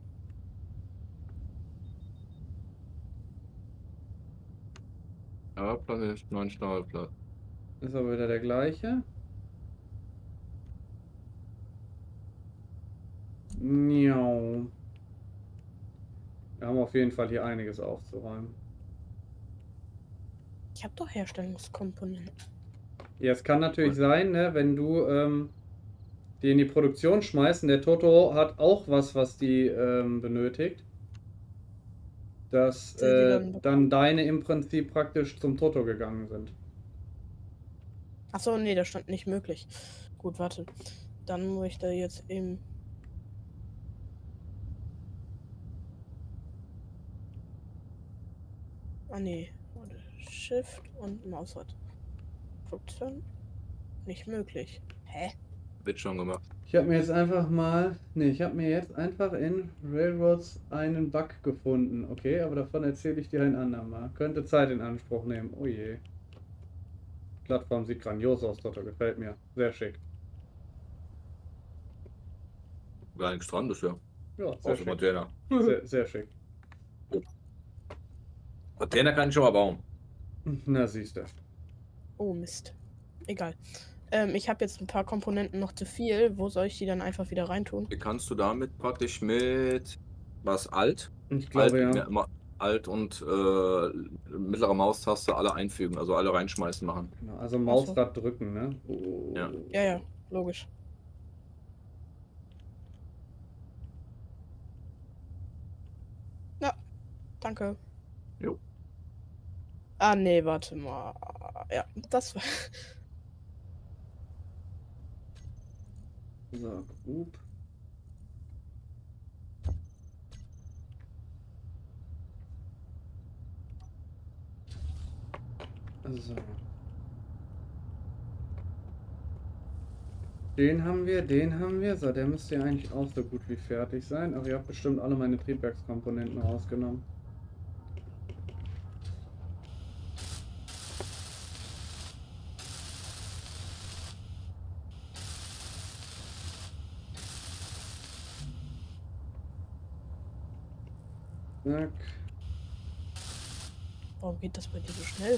Ja, Planet 9 Stauerplatz. Ist aber wieder der gleiche. Miau. Wir haben auf jeden Fall hier einiges aufzuräumen. Ich habe doch Herstellungskomponenten. Ja, es kann natürlich sein, ne, wenn du die in die Produktion schmeißt, und der Toto hat auch was die benötigt, dass dann deine im Prinzip praktisch zum Toto gegangen sind. Achso, nee, das stand nicht möglich. Gut, warte. Dann muss ich da jetzt eben. Ah, nee. Shift und Maus hat. Funktion. Nicht möglich. Hä? Wird schon gemacht. Ich habe mir jetzt einfach mal, ich habe mir jetzt einfach in Railroads einen Bug gefunden. Okay, aber davon erzähle ich dir ein andermal. Könnte Zeit in Anspruch nehmen. Oh je. Die Plattform sieht grandios aus, Toto. Gefällt mir. Sehr schick. Gar nichts dran bisher. Ja, sehr Außer schick. Container. Sehr schick. Container kann ich schon mal bauen. Na, siehst du. Oh, Mist. Egal. Ich habe jetzt ein paar Komponenten noch zu viel. Wo soll ich die dann einfach wieder reintun? Die kannst du damit praktisch mit was alt? Ich glaube, Alt, ja. Alt und mittlere Maustaste alle einfügen, also alle reinschmeißen machen. Genau, also Mausrad drücken, ne? Oh. Ja. Ja, logisch. Ja, danke. Jo. Ah, nee, warte mal. Ja, das war. So, Group. So. Den haben wir, den haben wir. So, der müsste ja eigentlich auch so gut wie fertig sein. Aber ihr habt bestimmt alle meine Triebwerkskomponenten rausgenommen. Zack. Warum geht das bei dir so schnell?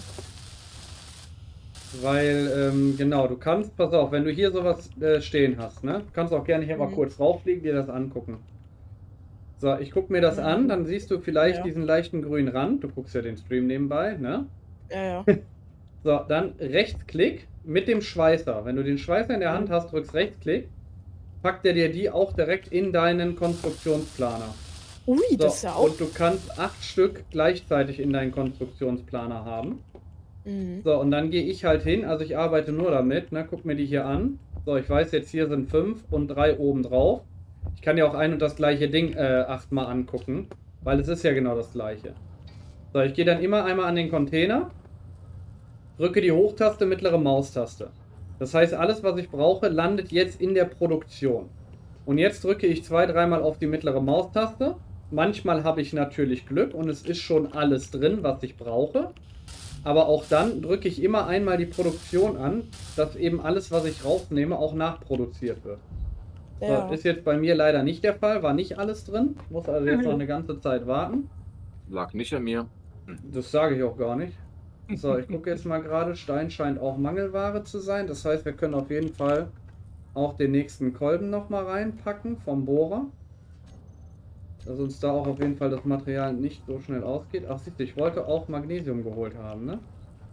Weil, genau, du kannst, pass auf, wenn du hier sowas stehen hast, ne? Du kannst auch gerne hier mal kurz rauffliegen, dir das angucken. So, ich gucke mir das an, dann siehst du vielleicht diesen leichten grünen Rand. Du guckst ja den Stream nebenbei, ne? Ja. So, dann Rechtsklick mit dem Schweißer. Wenn du den Schweißer in der Hand hast, drückst Rechtsklick, packt er dir die auch direkt in deinen Konstruktionsplaner. Ui, So, das ist ja auch. und du kannst 8 Stück gleichzeitig in deinen Konstruktionsplaner haben. So, und dann gehe ich halt hin, also ich arbeite nur damit, ne, guck mir die hier an. So, ich weiß jetzt, hier sind 5 und 3 oben drauf. Ich kann ja auch ein und das gleiche Ding 8-mal angucken, weil es ist ja genau das gleiche. So, ich gehe dann immer einmal an den Container, drücke die Hochtaste, mittlere Maustaste. Das heißt, alles, was ich brauche, landet jetzt in der Produktion. Und jetzt drücke ich 2-3 Mal auf die mittlere Maustaste. Manchmal habe ich natürlich Glück und es ist schon alles drin, was ich brauche. Aber auch dann drücke ich immer einmal die Produktion an, dass eben alles, was ich rausnehme, auch nachproduziert wird. Ja. So, ist jetzt bei mir leider nicht der Fall, war nicht alles drin. Ich muss also jetzt noch eine ganze Zeit warten. Lag nicht an mir. Das sage ich auch gar nicht. So, ich gucke jetzt mal gerade. Stein scheint auch Mangelware zu sein. Das heißt, wir können auf jeden Fall auch den nächsten Kolben nochmal reinpacken vom Bohrer. Dass uns da auch auf jeden Fall das Material nicht so schnell ausgeht. Ach, siehst du, ich wollte auch Magnesium geholt haben, ne?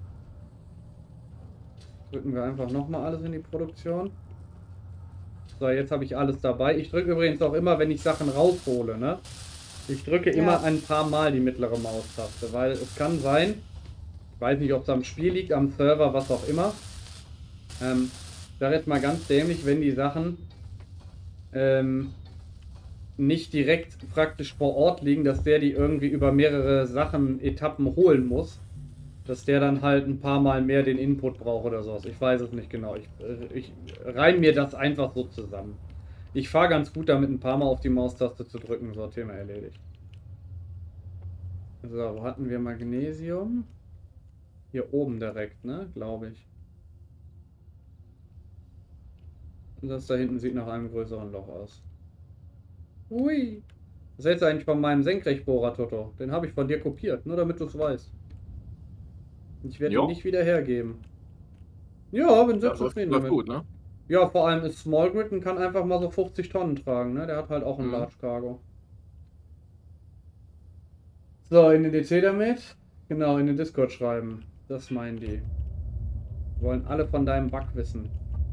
Drücken wir einfach nochmal alles in die Produktion. So, jetzt habe ich alles dabei. Ich drücke übrigens auch immer, wenn ich Sachen raushole, ne? Ich drücke immer ein paar Mal die mittlere Maustaste, weil es kann sein, ich weiß nicht, ob es am Spiel liegt, am Server, was auch immer. Ich sage jetzt mal ganz dämlich, wenn die Sachen nicht direkt praktisch vor Ort liegen, dass der die irgendwie über mehrere Etappen holen muss. Dass der dann halt ein paar Mal mehr den Input braucht oder sowas. Ich weiß es nicht genau. Ich reime mir das einfach so zusammen. Ich fahre ganz gut damit, ein paar Mal auf die Maustaste zu drücken. So, Thema erledigt. So, wo hatten wir Magnesium? Hier oben direkt, ne? Glaube ich. Und das da hinten sieht nach einem größeren Loch aus. Ui. Was hältst du eigentlich von meinem Senkrechtbohrer, Toto? Den habe ich von dir kopiert, nur damit du es weißt. Ich werde ihn nicht wieder hergeben. Ja, bin sehr zufrieden damit. Gut, ne? Ja, vor allem ist Small Grid und kann einfach mal so 50 Tonnen tragen, ne? Der hat halt auch ein Large Cargo. So, in den DC damit. Genau, in den Discord schreiben. Das meinen die. Wollen alle von deinem Bug wissen.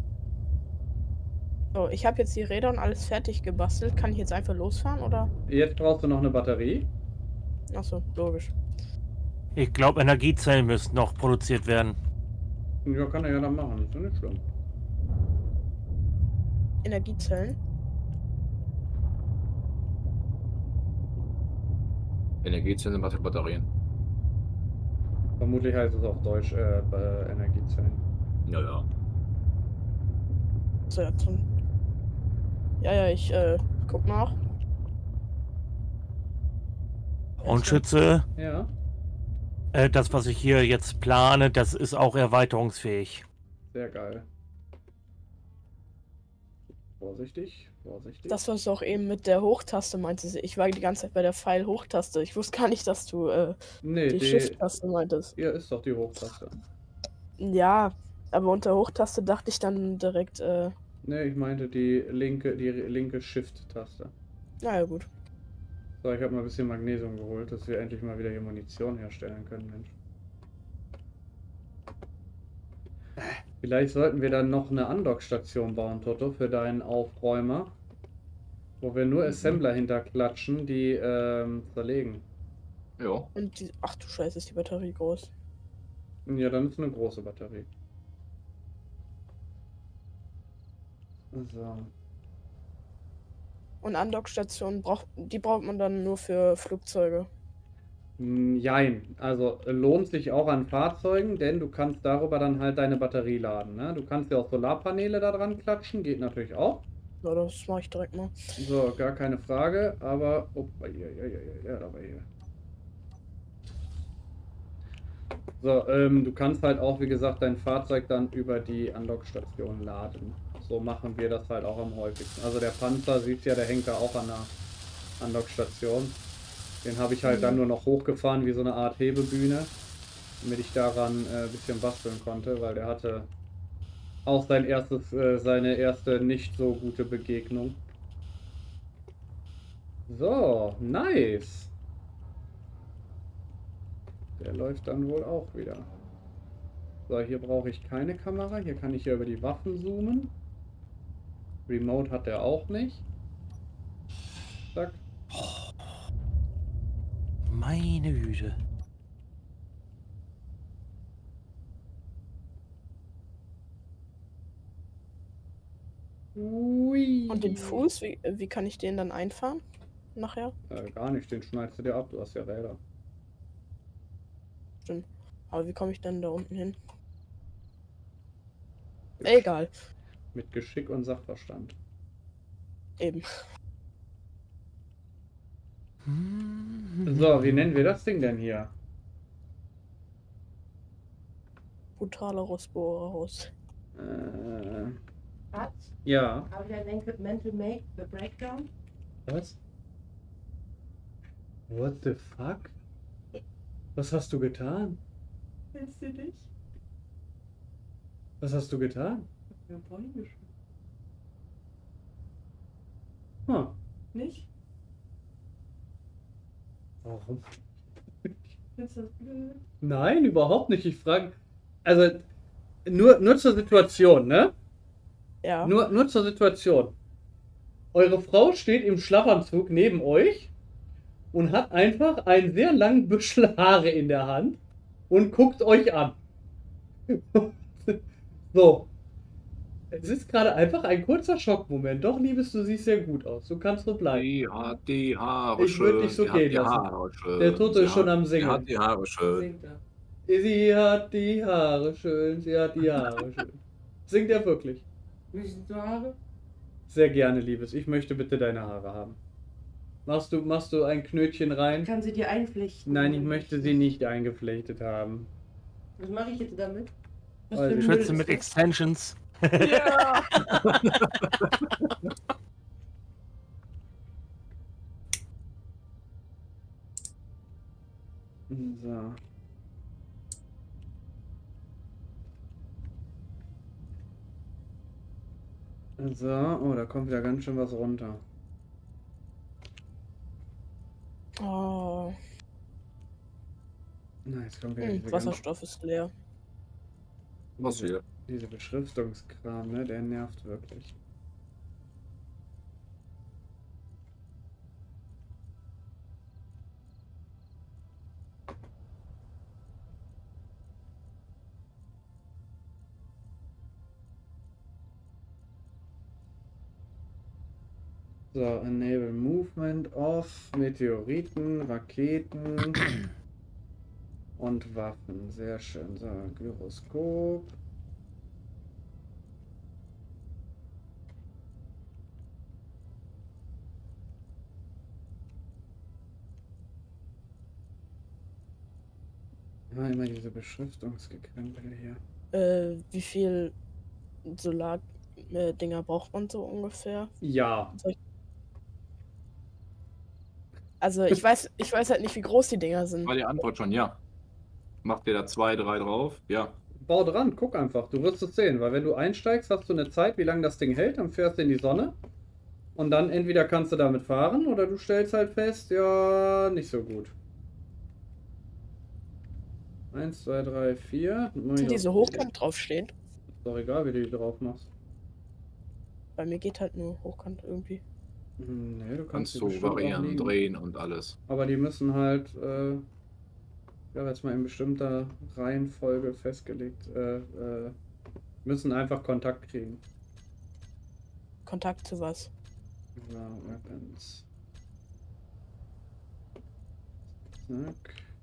So, ich habe jetzt die Räder und alles fertig gebastelt. Kann ich jetzt einfach losfahren, oder? Jetzt brauchst du noch eine Batterie. Achso, logisch. Ich glaube, Energiezellen müssen noch produziert werden. Ja, kann er ja dann machen. Ist ja nicht schlimm. Energiezellen? Energiezellen, Batterien. Vermutlich heißt es auf Deutsch Energiezellen. Ja. So, ja, ja, ich guck nach. Und Schütze, Ja, das, was ich hier jetzt plane, das ist auch erweiterungsfähig. sehr geil. Vorsichtig, vorsichtig. Das, was du auch eben mit der Hochtaste meintest. Ich war die ganze Zeit bei der Pfeil-Hochtaste. Ich wusste gar nicht, dass du Nee, die Shift-Taste meintest. Hier ist doch die Hochtaste. Ja, aber unter Hochtaste dachte ich dann direkt, Nee, ich meinte die linke Shift-Taste. naja, gut. So, ich habe mal ein bisschen Magnesium geholt, dass wir endlich mal wieder hier Munition herstellen können, Mensch. Vielleicht sollten wir dann noch eine Undock-Station bauen, Toto, für deinen Aufräumer. Wo wir nur Assembler hinterklatschen, die zerlegen. Ja. Und die, ach du Scheiße, ist die Batterie groß. Ja, dann ist eine große Batterie. So. Und Andockstationen die braucht man dann nur für Flugzeuge. Jein. Also lohnt sich auch an Fahrzeugen, denn du kannst darüber dann halt deine Batterie laden. Ne? Du kannst ja auch Solarpaneele da dran klatschen, geht natürlich auch. Ja, das mache ich direkt mal. So, gar keine Frage, aber. Oh, ja, aber hier. So, du kannst halt auch, wie gesagt, dein Fahrzeug dann über die Andockstation laden. So machen wir das halt auch am häufigsten. Also der Panzer, sieht ja, der hängt da auch an der Andockstation. Den habe ich halt dann nur noch hochgefahren wie so eine Art Hebebühne, damit ich daran ein bisschen basteln konnte, weil der hatte auch seine erste nicht so gute Begegnung. So, nice. Der läuft dann wohl auch wieder. So, hier brauche ich keine Kamera. Hier kann ich ja über die Waffen zoomen. Remote hat er auch nicht. Zack. Meine Güte. Ui. Und den Fuß, wie kann ich den dann einfahren? Nachher? Gar nicht, den schneidest du dir ab. Du hast ja Räder. Stimmt. Aber wie komme ich denn da unten hin? Egal. Mit Geschick und Sachverstand. Eben. So, wie nennen wir das Ding denn hier? Brutaleros Bohrhaus. What? Ja. How did I mental make the breakdown? Was? What the fuck? Was hast du getan? Kennst du dich? Was hast du getan? Ich hab mir Pony geschrieben. Hm. Nicht? Warum? Findest du das blöd? Nein, überhaupt nicht. Ich frage. Also, nur zur Situation, ne? Ja. Nur zur Situation. Eure Frau steht im Schlafanzug neben euch und hat einfach einen sehr langen Büschel Haare in der Hand und guckt euch an. So. Es ist gerade einfach ein kurzer Schockmoment. Doch, Liebes, du siehst sehr gut aus. Du kannst so bleiben. Die hat die Haare Ich würd dich so die hat gehen die lassen. Haare schön. Der Tote Sie ist schon hat- am Singen. Sie hat die Haare schön. Singt er. Sie hat die Haare schön, sie hat die Haare schön. Singt er wirklich? Möchtest du Haare? Sehr gerne, Liebes. Ich möchte bitte deine Haare haben. Machst du ein Knötchen Ich rein? kann sie dir einflechten. Nein, ich möchte sie nicht eingeflechtet haben. Was mache ich jetzt damit? Was Weiß für ein ich Müll Schütze ist mit das? Extensions. Ja. So. So, oh, da kommt wieder ganz schön was runter. Oh. Na, jetzt kommt wieder Wasserstoff ist leer. Was viel? diese Beschriftungskram, ne? Der nervt wirklich. So, enable movement of Meteoriten, Raketen und Waffen. Sehr schön. So, Gyroskop. Ja, immer diese Beschriftungsgekrempel hier. Wie viel Solar-Dinger braucht man so ungefähr? Ja, Also ich weiß halt nicht, wie groß die Dinger sind. War die Antwort schon ja. Macht ihr da 2, 3 drauf? Ja. bau dran, guck einfach. Du wirst es sehen, weil wenn du einsteigst, hast du eine Zeit, wie lange das Ding hält, dann fährst du in die Sonne. Und dann entweder kannst du damit fahren oder du stellst halt fest, ja, nicht so gut. 1, 2, 3, 4. Die so hochkant draufstehen. Ist doch egal, wie du die drauf machst. Bei mir geht halt nur hochkant irgendwie. Nee, du kannst Kannst die du bestimmt auch variieren, liegen. drehen und alles. Aber die müssen halt, ja, jetzt mal in bestimmter Reihenfolge festgelegt, müssen einfach Kontakt kriegen. Kontakt zu was? So, Weapons. Zack.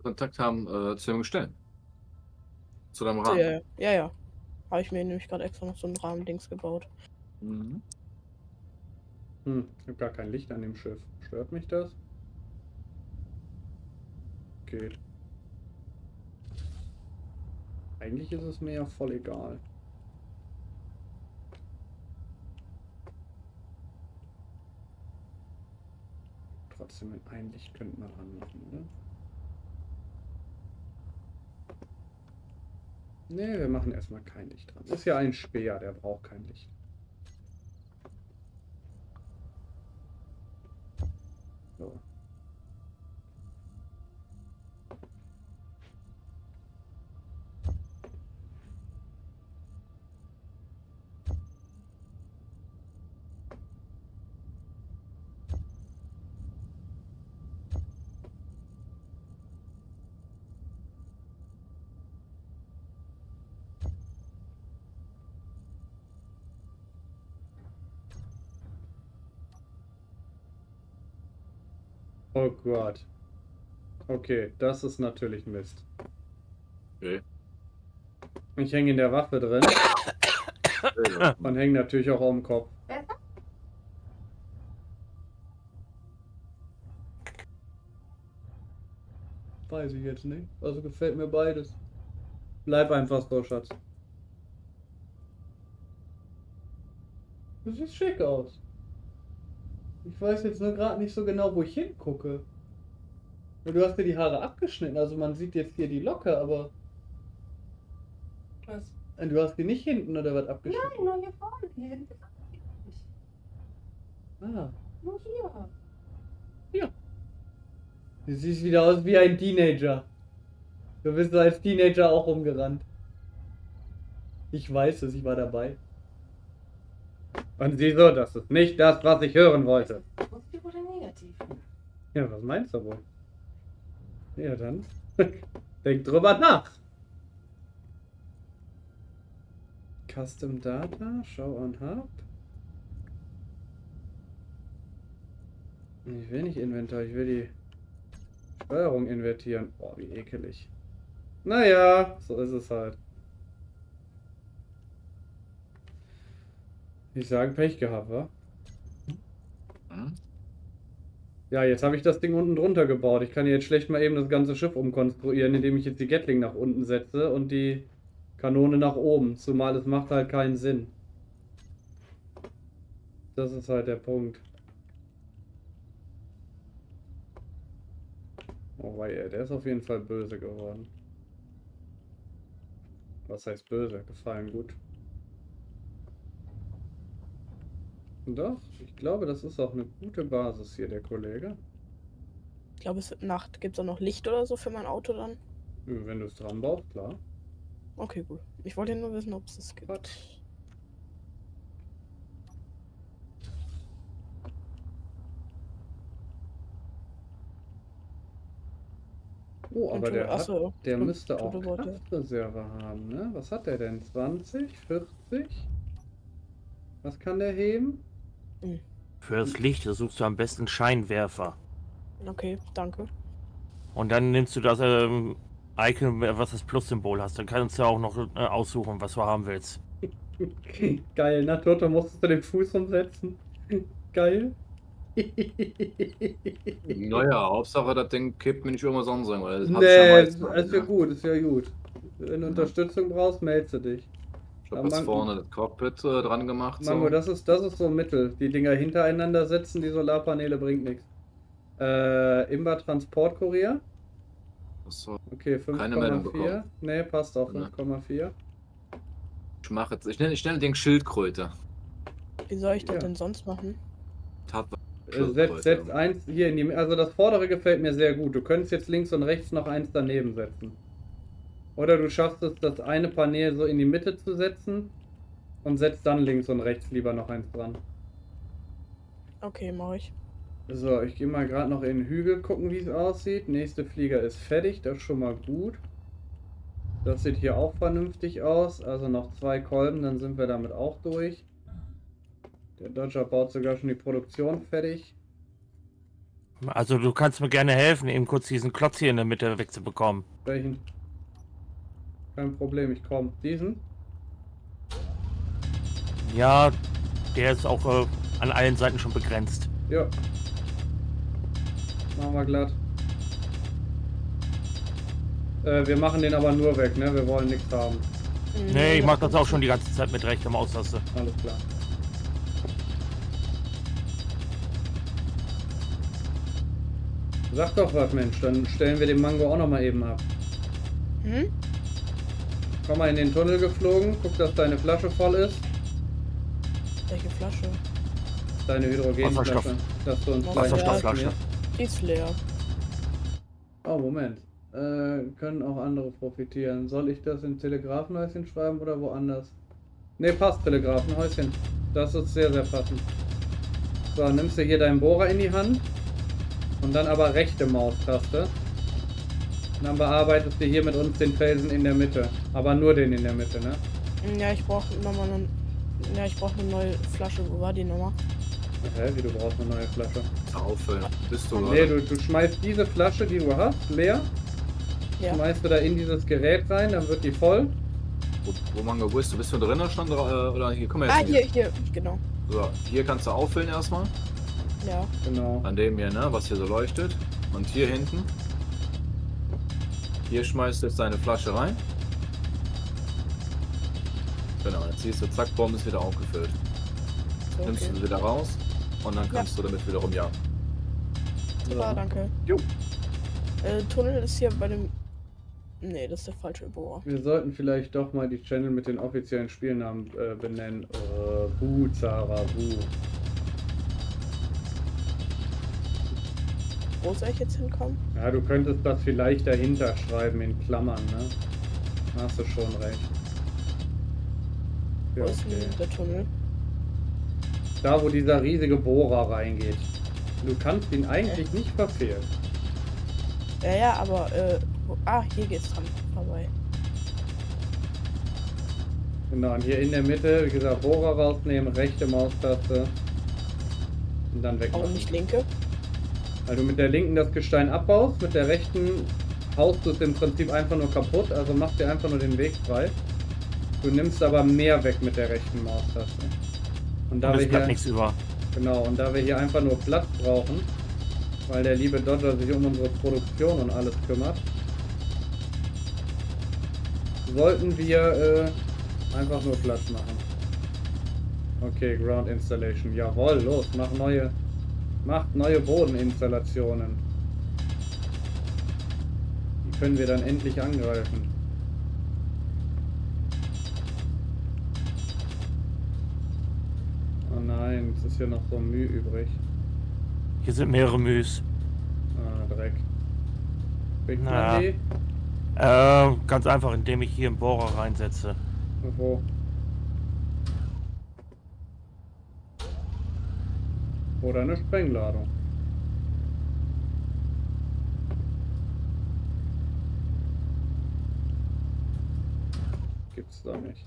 Kontakt haben zu dem Gestell. Zu deinem So, Rahmen. ja, ja, ja. Habe ich mir nämlich gerade extra noch so ein Rahmendings gebaut. Mhm. Ich habe gar kein Licht an dem Schiff. Stört mich das? Geht. Eigentlich ist es mir ja voll egal. Trotzdem mit ein Licht könnte man anmachen, oder? Ne, wir machen erstmal kein Licht dran. Ist ja ein Speer, der braucht kein Licht. So. Oh Gott. Okay, das ist natürlich Mist. Okay. Ich hänge in der Waffe drin und hänge natürlich auch am Kopf. Weiß ich jetzt nicht. Also gefällt mir beides. Bleib einfach so, Schatz. Das sieht schick aus. Ich weiß jetzt nur gerade nicht so genau, wo ich hingucke. Du hast dir die Haare abgeschnitten, also man sieht jetzt hier die Locke, aber Was? du hast die nicht hinten oder was abgeschnitten? Nein, nur hier vorne. Hier hinten ist nicht. Ah, Nur hier. du siehst wieder aus wie ein Teenager. Du bist so als Teenager auch rumgerannt. Ich weiß es, ich war dabei. Und sieh so, das ist nicht das, was ich hören wollte. Positiv oder negativ? Ja, was meinst du wohl? Ja, dann denk drüber nach. Custom Data, Show on Hub. Ich will nicht Inventar, ich will die Steuerung invertieren. Boah, wie ekelig. Naja, so ist es halt. Ich sage Pech gehabt, wa? Mhm. Ja, jetzt habe ich das Ding unten drunter gebaut. Ich kann jetzt schlecht mal eben das ganze Schiff umkonstruieren, indem ich jetzt die Gatling nach unten setze und die Kanone nach oben. Zumal es macht halt keinen Sinn. Das ist halt der Punkt. Oh wei, der ist auf jeden Fall böse geworden. Was heißt böse? Gefallen gut. Doch, ich glaube, das ist auch eine gute Basis hier, der Kollege. Ich glaube, es wird Nacht. Gibt es auch noch Licht oder so für mein Auto dann? Wenn du es dran baust, klar. Okay, gut. Ich wollte ja nur wissen, ob es das gibt. Quatsch. Oh, aber der, hat, Achso, der stimmt, müsste auch Turbobot, ja. Kraftreserve haben, ne? Was hat der denn? 20? 40? Was kann der heben? Für das Licht suchst du am besten Scheinwerfer. Okay, danke. Und dann nimmst du das Icon, was das Plus-Symbol hast. Dann kannst du auch noch aussuchen, was du haben willst. Geil, na Toto, musstest du den Fuß umsetzen? Geil. Naja, Hauptsache, das Ding kippt mir nicht irgendwas sonst weil das hab ich ja Nee, meistens, ist ja ne? gut, ist ja gut. Wenn du Ja. Unterstützung brauchst, meldest du dich. Ich hab jetzt vorne das Cockpit dran gemacht. Mango, So. das ist so ein Mittel. Die Dinger hintereinander setzen, die Solarpaneele bringt nichts. Imba Transportkurier. Achso, Okay, Keine Meldung 5,4. bekommen. Ne, passt auch, Ne. 5,4. ich mache jetzt. Ich nenne das Ding Schildkröte. Wie soll ich das Ja. denn sonst machen? Setz eins hier in die. Also das vordere gefällt mir sehr gut. Du könntest jetzt links und rechts noch eins daneben setzen. Oder du schaffst es, das eine Panel so in die Mitte zu setzen und setzt dann links und rechts lieber noch eins dran. Okay, mache ich. So, ich gehe mal gerade noch in den Hügel gucken, wie es aussieht. Nächste Flieger ist fertig, das ist schon mal gut. Das sieht hier auch vernünftig aus. Also noch 2 Kolben, dann sind wir damit auch durch. Der Dodger baut sogar schon die Produktion fertig. Also du kannst mir gerne helfen, eben kurz diesen Klotz hier in der Mitte wegzubekommen. Welchen? Kein Problem, ich komme. Diesen? Ja, der ist auch an allen Seiten schon begrenzt. Ja. Machen wir glatt. Wir machen den aber nur weg, ne? Wir wollen nichts haben. Nee, ich mach das auch schon die ganze Zeit mit rechter Maustaste. Alles klar. Sag doch was, Mensch, dann stellen wir den Mango auch noch mal eben ab. Hm? Komm mal in den Tunnel geflogen, guck, dass deine Flasche voll ist. Welche Flasche? Deine Hydrogenflasche. Wasserstoff. Dass du uns gleich Wasserstoffflasche. Die ist leer. Oh, Moment. Können auch andere profitieren. Soll ich das in Telegrafenhäuschen schreiben oder woanders? Ne, passt, Telegrafenhäuschen. Das ist sehr, sehr passend. So, nimmst du hier deinen Bohrer in die Hand und dann aber rechte Maustaste. Und dann bearbeitest du hier mit uns den Felsen in der Mitte. Aber nur den in der Mitte, ne? Ja, ich brauche nochmal eine. Ja, ich brauche eine neue Flasche. Wo war die nochmal? Hä, wie du brauchst eine neue Flasche? Auffüllen. Bist du Nee, du schmeißt diese Flasche, die du hast, leer. Ja. Schmeißt du da in dieses Gerät rein, dann wird die voll. Wo Mango, wo bist du? Bist du drinnen schon? Oder hier, komm mal Ah, jetzt hier, genau. So, hier kannst du auffüllen erstmal. Ja. Genau. An dem hier, ne? Was hier so leuchtet. Und hier hinten. Hier schmeißt du jetzt deine Flasche rein. Genau, jetzt siehst du, zack, Bombe ist wieder aufgefüllt. So, Nimmst okay. du sie wieder raus und dann kannst du damit wiederum jagen. Super, danke. Jo. Tunnel ist hier bei dem. Nee, das ist der falsche Bohrer. Wir sollten vielleicht doch mal die Channel mit den offiziellen Spielnamen benennen. Buh, Zara, Buh. Wo soll ich jetzt hinkommen? Ja, du könntest das vielleicht dahinter schreiben in Klammern, ne? Hast du schon recht. Ja, Wo ist okay. denn der Tunnel? Da, wo dieser riesige Bohrer reingeht. Du kannst ihn eigentlich nicht verfehlen. Ja, aber, hier geht's dran vorbei. Genau, und hier in der Mitte, wie gesagt, Bohrer rausnehmen, rechte Maustaste und dann wegmachen. Warum nicht linke? Weil du mit der linken das Gestein abbaust, mit der rechten haust du es im Prinzip einfach nur kaputt, also machst dir einfach nur den Weg frei. Du nimmst aber mehr weg mit der rechten Maustaste. Und da Und es wir bleibt hier, nichts über. genau, und da wir hier einfach nur Platz brauchen, weil der liebe Dodger sich um unsere Produktion und alles kümmert, sollten wir einfach nur Platz machen. Okay, Ground Installation. Jawohl, los, macht neue Bodeninstallationen. Die können wir dann endlich angreifen. Oh nein, es ist hier noch so Mühe übrig. Hier sind mehrere Müs. Ah, Dreck. Kriegt man Na. die? Ganz einfach, indem ich hier einen Bohrer reinsetze. Wo? Oder eine Sprengladung. Gibt's da nicht.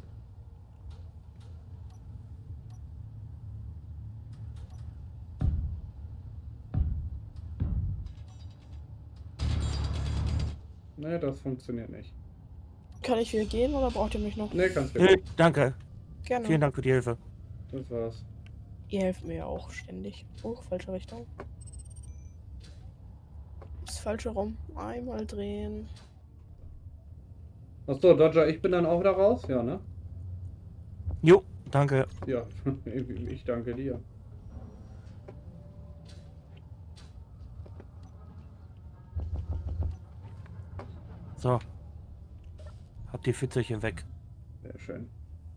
Ne, das funktioniert nicht. Kann ich wieder gehen oder braucht ihr mich noch? Ne, kannst du Nö, nicht. danke. Gerne. Vielen Dank für die Hilfe. Das war's. Ihr helft mir ja auch ständig. Oh, falsche Richtung. Das falsche rum. Einmal drehen. Achso, Dodger, ich bin dann auch wieder raus? Ja, ne? Jo, danke. Ja, ich danke dir. So. Hab die Fitzelchen weg. Sehr schön.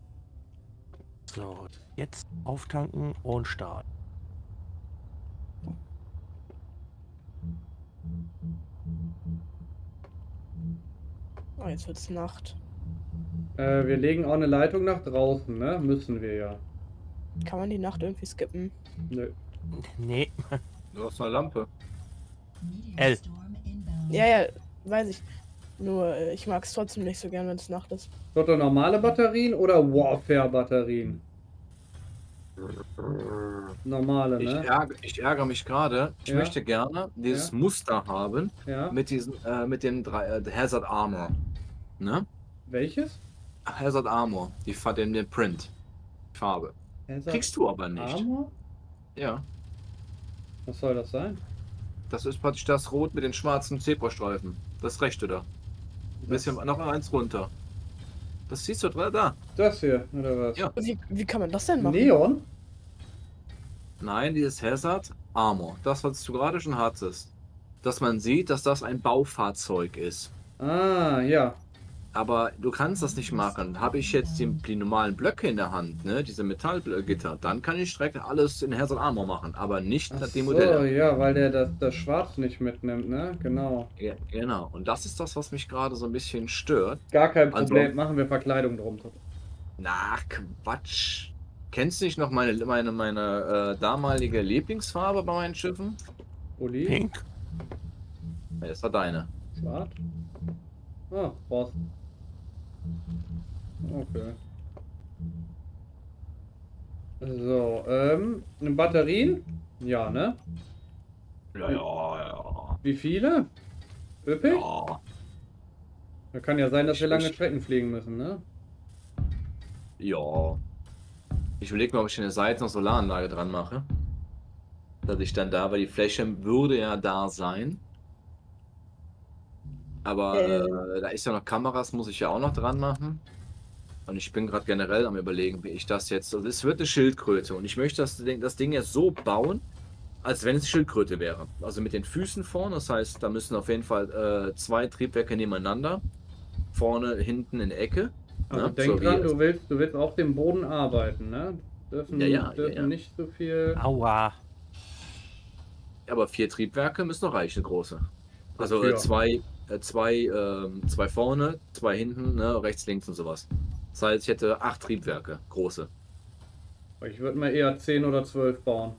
So, jetzt auftanken und starten. Oh, jetzt wird's Nacht. Wir legen auch eine Leitung nach draußen, ne? Müssen wir ja. Kann man die Nacht irgendwie skippen? Nö. Nee. Du hast eine Lampe. L. Ja, ja, weiß ich. Nur, ich mag es trotzdem nicht so gern, wenn es Nacht ist. Dort normale Batterien oder Warfare-Batterien? Normale, Ich ne? ärgere mich gerade. Ich Ja. möchte gerne dieses Ja. Muster haben Ja. mit diesen, mit dem Hazard Armor. Ne? Welches? Hazard Armor, den Print. Farbe. Hazard Kriegst du aber nicht. Armor? Ja. Was soll das sein? Das ist praktisch das Rot mit den schwarzen Zebrastreifen. Das rechte da. Ein bisschen noch eins runter. Das siehst du da. Das hier, oder was? Ja. Wie kann man das denn machen? Neon? Nein, dieses Hazard Armor. Das, was du gerade schon hattest. Dass man sieht, dass das ein Baufahrzeug ist. Ah, ja. Aber du kannst das nicht machen. Habe ich jetzt die normalen Blöcke in der Hand, ne? Diese Metallgitter, dann kann ich direkt alles in Hazard Armor machen, aber nicht Ach die so, Modelle. ja, weil der das Schwarz nicht mitnimmt, ne? Genau. Ja, genau. Und das ist das, was mich gerade so ein bisschen stört. Gar kein Also- Problem, machen wir Verkleidung drum. Na, Quatsch. Kennst du nicht noch meine damalige Lieblingsfarbe bei meinen Schiffen? Uli, Pink. Ja, das war deine. schwarz. Ah, Rost. Okay. So, Batterien? Ja, ne? Ja. Wie viele? Üppig? Ja. Da kann ja sein, dass wir lange Ich- Strecken fliegen müssen, ne? Ja. Ich überlege mal, ob ich eine Seite noch Solaranlage dran mache. Dass ich dann da, weil die Fläche würde ja da sein. Aber da ist ja noch Kameras, muss ich ja auch noch dran machen. Und ich bin gerade generell am Überlegen, wie ich das jetzt. Also es wird eine Schildkröte und ich möchte das Ding jetzt so bauen, als wenn es eine Schildkröte wäre. Also mit den Füßen vorne, das heißt, da müssen auf jeden Fall 2 Triebwerke nebeneinander. Vorne, hinten in der Ecke. Also ne? denk So wie dran, jetzt. du willst auf dem Boden arbeiten, ne? Dürfen Ja. nicht so viel. Aua. Aber 4 Triebwerke müssen noch reichen, große. Also Ja. zwei vorne, 2 hinten, ne? Rechts, links und sowas. Das heißt, ich hätte 8 Triebwerke, große. Ich würde mal eher 10 oder 12 bauen.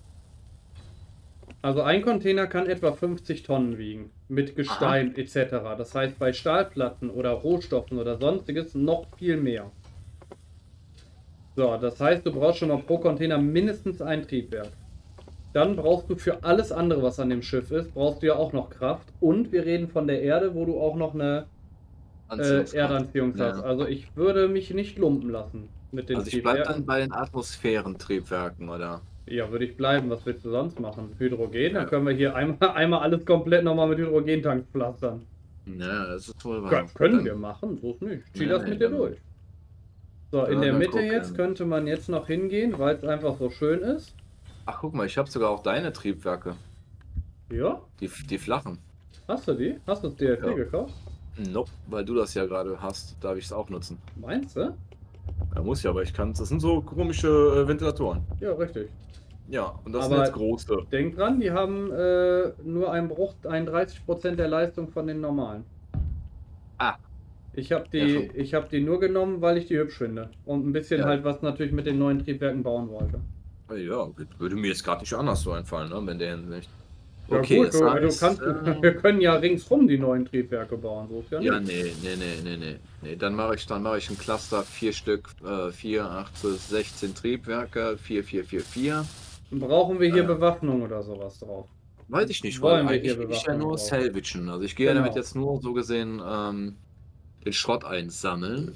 Also ein Container kann etwa 50 Tonnen wiegen. Mit Gestein etc. Das heißt bei Stahlplatten oder Rohstoffen oder sonstiges noch viel mehr. So, das heißt, du brauchst schon mal pro Container mindestens ein Triebwerk. Dann brauchst du für alles andere, was an dem Schiff ist, brauchst du ja auch noch Kraft. Und wir reden von der Erde, wo du auch noch eine Anziehungskraft. Erdanziehung hast. Ja. Also ich würde mich nicht lumpen lassen mit den Also ich bleibe Triebwerken. dann bei den Atmosphärentriebwerken, oder? Ja, würde ich bleiben. Was willst du sonst machen? Hydrogen? Dann Ja. können wir hier einmal alles komplett nochmal mit Hydrogentanks pflastern. Ja, das ist wohl wahr. Können Dann- wir machen, so ist nicht. Zieh Nee, das nee, mit dir dann- durch. So, Ja, in der mal Mitte gucken. jetzt könnte man jetzt noch hingehen, weil es einfach so schön ist. Ach, guck mal, ich habe sogar auch deine Triebwerke. Ja, Die flachen. hast du die? Hast du das DLC Ja. gekauft? Nope, weil du das ja gerade hast, darf ich es auch nutzen. Meinst du? Ja, muss ja, aber ich kann. Das sind so komische Ventilatoren. Ja, richtig. Ja, und das Aber- sind jetzt große. Denk dran, die haben nur einen 30% der Leistung von den normalen. Ah. Ich habe Ja, schon. hab die nur genommen, weil ich die hübsch finde. Und ein bisschen Ja. halt was natürlich mit den neuen Triebwerken bauen wollte. Ja, würde mir jetzt gerade nicht anders so einfallen, ne, wenn der Hinsicht. Ja, Okay, gut, das du heißt, kannst, wir können ja ringsrum die neuen Triebwerke bauen. So ist ja ja, nicht. nee. Dann mache ich ein Cluster, 4 Stück, 4, 8, 16 Triebwerke, 4, 4, 4, 4. Brauchen wir hier Bewaffnung oder sowas drauf? Weiß ich nicht, Wollen weil wir hier eigentlich will ich ja Bewaffnung nur brauchen? salvagen. Also ich gehe ja Genau. damit jetzt nur so gesehen den Schrott einsammeln.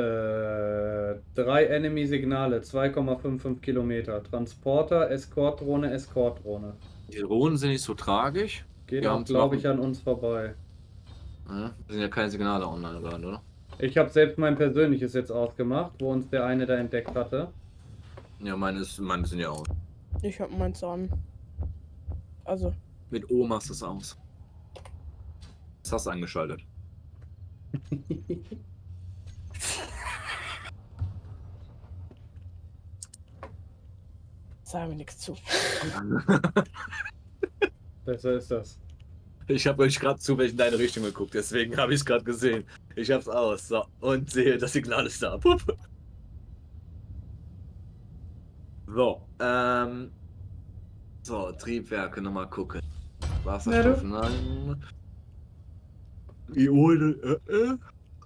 3 Enemy-Signale, 2,55 Kilometer. Transporter, Eskortdrohne, Eskortdrohne. Die Drohnen sind nicht so tragisch. Geht Wir auch, haben glaube zwar- ich, an uns vorbei. Ja, sind ja keine Signale online gerade, oder? Ich habe selbst mein persönliches jetzt ausgemacht, wo uns der eine da entdeckt hatte. Ja, meine sind ja aus. Ich hab meins an. Also, Mit O machst du es aus. Was hast du angeschaltet? sag mir nichts zu. Besser ist das. Ich habe euch gerade zufällig in deine Richtung geguckt, deswegen habe ich es gerade gesehen. Ich hab's aus. So, und sehe, das Signal ist da. Pup. So, so, Triebwerke nochmal gucken. Wasserstoff, nein. Ione,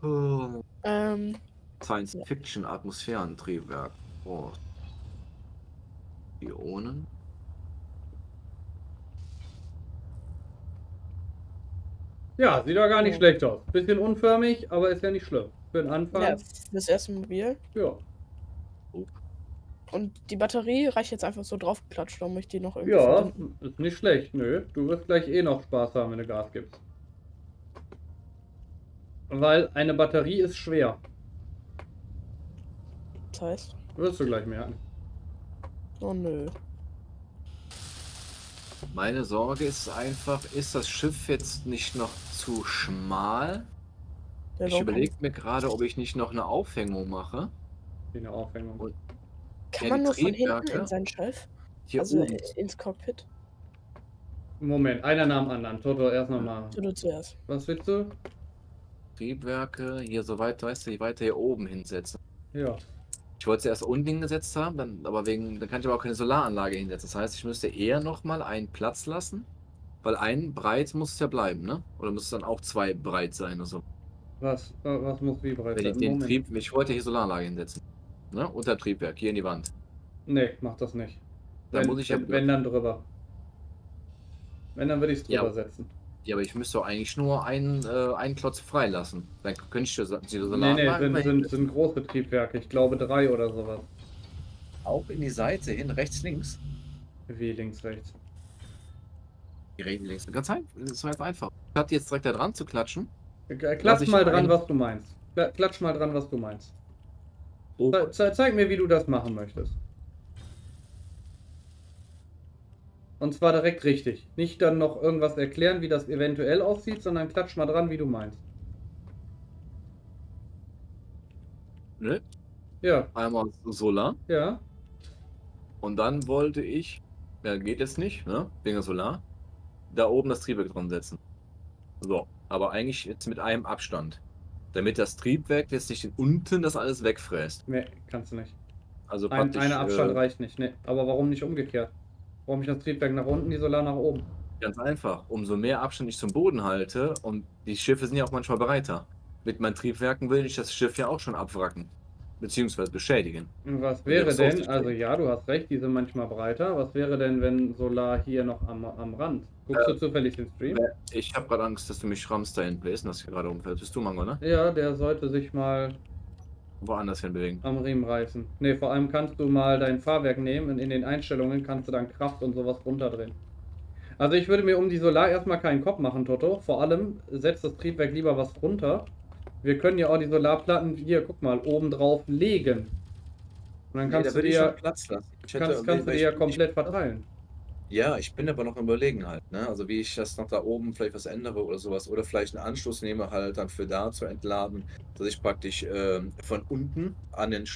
Oh. Ähm, Science-Fiction-Atmosphärentriebwerk. Oh. Ionen. Ja, sieht doch gar nicht Ja. schlecht aus. Bisschen unförmig, aber ist ja nicht schlimm. Für den Anfang. Ja, das erste Mobil. Ja. Und die Batterie reicht jetzt einfach so draufgeklatscht, um ich die noch irgendwie Ja, verbinden. ist nicht schlecht. Nö, du wirst gleich eh noch Spaß haben, wenn du Gas gibst. Weil eine Batterie ist schwer. Das heißt, Wirst du gleich merken. oh nö. Meine Sorge ist einfach, ist das Schiff jetzt nicht noch zu schmal? Ja, Ich warum überlege mir gerade, ob ich nicht noch eine Aufhängung mache. Wie eine Aufhängung. Und kann ja, man die nur von hinten Triebwerke in sein Schiff? hier Also oben. ins Cockpit? Moment, einer nach dem anderen. Toto, erst nochmal. Du zuerst. Was willst du? Triebwerke hier so weit, weißt du, weiter hier oben hinsetzen. Ja. Ich wollte sie erst unten hingesetzt haben, dann kann ich aber auch keine Solaranlage hinsetzen. Das heißt, ich müsste eher nochmal einen Platz lassen, weil ein breit muss es ja bleiben, ne? Oder muss es dann auch zwei breit sein oder so? Was muss wie bereit Wenn ich sein? den Moment. ich wollte hier Solaranlage hinsetzen. Ne? Unter Triebwerk, hier in die Wand. Nee, mach das nicht. Da muss ich ja. wenn dann drüber. Wenn, dann würde ich es drüber Ja. setzen. Ja, aber ich müsste doch eigentlich nur einen Klotz freilassen. Dann könnte ich die Nee, Solaranlage sind große Triebwerke. Ich glaube 3 oder sowas. auch in die Seite hin, rechts, links. Wie links, rechts. Die reden links. Ganz einfach. Das war jetzt einfach. Statt jetzt direkt da dran zu klatschen. Lass Klatsch ich mal dran, ein- was du meinst. Klatsch mal dran, was du meinst. Oh, Zeig mir, wie du das machen möchtest. Und zwar direkt richtig. Nicht dann noch irgendwas erklären, wie das eventuell aussieht, sondern klatsch mal dran, wie du meinst. ne? Ja, Einmal Solar. ja. Und dann wollte ich, ja, geht jetzt nicht, ne? Wegen der Solar, da oben das Triebwerk dran setzen. So, aber eigentlich jetzt mit einem Abstand. Damit das Triebwerk jetzt nicht unten das alles wegfräst. Nee, kannst du nicht. Also Ein praktisch Abstand reicht nicht. Nee. Aber warum nicht umgekehrt? Warum nicht das Triebwerk nach unten, die Solar nach oben? ganz einfach. Umso mehr Abstand ich zum Boden halte, und die Schiffe sind ja auch manchmal breiter. Mit meinen Triebwerken will ich das Schiff ja auch schon abwracken. Beziehungsweise beschädigen. Was Ja, wäre das denn, ausrichten. also ja, du hast recht, die sind manchmal breiter. Was wäre denn, wenn Solar hier noch am Rand? Guckst du zufällig den Stream? Ich habe gerade Angst, dass du mich rammst da hinten. Wer ist denn das hier gerade umfällt? Bist du, Mango, ne? Ja, der sollte sich mal Woanders hin bewegen. am Riemen reißen. Ne, vor allem kannst du mal dein Fahrwerk nehmen und in den Einstellungen kannst du dann Kraft und sowas runterdrehen. Also ich würde mir um die Solar erstmal keinen Kopf machen, Toto. Vor allem setzt das Triebwerk lieber was runter. Wir können ja auch die Solarplatten hier, guck mal, oben drauf legen. Und dann kannst du die ja, Platz lassen. kannst du die ja komplett verteilen. Ja, ich bin aber noch am Überlegen halt, ne? Also wie ich das noch da oben vielleicht was ändere oder sowas. Oder vielleicht einen Anschluss nehme halt dann für da zu entladen, dass ich praktisch von unten an den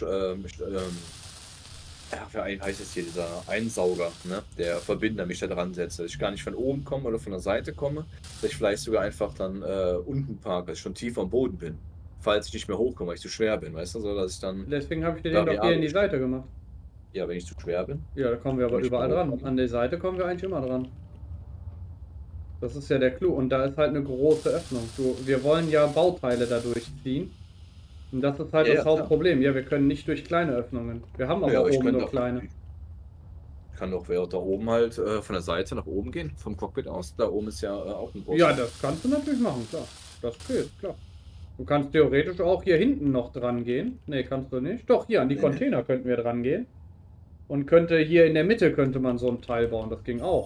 wie heißt es hier, dieser Einsauger, ne? Der Verbinder mich da dran setze. Dass ich gar nicht von oben komme oder von der Seite komme, dass ich vielleicht sogar einfach dann unten parke, dass ich schon tiefer am Boden bin. Falls ich nicht mehr hochkomme, weil ich zu schwer bin, weißt du, so dass ich dann, Deswegen habe ich dir den doch hier in die Seite gemacht. ja, wenn ich zu schwer bin. Ja, da kommen wir aber Wenn ich überall mal dran. hochkomme. An der Seite kommen wir eigentlich immer dran. Das ist ja der Clou. Und da ist halt eine große Öffnung. Wir wollen ja Bauteile da durchziehen. Und das ist halt Ja, das ja, Hauptproblem. Ja, wir können nicht durch kleine Öffnungen. Wir haben aber Ja, aber ich oben könnte nur auch- kleine. Ich kann doch da oben halt von der Seite nach oben gehen, vom Cockpit aus. Da oben ist ja auch ein großer. Ja, das kannst du natürlich machen, klar. Das geht, klar. Du kannst theoretisch auch hier hinten noch dran gehen. Ne, kannst du nicht. Doch, hier an die Nee. Container könnten wir dran gehen. Und könnte hier in der Mitte könnte man so ein Teil bauen. Das ging auch.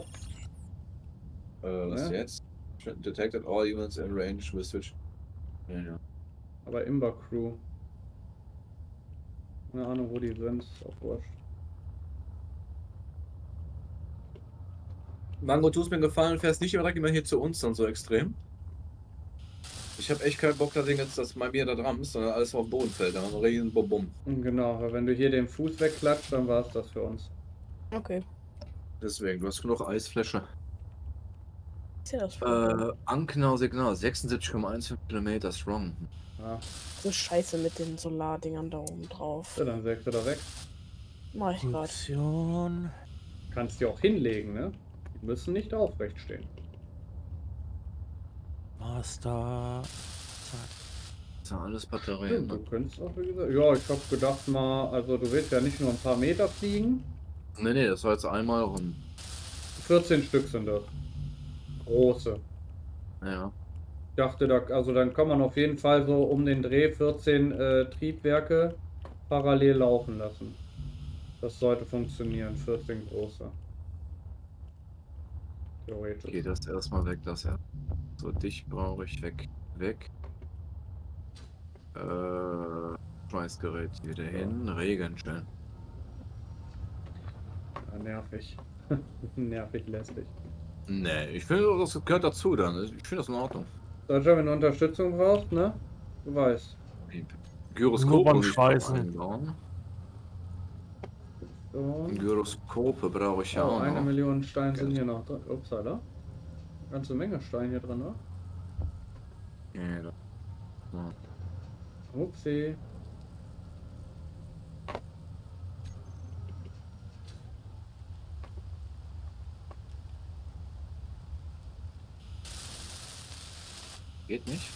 Was Ja. jetzt? Detected all units in range with switch. Ja. Aber Imber Crew. Keine Ahnung, wo die sind. Ist auch wurscht. Mango, tust mir einen Gefallen, fährst nicht direkt immer hier zu uns dann so extrem. Ich habe echt keinen Bock, da jetzt, dass bei mir da dran ist, sondern alles auf den Boden fällt. Dann haben wir einen riesen Bum. Genau, weil wenn du hier den Fuß wegklatscht, dann war es das für uns. Okay. Deswegen, du hast genug Eisfläche. Ist ja das Anknau Signal, 76,15 Kilometer strong. Ja, so scheiße mit den Solardingern da oben drauf. so, dann sägst du da weg. Mach ich grad. Funktion. Kannst die auch hinlegen, ne? Die müssen nicht aufrecht stehen. Master. Zack. Das sind alles Stimmt, Batterien. du Ne? könntest auch, wie gesagt. Ja, ich hab gedacht mal, also du willst ja nicht nur ein paar Meter fliegen, Nee, das war jetzt einmal rum. 14 Stück sind das. Große. Ja. Ich dachte, also dann kann man auf jeden Fall so um den Dreh 14 Triebwerke parallel laufen lassen. Das sollte funktionieren, 14 große. Theoretisch. Geht das erstmal weg, das ja. So, dich brauche ich weg. Weg. Schmeißgerät wieder hin. Regenstellen. Ja, nervig. Nervig lästig. Nee, ich finde, das gehört dazu dann. Ich finde das in Ordnung. Sascha, wenn du Unterstützung brauchst, ne? Du weißt. Gyroskop Nur beim muss ich Schweißen. noch einbauen. So. Gyroskope brauche ich ja Oh, auch 1 noch. Million Steine sind hier noch drin. Upsala. Ganze Menge Steine hier drin, ne? Ja, da- Upsi. Geht nicht.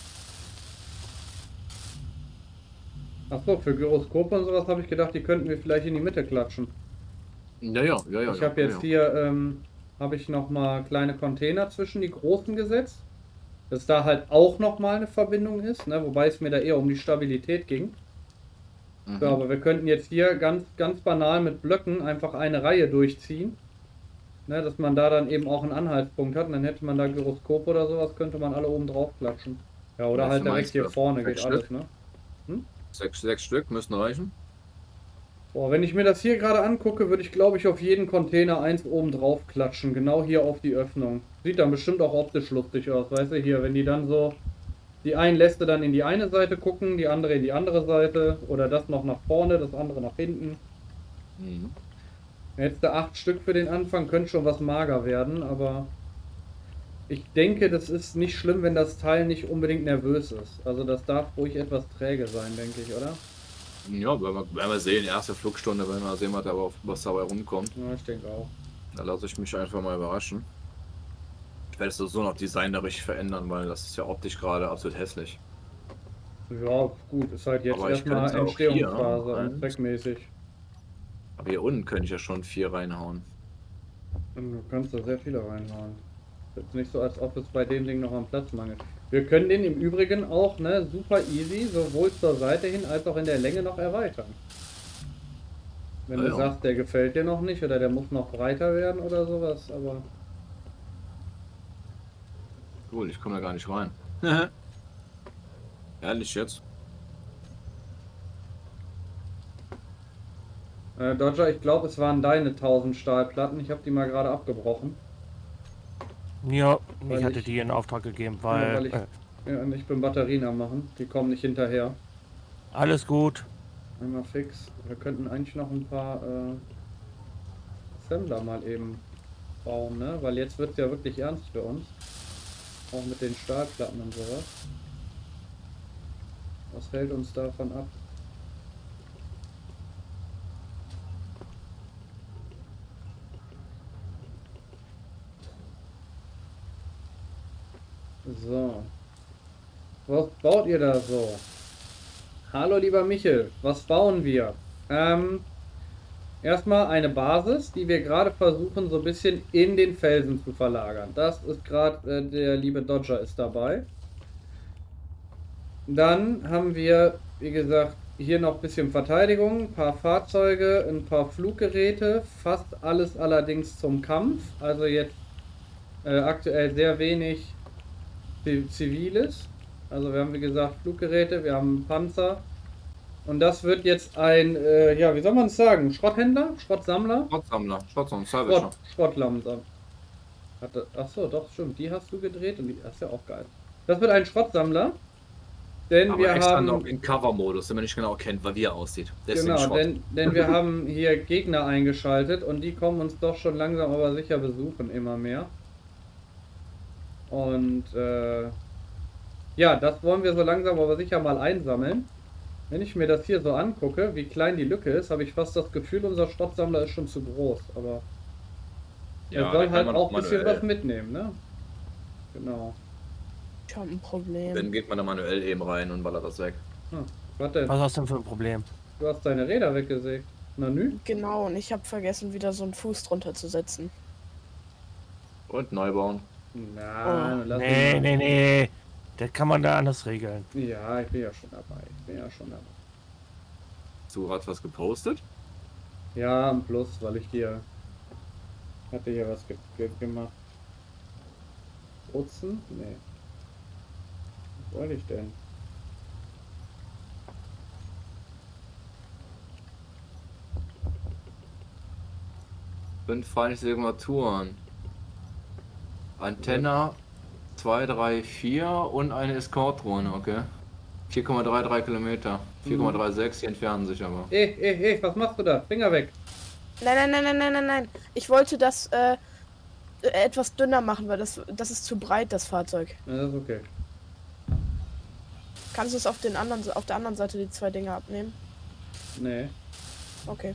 Achso, für Gyroskope und sowas habe ich gedacht, die könnten wir vielleicht in die Mitte klatschen. Ja. Ich habe jetzt hier, habe ich nochmal kleine Container zwischen die großen gesetzt. Dass da halt auch nochmal eine Verbindung ist, ne? Wobei es mir da eher um die Stabilität ging. Mhm. So, aber wir könnten jetzt hier ganz banal mit Blöcken einfach eine Reihe durchziehen. Ne? Dass man da dann eben auch einen Anhaltspunkt hat. Und dann hätte man da Gyroskop oder sowas, könnte man alle oben drauf klatschen. Ja, oder Was halt direkt meinst hier du? vorne 6 geht alles, ne? Sechs Stück müssen reichen. Boah, wenn ich mir das hier gerade angucke, würde ich glaube ich auf jeden Container eins oben drauf klatschen. Genau hier auf die Öffnung. Sieht dann bestimmt auch optisch lustig aus, weißt du, hier, wenn die dann so, die einen lässt du dann in die eine Seite gucken, die andere in die andere Seite, oder das noch nach vorne, das andere nach hinten. Mhm. Jetzt 8 Stück für den Anfang, könnte schon was mager werden, aber ich denke, das ist nicht schlimm, wenn das Teil nicht unbedingt nervös ist. Also das darf ruhig etwas träge sein, denke ich, oder? Ja, werden wir sehen. Erste Flugstunde, wenn wir sehen, was dabei rumkommt. Ja, ich denke auch. Da lasse ich mich einfach mal überraschen. Ich werde es so noch designerisch verändern, weil das ist ja optisch gerade absolut hässlich. Ja, gut, ist halt jetzt Aber ich erstmal könnte auch Entstehungsphase hier und zweckmäßig. Aber hier unten könnte ich ja schon 4 reinhauen. Und du kannst da sehr viele reinhauen. Ist nicht so, als ob es bei dem Ding noch am Platz mangelt. Wir können den im Übrigen auch, ne, super easy, sowohl zur Seite hin als auch in der Länge noch erweitern. Wenn Ja, du ja. sagst, der gefällt dir noch nicht oder der muss noch breiter werden oder sowas, aber Cool, ich komme da gar nicht rein. Ehrlich jetzt? Dodger, ich glaube, es waren deine 1000 Stahlplatten. Ich habe die mal gerade abgebrochen. Ja, Weil ich hatte ich- die in Auftrag gegeben, Ja, weil weil ich, ja, ich bin Batterien am machen. Die kommen nicht hinterher. alles gut. Einmal fix. Wir könnten eigentlich noch ein paar Assembler mal eben bauen, ne? Weil jetzt wird es ja wirklich ernst für uns. Auch mit den Stahlplatten und sowas. Was hält uns davon ab? So. Was baut ihr da so? Hallo lieber Michel, was bauen wir? Erstmal eine Basis, die wir gerade versuchen so ein bisschen in den Felsen zu verlagern. Das ist gerade, der liebe Dodger ist dabei. Dann haben wir, wie gesagt, hier noch ein bisschen Verteidigung, ein paar Fahrzeuge, ein paar Fluggeräte, fast alles allerdings zum Kampf. Also jetzt aktuell sehr wenig Ziviles. Also wir haben wie gesagt Fluggeräte, wir haben Panzer. Und das wird jetzt ein, ja, wie soll man es sagen? Schrotthändler? Schrottsammler? Schrottsammler, Salvage. Schrottlamser. Achso, doch, stimmt. Die hast du gedreht und das ist ja auch geil. Das wird ein Schrottsammler. Denn Aber wir extra haben. noch in Cover-Modus, den man nicht genau kennt, wie er aussieht. Deswegen Genau, Schrott. denn wir haben hier Gegner eingeschaltet und die kommen uns doch schon langsam aber sicher besuchen, immer mehr. Und ja, das wollen wir so langsam aber sicher mal einsammeln. Wenn ich mir das hier so angucke, wie klein die Lücke ist, habe ich fast das Gefühl, unser Schrottsammler ist schon zu groß. Aber er Ja, soll da halt kann man auch ein bisschen manuell. was mitnehmen, ne? Genau. Ich habe ein Problem. Dann geht man da manuell eben rein und ballert das weg. Was denn? Was hast du denn für ein Problem? Du hast deine Räder weggesägt. Menü? Genau, und ich habe vergessen, wieder so einen Fuß drunter zu setzen. Und neu bauen. Nein, lass ihn Nee, mal. nee, nee. Das kann man da anders regeln. Ja, ich bin ja schon dabei. Ich bin ja schon dabei. Hast du gerade was gepostet? Ja, am Plus, weil ich hier hatte hier was gemacht. Putzen? Nee. Was wollte ich denn? 5 feindliche Signaturen. Antenna 2, 3, 4 und eine Escort-Drohne, okay. 4,33 Kilometer. 4,36, die entfernen sich aber. Was machst du da? Finger weg. Nein. Ich wollte das etwas dünner machen, weil das ist zu breit, das Fahrzeug. Ja, das ist okay. Kannst du es auf der anderen Seite die 2 Dinger abnehmen? Nee. Okay.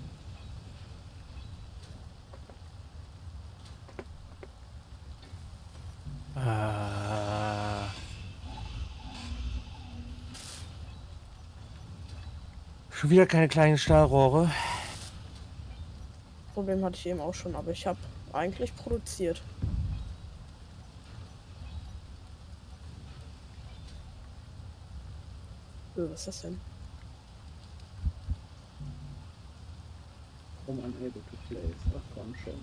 Schon wieder keine kleinen Stahlrohre. Problem hatte ich eben auch schon, aber ich habe eigentlich produziert. Was ist das denn? Unable to place. Ach komm schon.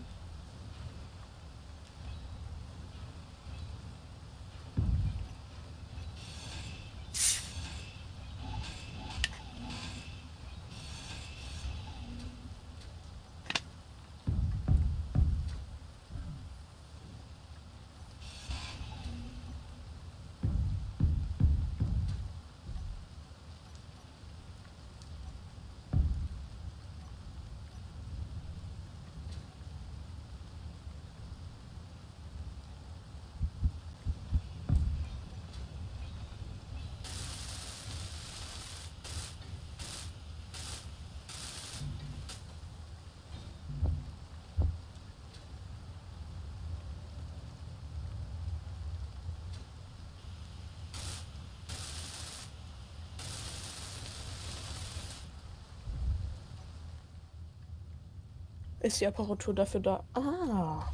Ist die Apparatur dafür da? Ah,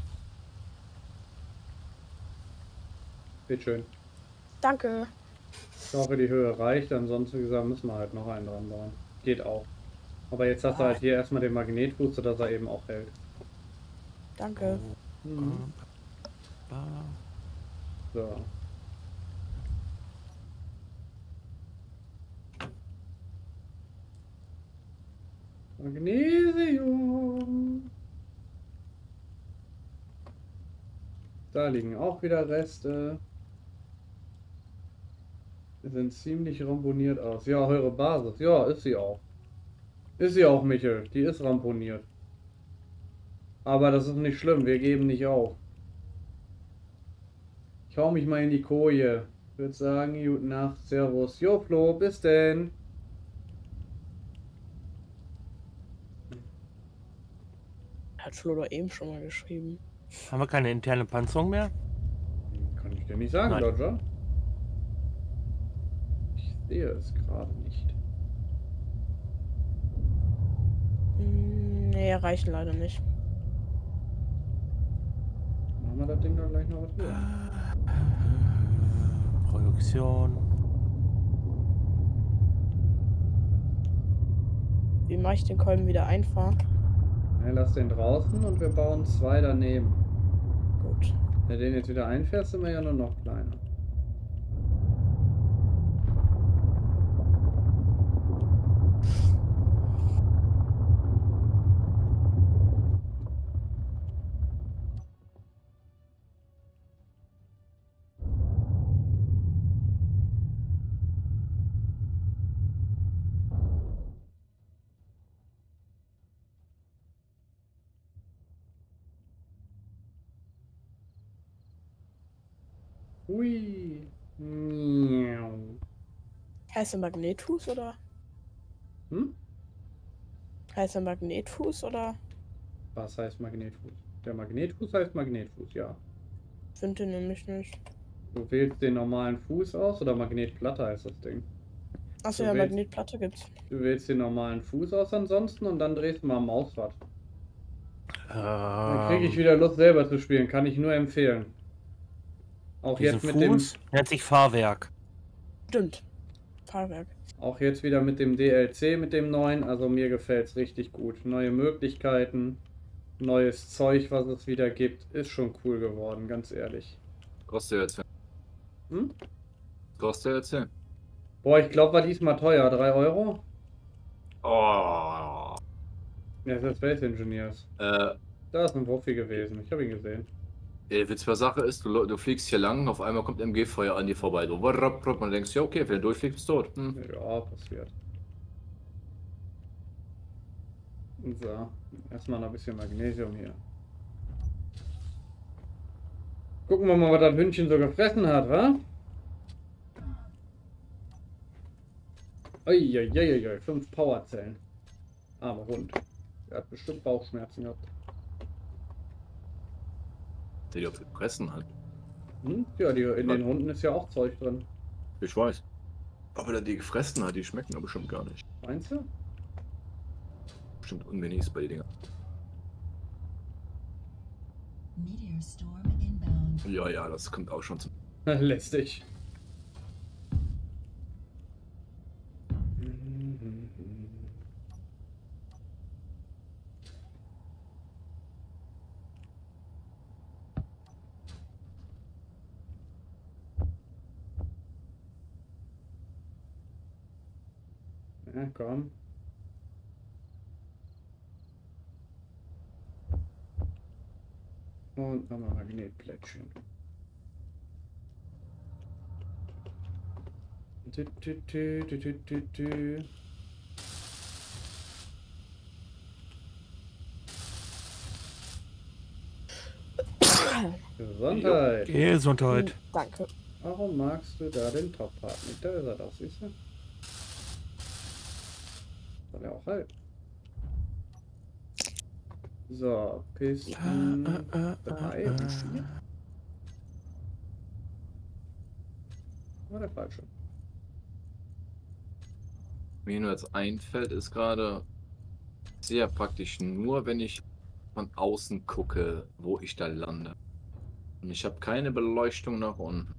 Bitteschön. danke. Ich hoffe, die Höhe reicht. Ansonsten, wie gesagt, müssen wir halt noch einen dran bauen. Geht auch. Aber jetzt hast du halt hier erstmal den Magnetfuß, sodass er eben auch hält. Danke. Mhm. So. Magnesium. Da liegen auch wieder Reste. Die sind ziemlich ramponiert aus. Ja, eure Basis. Ja, ist sie auch. Ist sie auch, Michel. Die ist ramponiert. Aber das ist nicht schlimm. Wir geben nicht auf. Ich hau mich mal in die Koje. Ich würde sagen, gute Nacht. Servus. Jo, Flo. Bis denn. Hat Flo doch eben schon mal geschrieben. Haben wir keine interne Panzerung mehr? Kann ich dir nicht sagen, Nein. Roger. Ich sehe es gerade nicht. Nee, reichen leider nicht. Machen wir das Ding doch gleich noch was höher. Produktion. Wie mache ich den Kolben wieder einfahren? Ja, lass den draußen und wir bauen 2 daneben. Gut. Wenn du den jetzt wieder einfährst, sind wir ja nur noch kleiner. Hui. Miau. Heißt der Magnetfuß oder? Hm? Heißt der Magnetfuß oder? Was heißt Magnetfuß? Der Magnetfuß heißt Magnetfuß, ja. Finde den nämlich nicht. Du wählst den normalen Fuß aus oder Magnetplatte heißt das Ding. Achso, Du ja, willst- Magnetplatte gibt's. Du wählst den normalen Fuß aus ansonsten und dann drehst du mal am Mausrad. Dann kriege ich wieder Lust selber zu spielen, kann ich nur empfehlen. Auch Diesen jetzt mit dem, Fuß nennt sich Fahrwerk. Stimmt. Fahrwerk. auch jetzt wieder mit dem DLC, mit dem neuen, also mir gefällt es richtig gut. Neue Möglichkeiten, neues Zeug, was es wieder gibt, ist schon cool geworden, ganz ehrlich. Kostet jetzt. Hm? Kostet jetzt. Boah, ich glaube, war diesmal teuer, 3 Euro? Oh. Ja, das ist Space Engineers. Da ist ein Profi gewesen, ich habe ihn gesehen. Der Witz bei Sache ist, du fliegst hier lang, auf einmal kommt MG-Feuer an dir vorbei. So, man denkst, ja, okay, wenn du durchfliegst, bist du tot. Ja, passiert. So, erstmal noch ein bisschen Magnesium hier. Gucken wir mal, was das Hündchen so gefressen hat, wa? Uiuiuiui, 5 Powerzellen. Armer Hund. Der hat bestimmt Bauchschmerzen gehabt. Der die auch gefressen hat. Hm? Ja, in den Hunden ist ja auch Zeug drin. Ich weiß. Aber der die gefressen hat, die schmecken aber bestimmt gar nicht. Meinst du? Bestimmt unwenig bei den Dinger. Meteor storm inbound. Ja, das kommt auch schon zum. Lästig. Ja, komm. Und nochmal Magnetplättchen. Tü. Gesundheit. Gesundheit. Danke. Warum magst du da den Top-Part nicht? Da ist er doch, siehst du? Soll er auch halt. So, Pisten 3 und 4. War der falsche. Mir nur jetzt einfällt, ist gerade sehr praktisch nur, wenn ich von außen gucke, wo ich da lande. Und ich habe keine Beleuchtung nach unten.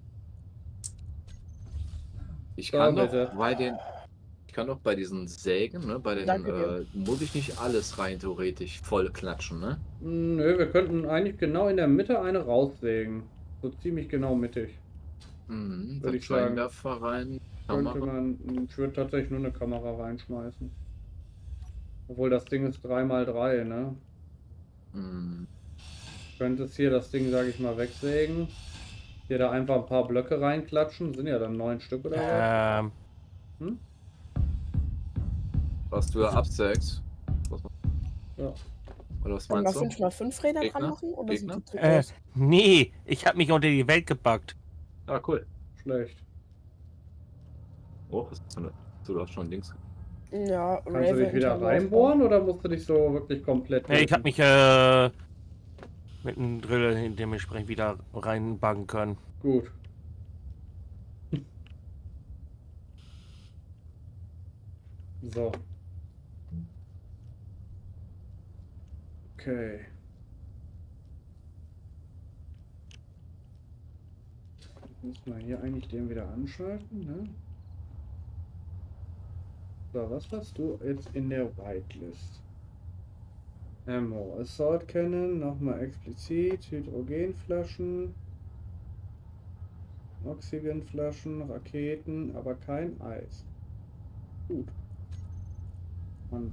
Ich So, kann doch bitte. bei diesen Sägen, ne, bei den, Danke muss ich nicht alles rein theoretisch voll klatschen, ne? Nö, wir könnten eigentlich genau in der Mitte eine raussägen. So ziemlich genau mittig. Mhm, Würde dann ich sagen. Scheinwerfer rein, Könnte Kamera. man, ich würde tatsächlich nur eine Kamera reinschmeißen. Obwohl das Ding ist 3x3, ne? Mhm. Könntest hier das Ding, sage ich mal, wegsägen. Hier da einfach ein paar Blöcke reinklatschen. Sind ja dann 9 Stück oder was? Hm? Was du da absägst. Ja. Oder was Kann man meinst du? 5x5 Räder Gegner? dran machen? Oder Gegner? sind die zu groß? Nee, ich habe mich unter die Welt gepackt. Ah, cool. Schlecht. Oh, was ist denn da? Du hast schon links. Ja, Kannst du dich wieder Interlauf. reinbohren oder musst du dich so wirklich komplett... Nee, ich habe mich mit einem Drill dementsprechend wieder reinbacken können. Gut. So. Okay. Müssen wir hier eigentlich den wieder anschalten, ne? So, was hast du jetzt in der Whitelist? Ammo, Assault Cannon, nochmal explizit, Hydrogenflaschen, Oxygenflaschen, Raketen, aber kein Eis. Gut. Mann.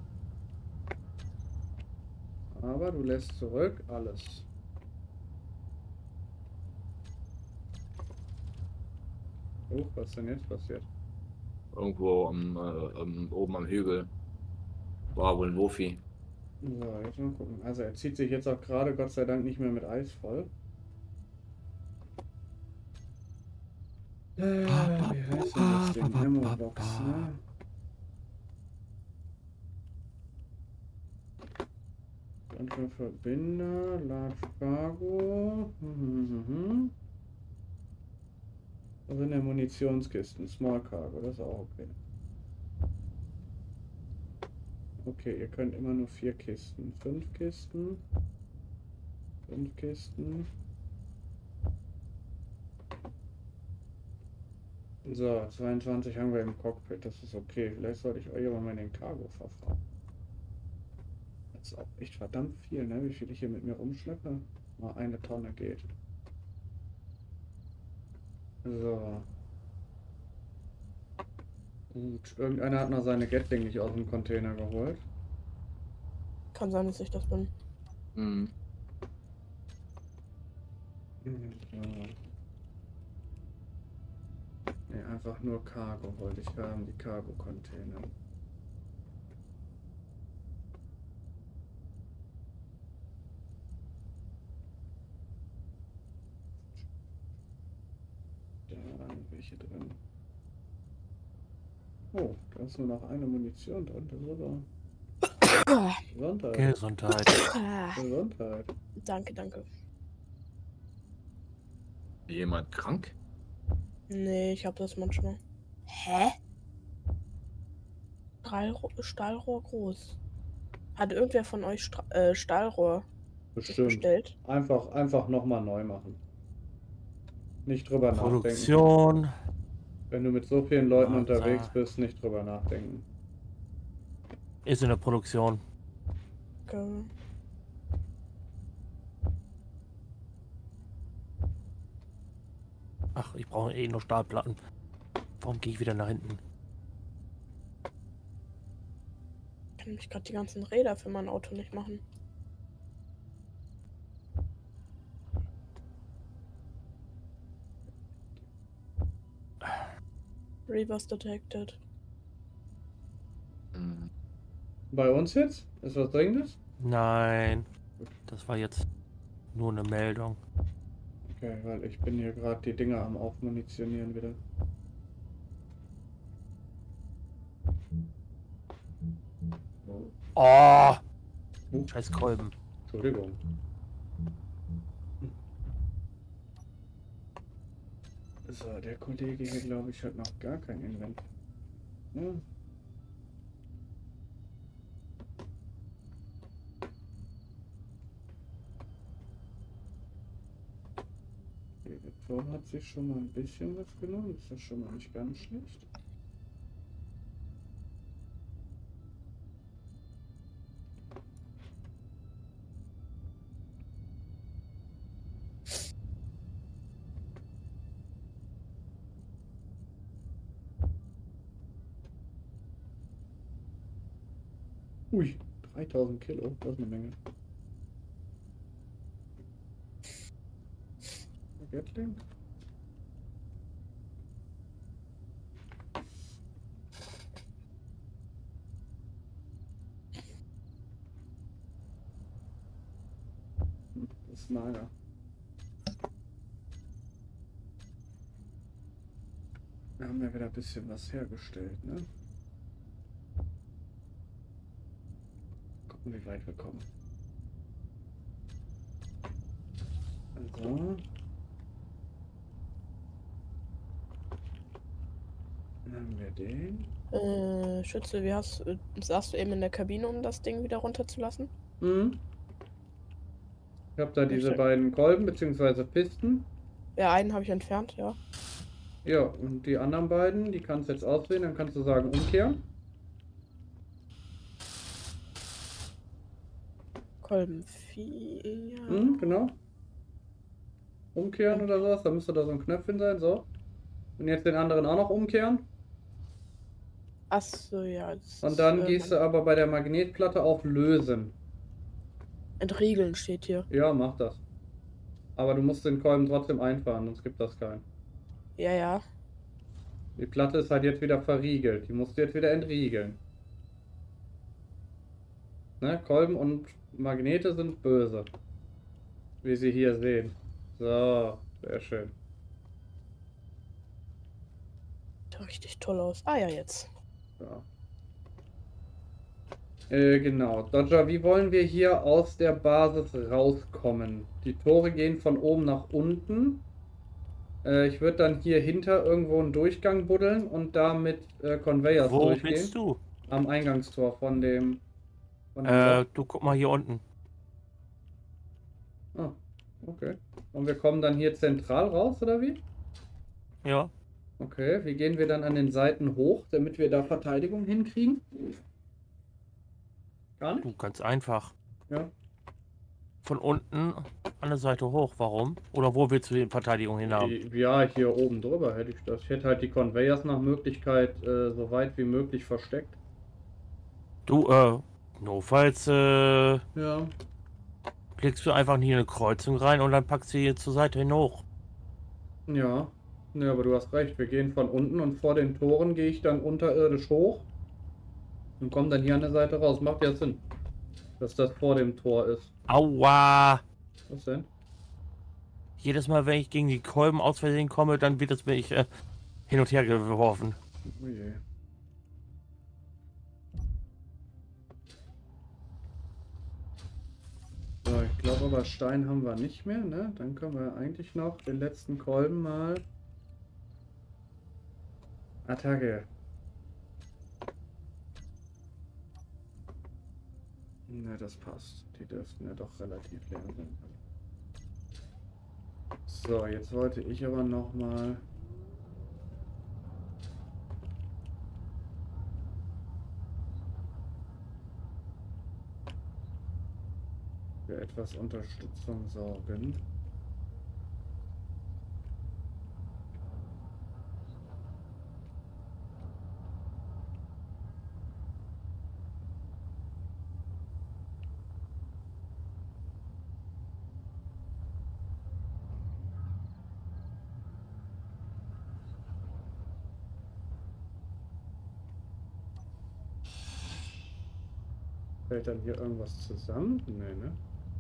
Aber du lässt zurück alles. Oh, was ist denn jetzt passiert? Irgendwo oben am Hügel. War wohl ein Wofi. So, jetzt mal gucken. Also er zieht sich jetzt auch gerade Gott sei Dank nicht mehr mit Eis voll. Wie heißt denn das Ding? Ammo-Box, ne? Andere Verbinder, Large Cargo. Was sind denn Munitionskisten? Small Cargo, das ist auch okay. Okay, ihr könnt immer nur 4 Kisten. 5 Kisten. 5 Kisten. So, 22 haben wir im Cockpit. Das ist okay. Vielleicht sollte ich euch aber mal in den Cargo verfahren. Das ist auch echt verdammt viel, ne? Wie viel ich hier mit mir rumschleppe. Mal 1 Tonne geht. So. Gut, irgendeiner hat noch seine Gatling nicht aus dem Container geholt. Kann sein, dass ich das bin. Mhm. So. Ne, einfach nur Cargo wollte ich haben, die Cargo-Container. Da waren welche drin. Oh, da ist nur noch eine Munition drin. Das ist aber Gesundheit. Gesundheit. Gesundheit. Danke, danke. Jemand krank? Nee, ich hab das manchmal. Hä? Stahlrohr groß. Hat irgendwer von euch Stahlrohr sich Bestimmt. bestellt? Einfach nochmal neu machen. Nicht drüber nachdenken. Produktion. Wenn du mit so vielen Leuten Warte. unterwegs bist, nicht drüber nachdenken. Ist in der Produktion. Okay. Ach, ich brauche eh nur Stahlplatten. Warum gehe ich wieder nach hinten? Ich kann mich gerade die ganzen Räder für mein Auto nicht machen. Reverse detected. Mhm. Bei uns jetzt? Ist was Dringendes? Nein. Das war jetzt nur eine Meldung. Okay, weil ich bin hier gerade die Dinger am Aufmunitionieren wieder. Oh! Huch. Scheiß Kolben. Entschuldigung. So, der Kollege hier, glaube ich, hat noch gar kein Invent. Ja. Okay, der Turm hat sich schon mal ein bisschen was genommen. Das ist schon mal nicht ganz schlecht. Ui, 3000 Kilo, das ist eine Menge. Gatling? Das ist mager. Wir haben ja wieder ein bisschen was hergestellt, ne? Gucken, wie weit wir kommen. Also. Dann haben wir den. Schütze, saßt du eben in der Kabine, um das Ding wieder runterzulassen? Mhm. Ich habe da diese Richtig. beiden Kolben bzw. Pisten. Ja, einen habe ich entfernt, ja. Ja, und die anderen beiden, die kannst du jetzt auswählen, dann kannst du sagen umkehren. Kolben 4. Mhm, genau. Umkehren oder sowas, da müsste da so ein Knöpfchen sein, so. Und jetzt den anderen auch noch umkehren. Achso, ja. das Und ist, dann gehst du aber bei der Magnetplatte auf Lösen. Entriegeln steht hier. Ja, mach das. Aber du musst den Kolben trotzdem einfahren, sonst gibt das keinen. Ja, ja. Die Platte ist halt jetzt wieder verriegelt. Die musst du jetzt wieder entriegeln. Ne? Kolben und Magnete sind böse. Wie Sie hier sehen. So, sehr schön. Sieht richtig toll aus. Ah ja, jetzt. Ja. Genau. Dodger, wie wollen wir hier aus der Basis rauskommen? Die Tore gehen von oben nach unten. Ich würde dann hier hinter irgendwo einen Durchgang buddeln und da mit Conveyors Wo durchgehen. bist du? Am Eingangstor von dem Von dem Du guck mal hier unten. Loch? Ah, okay. Und wir kommen dann hier zentral raus, oder wie? Ja. Okay, wie gehen wir dann an den Seiten hoch, damit wir da Verteidigung hinkriegen? Gar nicht? Du, ganz einfach. Ja. Von unten an der Seite hoch. Warum? Oder wo willst du die Verteidigung hinhaben? Ja, hier oben drüber hätte ich das. Ich hätte halt die Conveyors nach Möglichkeit so weit wie möglich versteckt. Du, notfalls Ja. klickst du einfach hier eine Kreuzung rein und dann packst du hier zur Seite hin hoch. Ja. Ja, aber du hast recht. Wir gehen von unten und vor den Toren gehe ich dann unterirdisch hoch und komme dann hier an der Seite raus. Macht ja Sinn, dass das vor dem Tor ist. Aua! Was denn? Jedes Mal, wenn ich gegen die Kolben aus Versehen komme, dann wird es mich hin und her geworfen. Oh je. So, ich glaube aber Stein haben wir nicht mehr, ne? Dann können wir eigentlich noch den letzten Kolben mal. Attacke. Ne, das passt. Die dürften ja doch relativ leer sein. So, jetzt wollte ich aber noch mal. Für etwas Unterstützung sorgen. Fällt dann hier irgendwas zusammen? Nee, ne?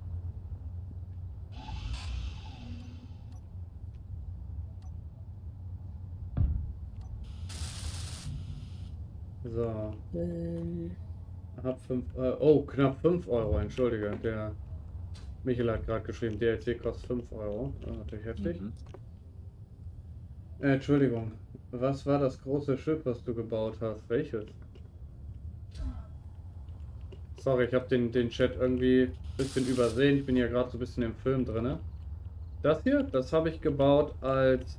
So, hab 5, oh, knapp 5 Euro, entschuldige. Der Michael hat gerade geschrieben, DLC kostet 5 Euro. Das ist natürlich heftig. Mhm. Entschuldigung, was war das große Schiff, was du gebaut hast? Welches? Sorry, ich habe den Chat irgendwie ein bisschen übersehen. Ich bin ja gerade so ein bisschen im Film drin. Das hier, das habe ich gebaut als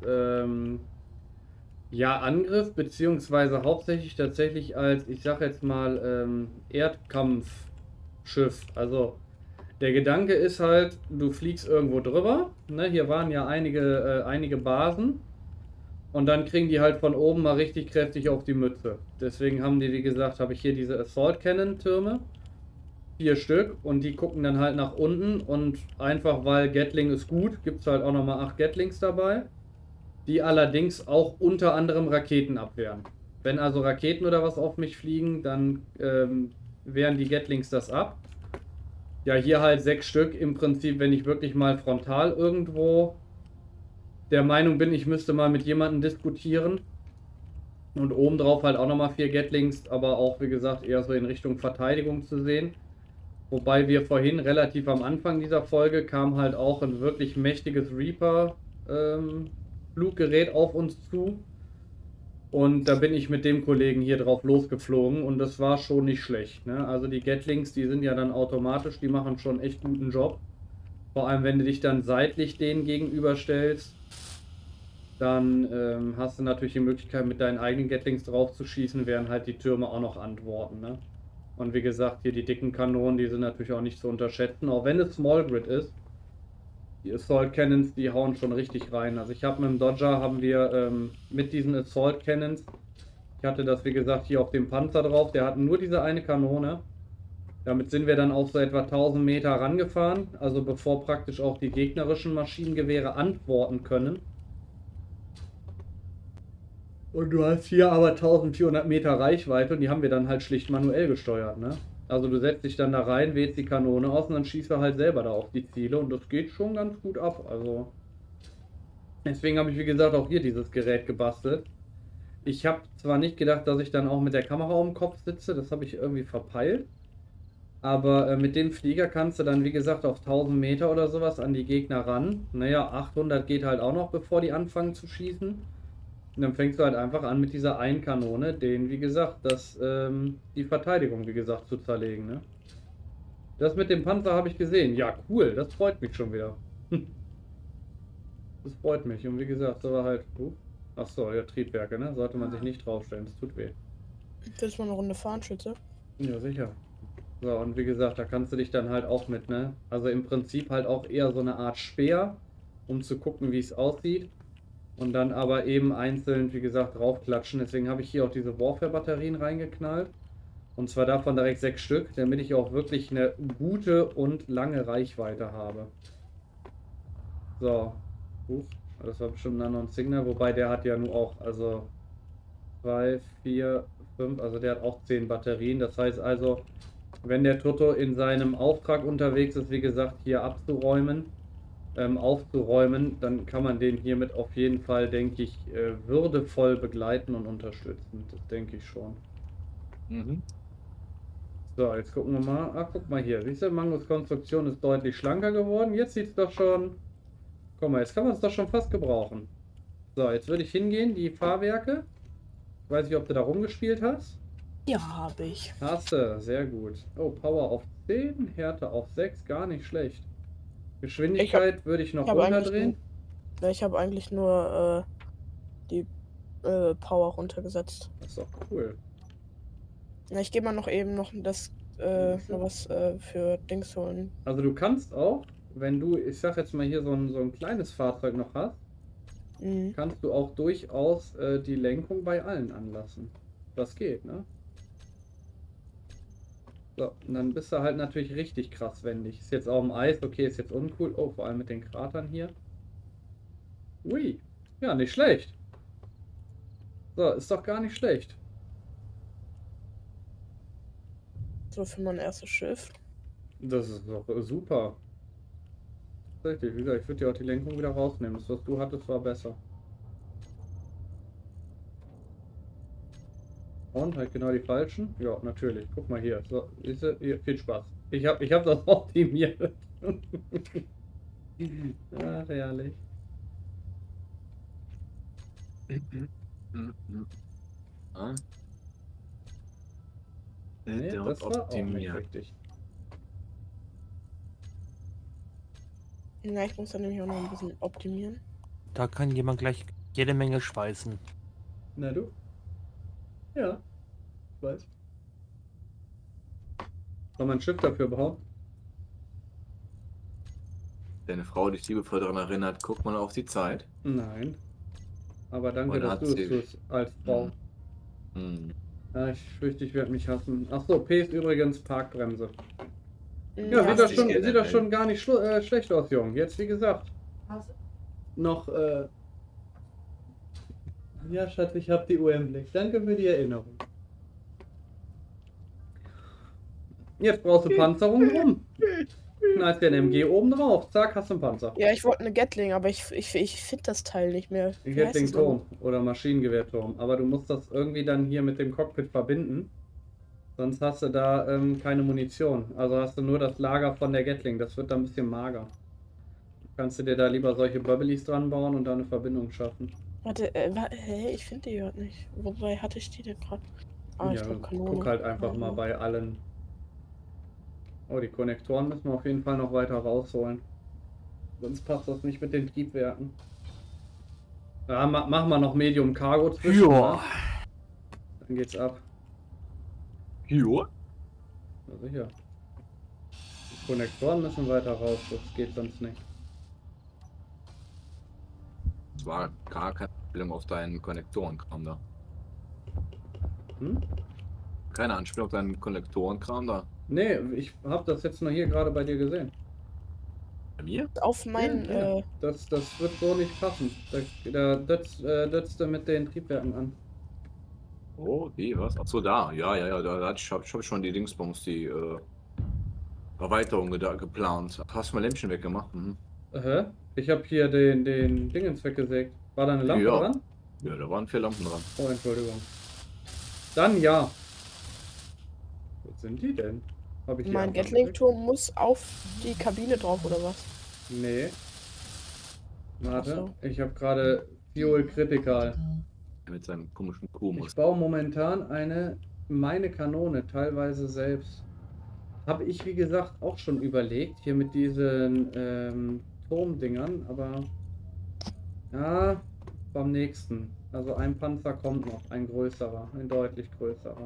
ja, Angriff, beziehungsweise hauptsächlich tatsächlich als, ich sag jetzt mal, Erdkampfschiff. Also der Gedanke ist halt, du fliegst irgendwo drüber. Ne? Hier waren ja einige Basen. Und dann kriegen die halt von oben mal richtig kräftig auf die Mütze. Deswegen haben die, wie gesagt, habe ich hier diese Assault Cannon Türme. 4 Stück. Und die gucken dann halt nach unten. Und einfach weil Gatling ist gut, gibt es halt auch nochmal 8 Gatlings dabei. Die allerdings auch unter anderem Raketen abwehren. Wenn also Raketen oder was auf mich fliegen, dann wehren die Gatlings das ab. Ja, hier halt 6 Stück. Im Prinzip, wenn ich wirklich mal frontal irgendwo der Meinung bin, ich müsste mal mit jemandem diskutieren. Und obendrauf halt auch nochmal 4 Gatlings, aber auch, wie gesagt, eher so in Richtung Verteidigung zu sehen. Wobei wir vorhin relativ am Anfang dieser Folge kam halt auch ein wirklich mächtiges Reaper Fluggerät auf uns zu. Und da bin ich mit dem Kollegen hier drauf losgeflogen und das war schon nicht schlecht. Ne? Also die Gatlings, die sind ja dann automatisch, die machen schon echt guten Job. Vor allem, wenn du dich dann seitlich denen gegenüberstellst, dann hast du natürlich die Möglichkeit, mit deinen eigenen Gatlings drauf zu schießen, während halt die Türme auch noch antworten. Ne? Und wie gesagt, hier die dicken Kanonen, die sind natürlich auch nicht zu unterschätzen, auch wenn es Small Grid ist. Die Assault Cannons, die hauen schon richtig rein. Also ich habe mit dem Dodger, haben wir mit diesen Assault Cannons, ich hatte das wie gesagt hier auf dem Panzer drauf, der hat nur diese eine Kanone. Damit sind wir dann auf so etwa 1000 Meter rangefahren, also bevor praktisch auch die gegnerischen Maschinengewehre antworten können. Und du hast hier aber 1400 Meter Reichweite und die haben wir dann halt schlicht manuell gesteuert, ne? Also du setzt dich dann da rein, wählst die Kanone aus und dann schießt du halt selber da auf die Ziele und das geht schon ganz gut ab. Also deswegen habe ich wie gesagt auch hier dieses Gerät gebastelt. Ich habe zwar nicht gedacht, dass ich dann auch mit der Kamera auf dem Kopf sitze, das habe ich irgendwie verpeilt. Aber mit dem Flieger kannst du dann wie gesagt auf 1000 Meter oder sowas an die Gegner ran. Naja, 800 geht halt auch noch, bevor die anfangen zu schießen. Und dann fängst du halt einfach an mit dieser einen Kanone, denen, wie gesagt, die Verteidigung, wie gesagt, zu zerlegen, ne? Das mit dem Panzer habe ich gesehen. Ja, cool. Das freut mich schon wieder. Das freut mich. Und wie gesagt, so war halt... Achso, ja, Triebwerke, ne? Sollte man sich nicht draufstellen. Das tut weh. Willst du mal eine Runde fahren, Schütze? Ja, sicher. So, und wie gesagt, da kannst du dich dann halt auch mit, ne? Also im Prinzip halt auch eher so eine Art Speer, um zu gucken, wie es aussieht. Und dann aber eben einzeln, wie gesagt, draufklatschen. Deswegen habe ich hier auch diese Warfare-Batterien reingeknallt. Und zwar davon direkt 6 Stück, damit ich auch wirklich eine gute und lange Reichweite habe. So. Das war bestimmt ein anderer Signal, wobei der hat ja nur auch, also 2, 4, 5, also der hat auch 10 Batterien. Das heißt also, wenn der Toto in seinem Auftrag unterwegs ist, wie gesagt, hier abzuräumen, aufzuräumen, dann kann man den hiermit auf jeden Fall, denke ich, würdevoll begleiten und unterstützen. Das denke ich schon. Mhm. So, jetzt gucken wir mal. Ach, guck mal hier. Siehst du, Mangos Konstruktion ist deutlich schlanker geworden. Jetzt sieht es doch schon... Guck mal, jetzt kann man es doch schon fast gebrauchen. So, jetzt würde ich hingehen, die Fahrwerke. Ich weiß nicht, ob du da rumgespielt hast. Ja, habe ich. Hast du, sehr gut. Oh, Power auf 10, Härte auf 6, gar nicht schlecht. Geschwindigkeit würde ich noch runterdrehen. Ich habe eigentlich nur die Power runtergesetzt. Das ist doch cool. Ja, ich gehe mal noch eben noch noch was für Dings holen. Also du kannst auch, wenn du, ich sag jetzt mal hier so ein kleines Fahrzeug noch hast, Mhm. kannst du auch durchaus die Lenkung bei allen anlassen. Das geht, ne? So, und dann bist du halt natürlich richtig krass wendig. Ist jetzt auch im Eis, okay, ist jetzt uncool. Oh, vor allem mit den Kratern hier. Ui, ja, nicht schlecht. So, ist doch gar nicht schlecht. So für mein erstes Schiff. Das ist doch super. Tatsächlich, wie gesagt, ich würde dir auch die Lenkung wieder rausnehmen. Das, was du hattest, war besser. Und halt genau die falschen? Ja, natürlich. Guck mal hier. So, hier, viel Spaß. Ich hab das optimiert. Ach, herrlich. Ah. Nee, Der das wird war auch nicht optimiert. richtig. Ja, ich muss dann nämlich auch noch ein bisschen optimieren. Da kann jemand gleich jede Menge schweißen. Na du? Ja, ich weiß. Soll man ein Schiff dafür bauen? Deine Frau dich liebevoll daran erinnert, guck mal auf die Zeit. Nein. Aber danke, Oder dass hat du sie- es tust als Frau. Hm. Ja, ich fürchte, ich werde mich hassen. Ach so, P ist übrigens Parkbremse. Ja, Ja, sieht, das dich schon, generell. sieht das schon gar nicht schlecht aus, Jung. Jetzt, wie gesagt, Was? noch, ja, Schatz, ich hab die Uhr im Blick. Danke für die Erinnerung. Jetzt brauchst du Panzerung rum. Knallst dir ein MG oben drauf. Zack, hast du einen Panzer. ja, ich wollte eine Gatling, aber ich finde das Teil nicht mehr. Ein Wie heißt das Gatling-Turm oder Maschinengewehrturm. Aber du musst das irgendwie dann hier mit dem Cockpit verbinden. Sonst hast du da keine Munition. Also hast du nur das Lager von der Gatling. Das wird dann ein bisschen mager. Kannst du dir da lieber solche Bubbelies dran bauen und da eine Verbindung schaffen. Warte, hä, ich finde die gerade nicht. Wobei hatte ich die denn gerade? Ah, ich Ja, glaube Kanone. guck halt einfach Ja. mal bei allen. Oh, die Konnektoren müssen wir auf jeden Fall noch weiter rausholen. Sonst passt das nicht mit den Triebwerken. Ja, machen wir noch Medium Cargo zwischen. Ja. Ne? Dann geht's ab. Jo. Ja, sicher. Die Konnektoren müssen weiter raus, das geht sonst nicht. Es war gar keine Anspielung auf deinen Konnektorenkram da. Hm? Keine Anspielung auf deinen Konnektorenkram da. Nee, ich habe das jetzt nur hier gerade bei dir gesehen. Bei mir? Auf meinen, Ja. Das wird so nicht passen. Da dötzt du mit den Triebwerken an. Oh, wie, was? Achso, da. Ja, da hab ich schon die Dingsbums, die Erweiterung geplant. Hast du mal Lämpchen weggemacht? Mhm. Ich habe hier den Dingens weggesägt. War da eine Lampe Ja. dran? Ja, da waren 4 Lampen dran. Oh, Entschuldigung. Dann ja. Wo sind die denn? Hab ich hier mein einfach Gatling-Turm muss auf die Kabine drauf, oder was? Nee. Warte, Ach ich habe gerade Fuel Critical. Mit seinem komischen Ich Kumus. baue momentan meine Kanone teilweise selbst. habe ich, wie gesagt, auch schon überlegt, hier mit diesen Turmdingern, aber ja, beim nächsten. Also ein Panzer kommt noch, ein größerer, ein deutlich größerer.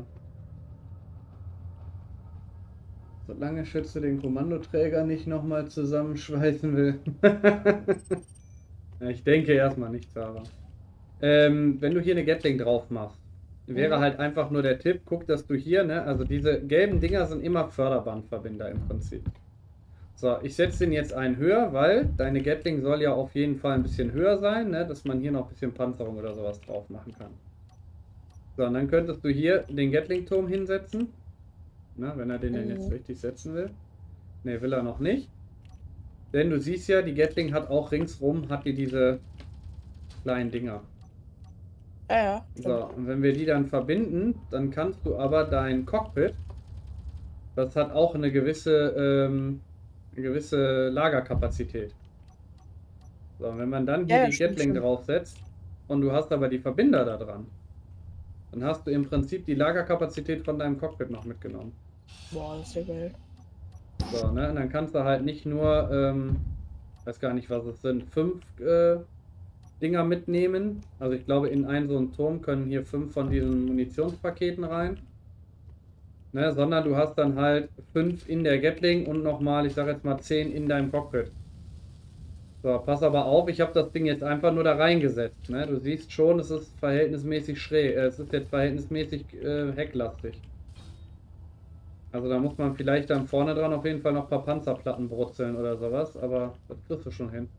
Solange Schütze den Kommandoträger nicht nochmal zusammenschweißen will. Ja, ich denke erstmal nicht, Sarah. Wenn du hier eine Gatling drauf machst, wäre halt einfach nur der Tipp, guck, dass du hier, ne, also diese gelben Dinger sind immer Förderbandverbinder im Prinzip. So, ich setze den jetzt einen höher, weil deine Gatling soll ja auf jeden Fall ein bisschen höher sein, ne, dass man hier noch ein bisschen Panzerung oder sowas drauf machen kann. So, und dann könntest du hier den Gatling-Turm hinsetzen. Na, wenn er den denn jetzt richtig setzen will. Ne, will er noch nicht. Denn du siehst ja, die Gatling hat auch ringsrum, hat die diese kleinen Dinger. Ja. So, und wenn wir die dann verbinden, dann kannst du aber dein Cockpit, das hat auch eine gewisse Lagerkapazität. So, und wenn man dann hier die Gatling draufsetzt und du hast aber die Verbinder da dran, dann hast du im Prinzip die Lagerkapazität von deinem Cockpit noch mitgenommen. Boah, das ist ja geil. So, ne? Und dann kannst du halt nicht nur, weiß gar nicht, was es sind, 5 Dinger mitnehmen. Also ich glaube, in einen so einen Turm können hier 5 von diesen Munitionspaketen rein. Ne? Sondern du hast dann halt 5 in der Gatling und nochmal, ich sag jetzt mal 10 in deinem Cockpit. So, pass aber auf, ich habe das Ding jetzt einfach nur da reingesetzt. Ne? Du siehst schon, es ist verhältnismäßig schräg, es ist jetzt verhältnismäßig hecklastig. Also da muss man vielleicht dann vorne dran auf jeden Fall noch ein paar Panzerplatten brutzeln oder sowas, aber das kriegst du schon hin.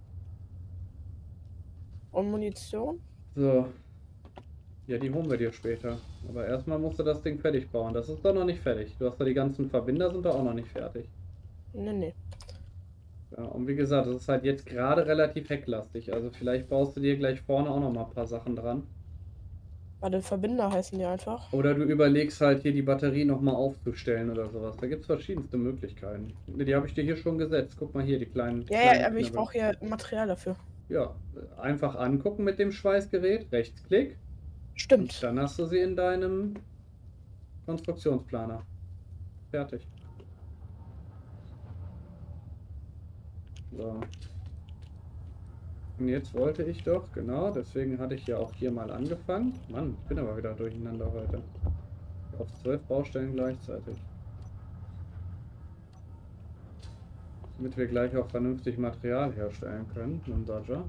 Und Munition? So. Ja, die holen wir dir später. Aber erstmal musst du das Ding fertig bauen. Das ist doch noch nicht fertig. Du hast da die ganzen Verbinder, sind doch auch noch nicht fertig. Nee. Ja, und wie gesagt, das ist halt jetzt gerade relativ hecklastig. Also vielleicht baust du dir gleich vorne auch noch mal ein paar Sachen dran. Warte, Verbinder heißen die einfach. Oder du überlegst halt hier die Batterie nochmal aufzustellen oder sowas. Da gibt es verschiedenste Möglichkeiten. Die habe ich dir hier schon gesetzt. Guck mal hier, die kleinen... Ja, aber ich brauche ja Material dafür. Ja, einfach angucken mit dem Schweißgerät, Rechtsklick. Stimmt. Und dann hast du sie in deinem Konstruktionsplaner. Fertig. So. Und jetzt wollte ich doch, genau, deswegen hatte ich ja auch hier mal angefangen. Mann, ich bin aber wieder durcheinander heute. Auf 12 Baustellen gleichzeitig. Damit wir gleich auch vernünftig Material herstellen können mit dem Dodger.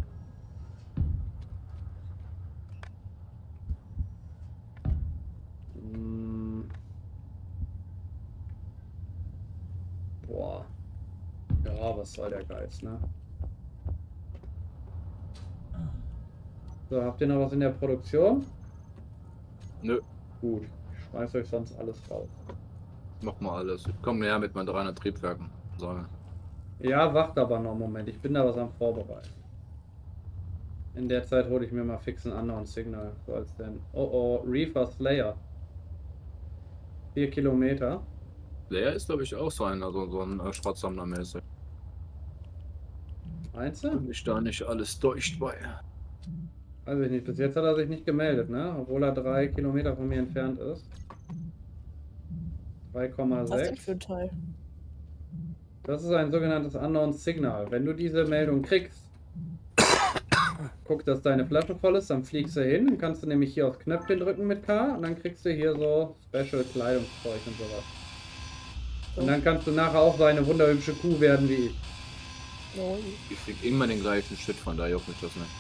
Boah. Ja, was soll der Geiz, ne? So, habt ihr noch was in der Produktion? Nö, Gut, ich schmeiß euch sonst alles raus. mach mal alles. Ich komme näher mit meinen 300 Triebwerken. So. Ja, wacht aber noch einen Moment, ich bin da was am Vorbereiten. In der Zeit hole ich mir mal fix ein Unknown Signal. So als denn. Oh, Reefer Slayer. 4 Kilometer. Der ist, glaube ich, auch so ein Schrottsammler-mäßig. Meinst du? Bin ich da nicht alles durch bei. Weiß ich nicht, bis jetzt hat er sich nicht gemeldet, ne? Obwohl er 3 Kilometer von mir entfernt ist. Was ist denn für 3,6. ein Teil? Das ist ein sogenanntes Unknown Signal. Wenn du diese Meldung kriegst, guck, dass deine Flasche voll ist, dann fliegst du hin, dann kannst du nämlich hier aufs Knöpfchen drücken mit K und dann kriegst du hier so Special Kleidungszeug und sowas. Und dann kannst du nachher auch so eine wunderhübsche Kuh werden wie ich. Ich krieg immer den gleichen Shit, von daher juckt mich das nicht.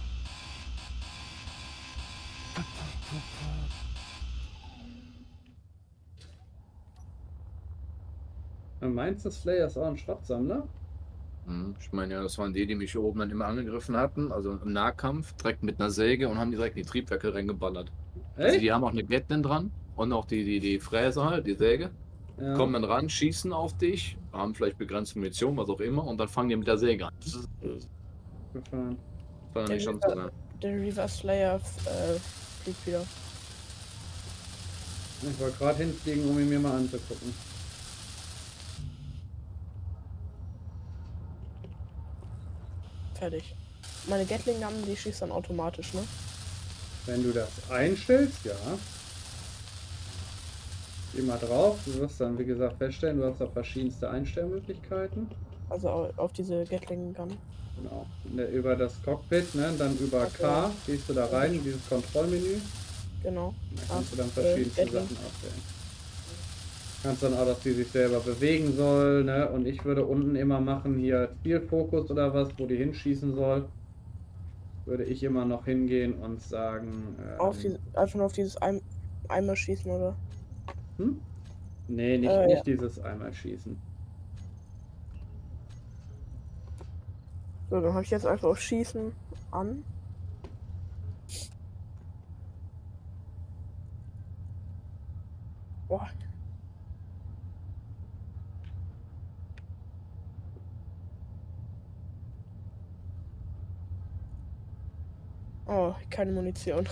Meinst du, Slayer ist auch ein Schrottsammler? Ich meine ja, das waren die mich oben dann immer angegriffen hatten, also im Nahkampf, direkt mit einer Säge und haben die direkt in die Triebwerke reingeballert. Also Echt? die haben auch eine Gatling dran und auch die Fräse halt, die Säge. Ja. Kommen dann ran, schießen auf dich, haben vielleicht begrenzte Munition, was auch immer, und dann fangen die mit der Säge an. Gefahren. Soll ja nicht schon so sein. Der Reaver Slayer fliegt wieder. Ich wollte gerade hinfliegen, um ihn mir mal anzugucken. Fertig. Meine Gatling-Gun, die schießt dann automatisch, ne? Wenn du das einstellst, ja. Geh mal drauf. Du wirst dann, wie gesagt, feststellen, du hast da verschiedenste Einstellmöglichkeiten. Also auf diese Gatling Gun. Genau. Über das Cockpit, ne? Dann über Okay. K gehst du da rein in dieses Kontrollmenü. Genau. Da kannst du dann Ach, verschiedenste Gatling. Sachen auswählen. Kannst dann auch, dass die sich selber bewegen soll, ne? Und ich würde unten immer machen, hier Zielfokus oder was, wo die hinschießen soll. Würde ich immer noch hingehen und sagen. Einfach nur auf dieses Eimer schießen, oder? Hm? Nee, nicht, Ja. nicht dieses einmal schießen. So, dann habe ich jetzt einfach auf Schießen an. Boah. Oh, keine Munition.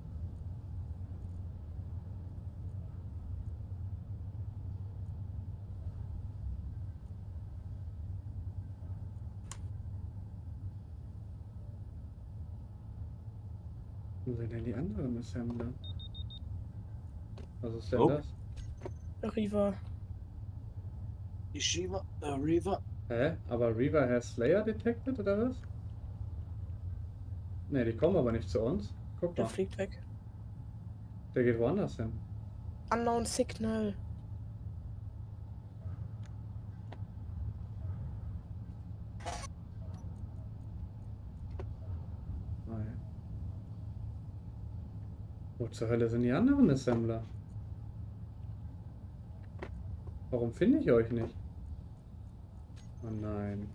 Wo sind denn die anderen Assembler? Was ist denn Oh. das? Riva. Yeshiva, Reaver. Hä? Aber Reaver has Slayer detected oder was? Ne, die kommen aber nicht zu uns. Guck Der mal, fliegt weg. der geht woanders hin. Unknown Signal. Nein. Wo zur Hölle sind die anderen Assembler? Warum finde ich euch nicht? Oh nein.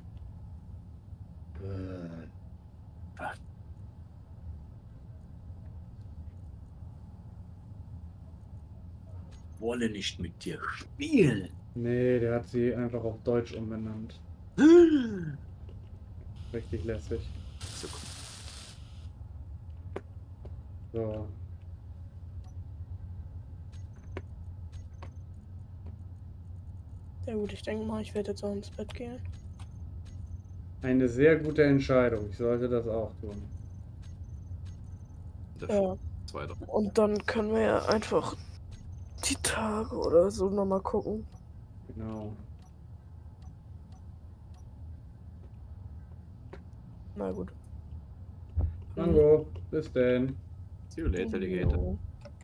Wolle nicht mit dir spielen. Nee, der hat sie einfach auf Deutsch umbenannt. Richtig lässig. So, So. Ja gut, ich denke mal, ich werde jetzt auch ins Bett gehen. Eine sehr gute Entscheidung. Ich sollte das auch tun. Ja. Zweiter. Und dann können wir ja einfach die Tage oder so nochmal gucken. Genau. Na gut. Mango, bis denn. See you later, Alligator.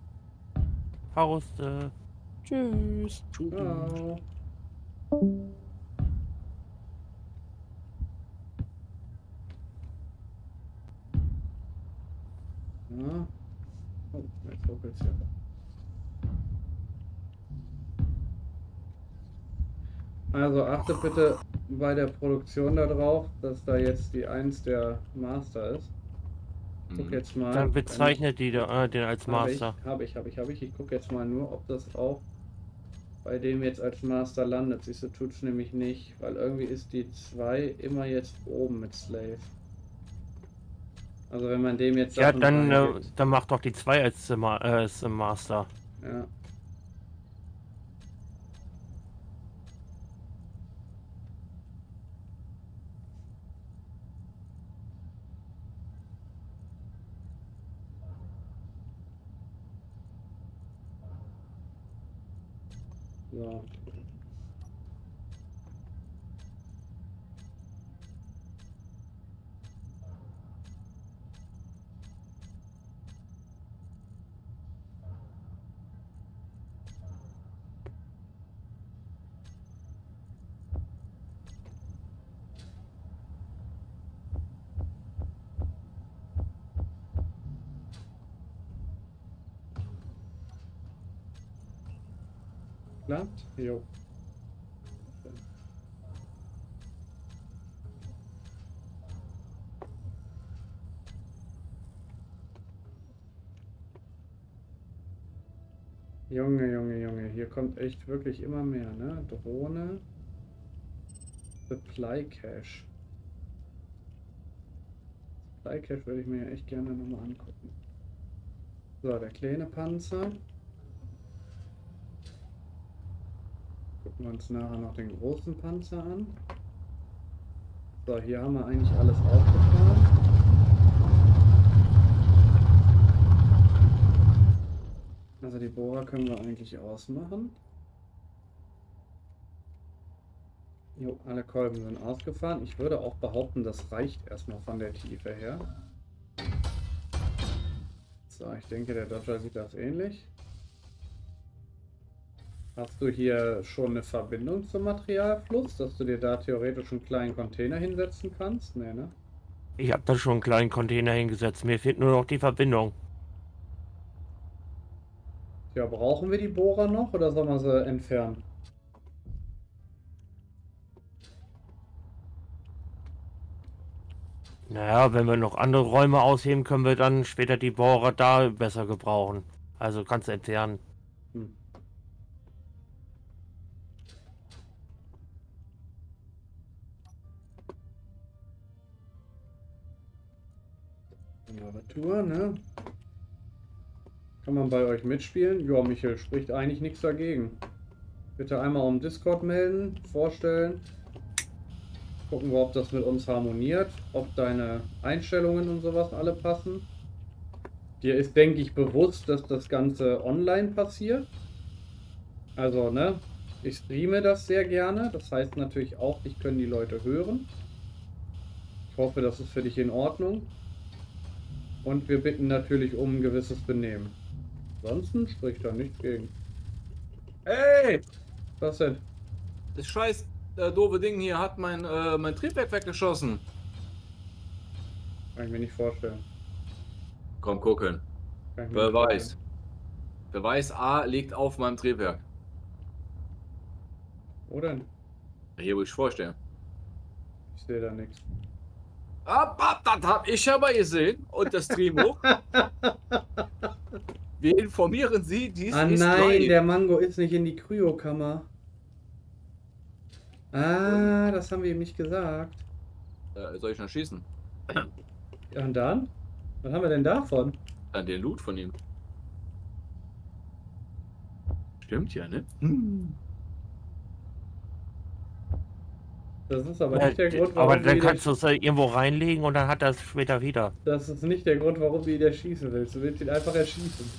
Fauste. Tschüss. Ciao. Ja. Oh, jetzt ruckelt's ja. Also achtet bitte bei der Produktion darauf, dass da jetzt die 1 der Master ist. Guck jetzt mal. Dann bezeichnet die den als Master. Habe ich. Ich gucke jetzt mal nur, ob das auch bei dem jetzt als Master landet. Siehst du, tut's nämlich nicht, weil irgendwie ist die 2 immer jetzt oben mit Slave. Also wenn man dem jetzt Ja, Sachen dann reingibt. macht doch die 2 als Master. Ja. So. Klappt? Jo. Junge, hier kommt echt wirklich immer mehr, ne? Drohne. Supply Cache. Supply Cache würde ich mir ja echt gerne nochmal angucken. So, der kleine Panzer. Gucken wir uns nachher noch den großen Panzer an. So, hier haben wir eigentlich alles aufgefahren. Also die Bohrer können wir eigentlich ausmachen. Jo, alle Kolben sind ausgefahren. Ich würde auch behaupten, das reicht erstmal von der Tiefe her. So, ich denke, der Dodger sieht das ähnlich. Hast du hier schon eine Verbindung zum Materialfluss, dass du dir da theoretisch einen kleinen Container hinsetzen kannst? Nee, ne? Ich habe da schon einen kleinen Container hingesetzt. Mir fehlt nur noch die Verbindung. Ja, brauchen wir die Bohrer noch oder sollen wir sie entfernen? Naja, wenn wir noch andere Räume ausheben, können wir dann später die Bohrer da besser gebrauchen. Also kannst du entfernen. Hm. Tour, ne? Kann man bei euch mitspielen? Ja, Michael, spricht eigentlich nichts dagegen. Bitte einmal um Discord melden, vorstellen. Gucken wir, ob das mit uns harmoniert, ob deine Einstellungen und sowas alle passen. Dir ist, denke ich, bewusst, dass das Ganze online passiert. Also, ne? Ich streame das sehr gerne. Das heißt natürlich auch, dich können die Leute hören. Ich hoffe, das ist für dich in Ordnung. Und wir bitten natürlich um ein gewisses Benehmen. Ansonsten spricht da nichts gegen. Hey! Was denn? Das scheiß doofe Ding hier hat mein Triebwerk weggeschossen. Kann ich mir nicht vorstellen. Komm gucken. Kann ich mir nicht Beweis. Beweis A liegt auf meinem Triebwerk. vorstellen. Wo denn? Hier, wo ich vorstelle. Ich sehe da nichts. Das hab ich aber gesehen. Und das Stream hoch. Wir informieren Sie, dies Ah ist nein, live. der Mango ist nicht in die Kryokammer. Ah, das haben wir ihm nicht gesagt. Soll ich noch schießen? Ja, und dann? Was haben wir denn davon? Dann den Loot von ihm. Stimmt ja, ne? Das ist aber nicht der Grund, warum Aber du dann wieder, kannst du es irgendwo reinlegen und dann hat er es später wieder. das ist nicht der Grund, warum du ihn erschießen willst. Du willst ihn einfach erschießen.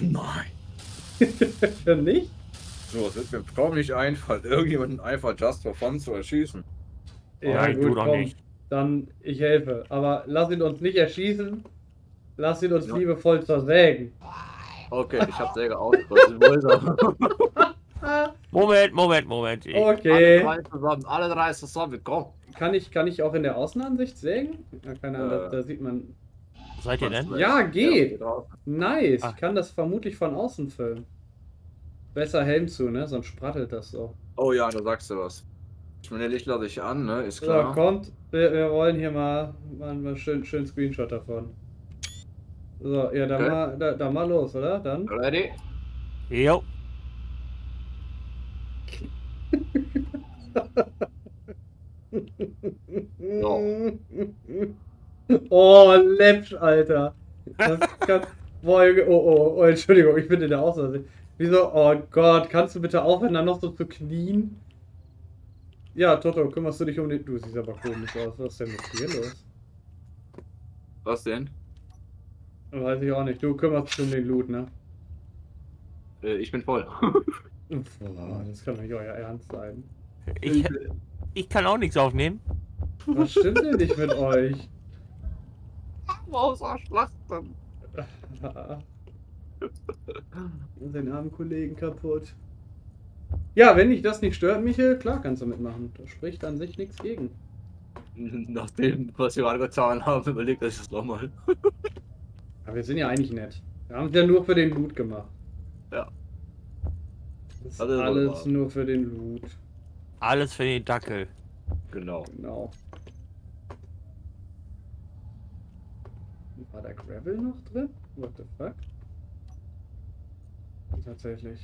Nein. Nicht? So, es wird mir kaum nicht einfallen, irgendjemanden einfach just for fun zu erschießen. Ja, Nein, du gut, doch komm. nicht. Dann, ich helfe. Aber lass ihn uns nicht erschießen. Lass ihn uns Ja. liebevoll zersägen. Okay, ich hab Säge ausgerüstet. Moment. Okay. Alle drei zusammen, komm. Kann ich auch in der Außenansicht sägen? Ja, keine Ahnung, da sieht man. Seid ihr denn? Ja, geht. Ja, Nice. Ah. Ich kann das vermutlich von außen filmen. Besser Helm zu, ne? Sonst sprattelt das so. oh ja, da sagst du was. Ich meine, Licht lasse ich an, ne? Ist So, klar. kommt. Wir wollen hier mal schön Screenshot davon. So, ja, dann, Okay. dann mal los, oder? Dann. Ready? Jo. Oh, läppsch, Alter. Das kann, boah, oh, Entschuldigung, ich bin in der Außenansicht. Wieso? Oh Gott, kannst du bitte aufhören, dann noch so zu knien? Ja, Toto, kümmerst du dich um den... Du siehst aber komisch aus. Was ist denn mit dir los? Was denn? Weiß ich auch nicht. Du kümmerst dich um den Loot, ne? Ich bin voll. Boah, das kann doch nicht euer Ernst sein. Ich kann auch nichts aufnehmen. Was stimmt denn nicht mit euch? Außer Schlachten. Den armen Kollegen kaputt. Ja, wenn dich das nicht stört, Michael, klar kannst du mitmachen. Da spricht an sich nichts gegen. Nach dem, was wir gerade getan haben, überlegt euch das nochmal. Aber wir sind ja eigentlich nett. Wir haben es ja nur für den Loot gemacht. Ja. Das ist Das ist wohl alles wahr. nur für den Loot. Alles für den Dackel. Genau. Genau. War da Gravel noch drin? What the fuck? Tatsächlich.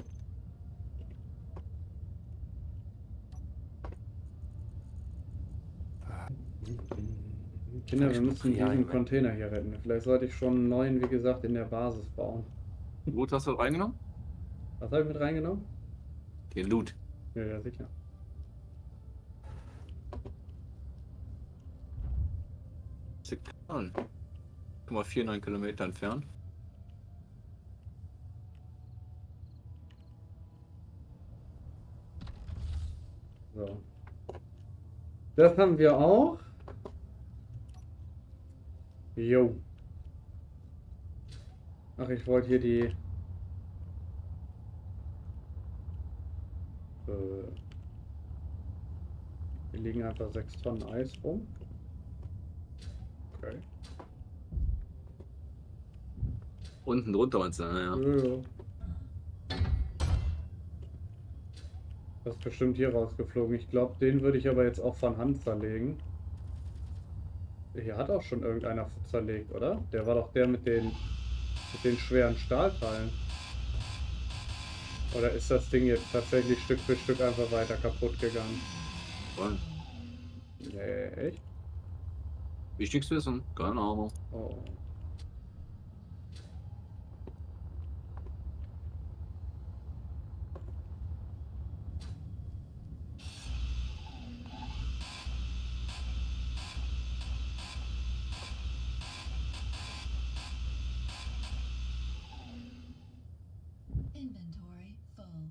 Kinder, wir müssen diesen Container hier retten. Vielleicht sollte ich schon einen neuen, wie gesagt, in der Basis bauen. Loot hast du reingenommen? Was habe ich mit reingenommen? Den Loot. Ja, ja, sicher. An. 1,49 Kilometer entfernt. So. Das haben wir auch. Jo. Ach, ich wollte hier die... Hier liegen einfach 6 Tonnen Eis rum. Okay. Unten drunter meinst du, ja. Ja. Das ist bestimmt hier rausgeflogen. Ich glaube, den würde ich aber jetzt auch von Hand zerlegen. Hier hat auch schon irgendeiner zerlegt, oder? Der war doch der mit den schweren Stahlteilen. Oder ist das Ding jetzt tatsächlich Stück für Stück einfach weiter kaputt gegangen? Voll. Nee, echt? Wichtigst wissen, keine Ahnung. Oh. Inventory full.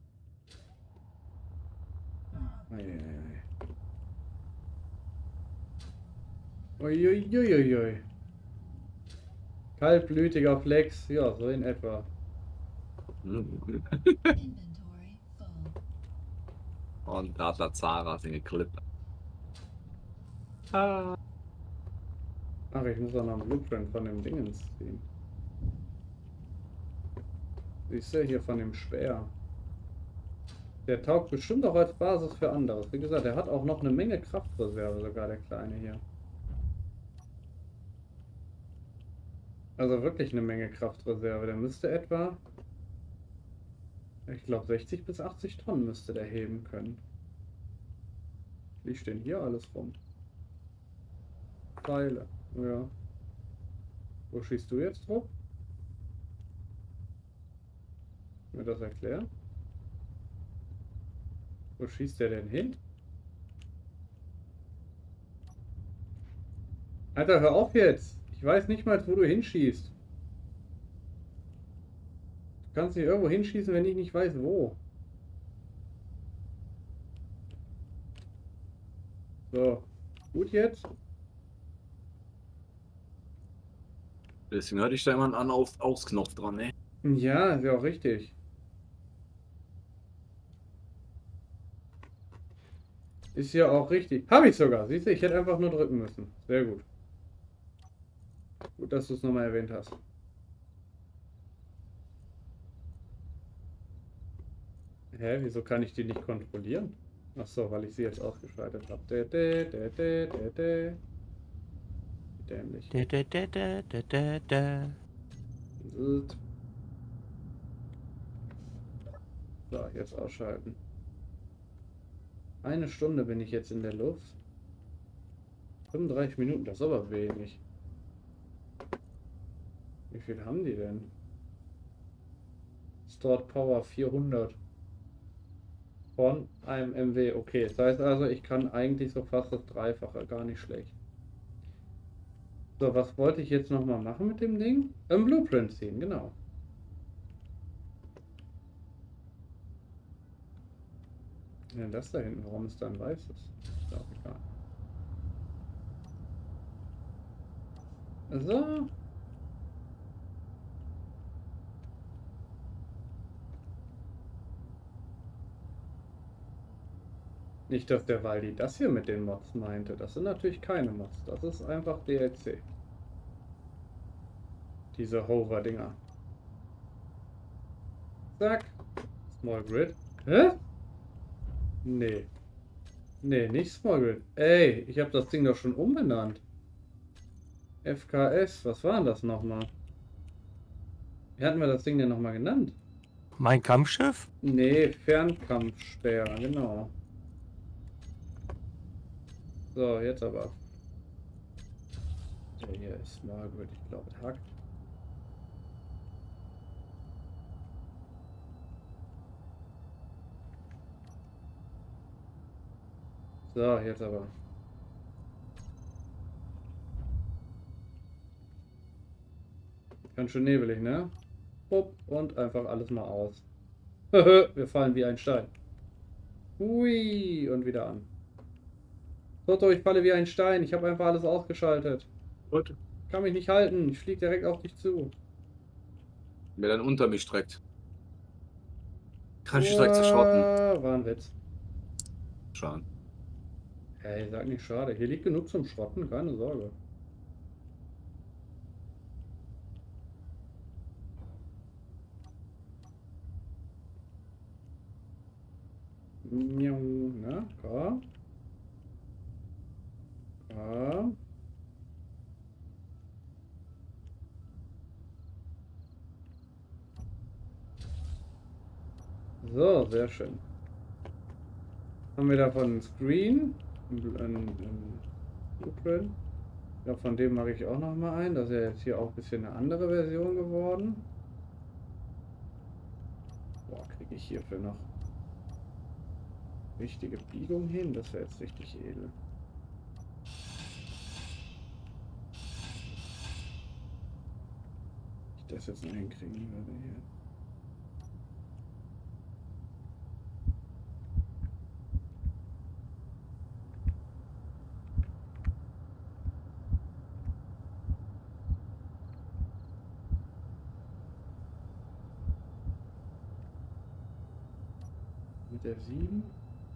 Eieiei. Uiuiuiui. Kaltblütiger Flex, ja, so in etwa. Inventory full. Und da hat der Zara den geklippt. Ach, ich muss auch noch einen Blueprint von dem Dingens ziehen. Siehst du, hier von dem Speer. Der taugt bestimmt auch als Basis für anderes. Wie gesagt, er hat auch noch eine Menge Kraftreserve, sogar der Kleine hier. Also wirklich eine Menge Kraftreserve. Der müsste etwa, ich glaube 60 bis 80 Tonnen müsste der heben können. Wie stehen hier alles rum? Teile, ja. Wo schießt du jetzt drauf? Mir das erklären? Wo schießt der denn hin? Alter, hör auf jetzt! Ich weiß nicht mal, wo du hinschießt. Du kannst nicht irgendwo hinschießen, wenn ich nicht weiß, wo. So, gut jetzt? Deswegen hatte ich da immer einen An-Aus-Knopf dran, ne? Ja, ist ja auch richtig. Ist ja auch richtig. Habe ich sogar. Siehst du, ich hätte einfach nur drücken müssen. Sehr gut. Gut, dass du es nochmal erwähnt hast. Hä, wieso kann ich die nicht kontrollieren? Ach so, weil ich sie jetzt ausgeschaltet habe. Dämlich. So, jetzt ausschalten. 1 Stunde bin ich jetzt in der Luft. 35 Minuten, das ist aber wenig. Wie viel haben die denn? Stored Power 400. Von einem MW. Okay, das heißt also, ich kann eigentlich so fast das Dreifache. Gar nicht schlecht. So, was wollte ich jetzt nochmal machen mit dem Ding? Ein Blueprint ziehen, genau. Ja, das da hinten, warum ist da ein weißes? Ist auch egal. So. Nicht, dass der Waldi das hier mit den Mods meinte. Das sind natürlich keine Mods. Das ist einfach DLC. Diese Hover-Dinger. Zack. Small Grid. Hä? Nee. Nee, nicht Small Grid. Ey, ich habe das Ding doch schon umbenannt. FKS, was war denn das nochmal? Wie hatten wir das Ding denn nochmal genannt? Mein Kampfschiff? Nee, Fernkampfspeer, genau. So, jetzt aber. Der hier ist Small Grid, ich glaube, hackt. So, jetzt aber. Ganz schön nebelig, ne? Bupp, und einfach alles mal aus. Wir fallen wie ein Stein. Hui, und wieder an. Toto, ich falle wie ein Stein. Ich habe einfach alles ausgeschaltet. Gut. Kann mich nicht halten. Ich fliege direkt auf dich zu. Mir dann unter mich streckt. Kann ich direkt zerschrotten. War ein Witz. Schauen. Hey, sag nicht schade. Hier liegt genug zum Schrotten, keine Sorge. Miau, na, komm. Komm. So, sehr schön. Haben wir davon einen Screen, ein Blueprint. Ja, von dem mache ich auch noch mal ein. Das ist ja jetzt hier auch ein bisschen eine andere Version geworden. Boah, kriege ich hierfür noch richtige Biegung hin? Das wäre jetzt richtig edel. Ich das jetzt noch hinkriegen würde hier. Mit der 7.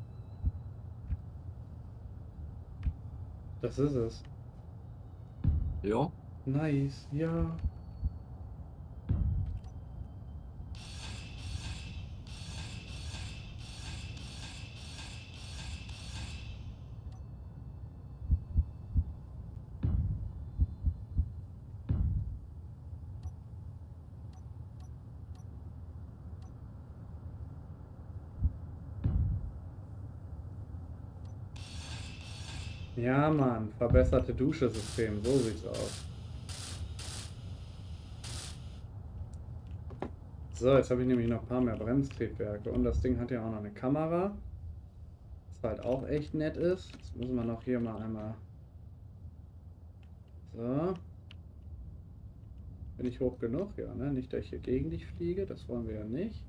Das ist es. Ja. Nice, ja. Ja, Mann, verbesserte Duschesystem, so sieht's aus. So, jetzt habe ich nämlich noch ein paar mehr Bremstriebwerke und das Ding hat ja auch noch eine Kamera, was halt auch echt nett ist. Jetzt müssen wir noch hier mal einmal. So. Bin ich hoch genug? Ja, ne? Nicht, dass ich hier gegen dich fliege, das wollen wir ja nicht.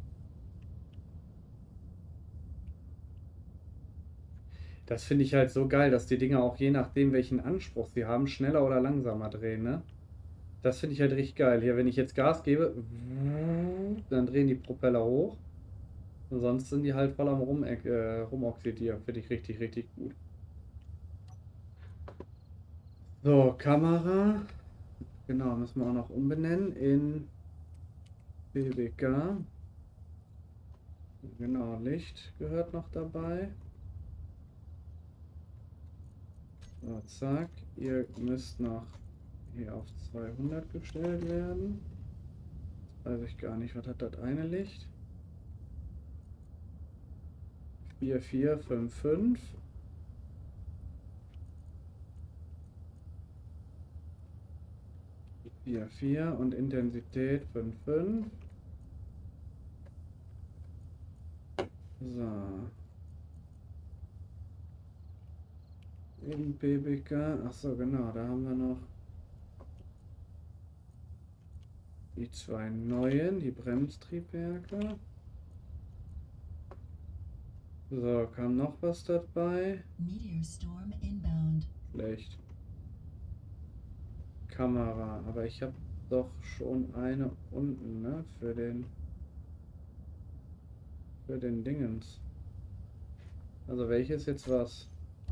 Das finde ich halt so geil, dass die Dinger auch je nachdem, welchen Anspruch sie haben, schneller oder langsamer drehen, ne? Das finde ich halt richtig geil. Hier, wenn ich jetzt Gas gebe, dann drehen die Propeller hoch. Und sonst sind die halt voll am Rumoxidieren. Finde ich richtig, richtig gut. So, Kamera. Genau, müssen wir auch noch umbenennen in BBK. Genau, Licht gehört noch dabei. So, zack. Ihr müsst noch hier auf 200 gestellt werden. Jetzt weiß ich gar nicht, was hat das eine Licht? 4455. Vier und Intensität 5,5. So. In BBK. Achso, genau, da haben wir noch die zwei neuen, die Bremstriebwerke. So, kam noch was dabei? Meteor storm inbound. Schlecht. Kamera, aber ich habe doch schon eine unten, ne? Für den Dingens. Also welches jetzt was?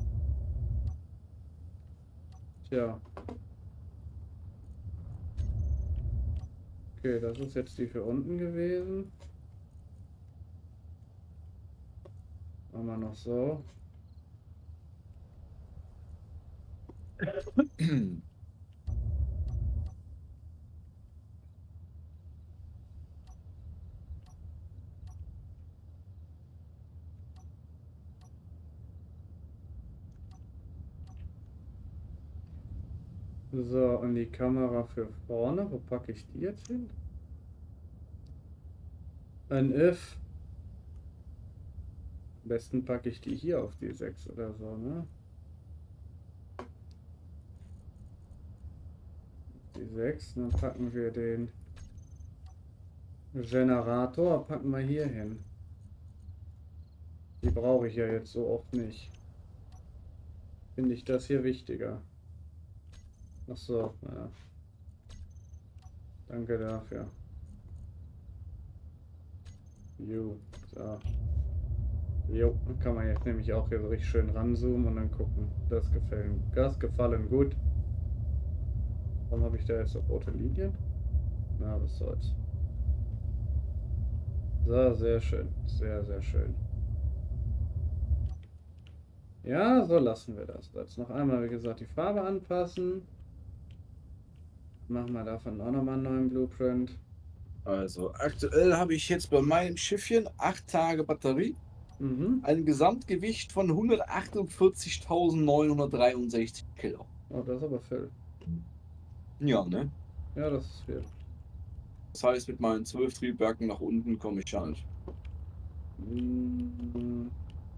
Tja. Okay, das ist jetzt die für unten gewesen. Machen wir noch so. So, und die Kamera für vorne. Wo packe ich die jetzt hin? Ein If. Am besten packe ich die hier auf die 6 oder so, ne? Die 6, dann packen wir den Generator, packen wir hier hin. Die brauche ich ja jetzt so oft nicht. Finde ich das hier wichtiger. Ach so, ja. Danke dafür. Jo, so. Jo, dann kann man jetzt nämlich auch hier so richtig schön ranzoomen und dann gucken. Das gefallen gut. Warum habe ich da jetzt so rote Linien? Na, was soll's. So, sehr schön. Sehr, sehr schön. Ja, so lassen wir das. Jetzt noch einmal, wie gesagt, die Farbe anpassen. Machen wir davon auch nochmal einen neuen Blueprint. Also aktuell habe ich jetzt bei meinem Schiffchen 8 Tage Batterie, Mhm. ein Gesamtgewicht von 148.963 Kilo. Oh, das ist aber viel. Ja, ne? Ja, das ist viel. Das heißt, mit meinen 12 Triebwerken nach unten komme ich ja nicht. Mm.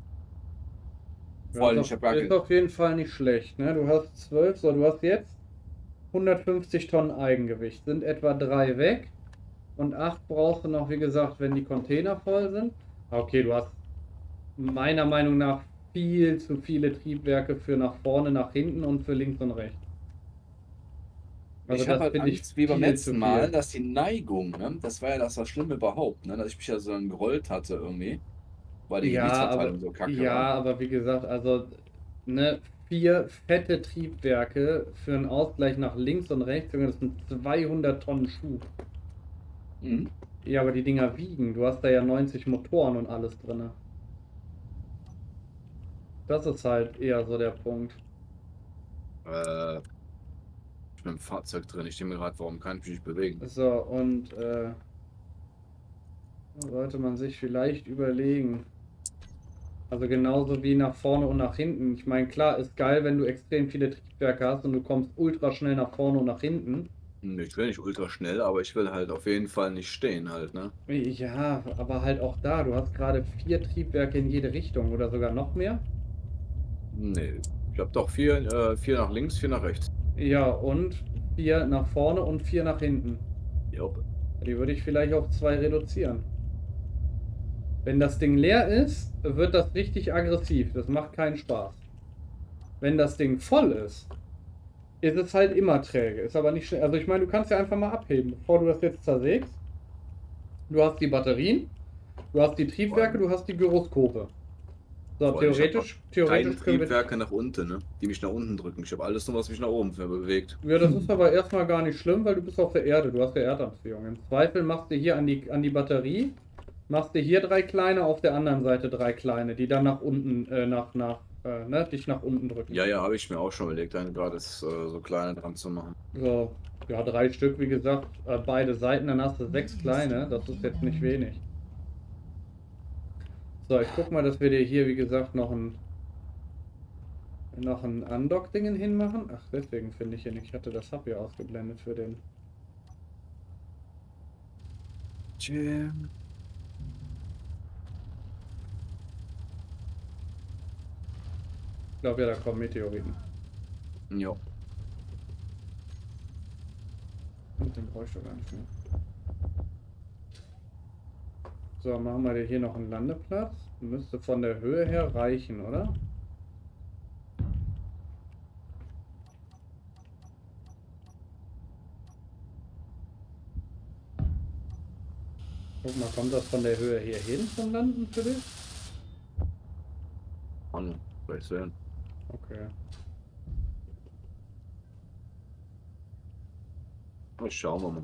Vor allem, Ja, ich habe gar ist keine. auf jeden Fall nicht schlecht, ne? Du hast 12, so, du hast jetzt 150 Tonnen Eigengewicht. Sind etwa 3 weg. Und 8 brauchst du noch, wie gesagt, wenn die Container voll sind. Okay, du hast meiner Meinung nach viel zu viele Triebwerke für nach vorne, nach hinten und für links und rechts. Also Ich habe das halt finde ich Angst, wie beim viel letzten zu Mal, viel. dass die Neigung, ne? Das war ja das Schlimme überhaupt, ne? Dass ich mich ja so dann gerollt hatte irgendwie, weil die Gewichtsverteilung so kacke war. Ja, aber wie gesagt, also ne, 4 fette Triebwerke für einen Ausgleich nach links und rechts, Junge, das sind 200 Tonnen Schub. Mhm. Ja, aber die Dinger wiegen. Du hast da ja 90 Motoren und alles drin. Das ist halt eher so der Punkt. Ich bin im Fahrzeug drin. Ich denke mir gerade, warum kann ich mich nicht bewegen? So, und sollte man sich vielleicht überlegen. Also genauso wie nach vorne und nach hinten. Ich meine, klar, ist geil, wenn du extrem viele Triebwerke hast und du kommst ultra schnell nach vorne und nach hinten. Ich will nicht ultra schnell, aber ich will halt auf jeden Fall nicht stehen halt, ne? Ja, aber halt auch da, du hast gerade 4 Triebwerke in jede Richtung oder sogar noch mehr. Nee, ich habe doch 4 nach links, 4 nach rechts. Ja, und 4 nach vorne und 4 nach hinten. Jupp. Die würde ich vielleicht auf 2 reduzieren. Wenn das Ding leer ist, wird das richtig aggressiv. Das macht keinen Spaß. Wenn das Ding voll ist es halt immer träge. Ist aber nicht schnell. Also ich meine, du kannst ja einfach mal abheben, bevor du das jetzt zersägst. Du hast die Batterien, du hast die Triebwerke, du hast die Gyroskope. So, Vor allem, ich habe keine theoretisch können wir. Triebwerke nach unten, ne? Die mich nach unten drücken. Ich habe alles nur, was mich nach oben bewegt. Ja, das ist aber erstmal gar nicht schlimm, weil du bist auf der Erde, du hast ja Erdanziehung. Im Zweifel machst du hier an die Batterie, machst du hier 3 kleine, auf der anderen Seite 3 kleine, die dann nach unten, dich nach unten drücken. Ja, ja, habe ich mir auch schon überlegt, dann gerade so kleine dran zu machen. So, ja, 3 Stück, wie gesagt, beide Seiten, dann hast du 6 kleine, das ist jetzt nicht wenig. So, ich guck mal, dass wir dir hier, wie gesagt, noch ein Undock-Dingen hinmachen. Ach, deswegen finde ich hier nicht. Ich hatte das Hub hier ausgeblendet für den. Jim. Ich glaube ja, da kommen Meteoriten. Ja. Und den bräuchte ich gar nicht mehr. So, machen wir dir hier noch einen Landeplatz. Müsste von der Höhe her reichen, oder? Guck mal, kommt das von der Höhe hier hin zum Landen für dich? Mann, vielleicht sehen. Okay. Schauen wir mal.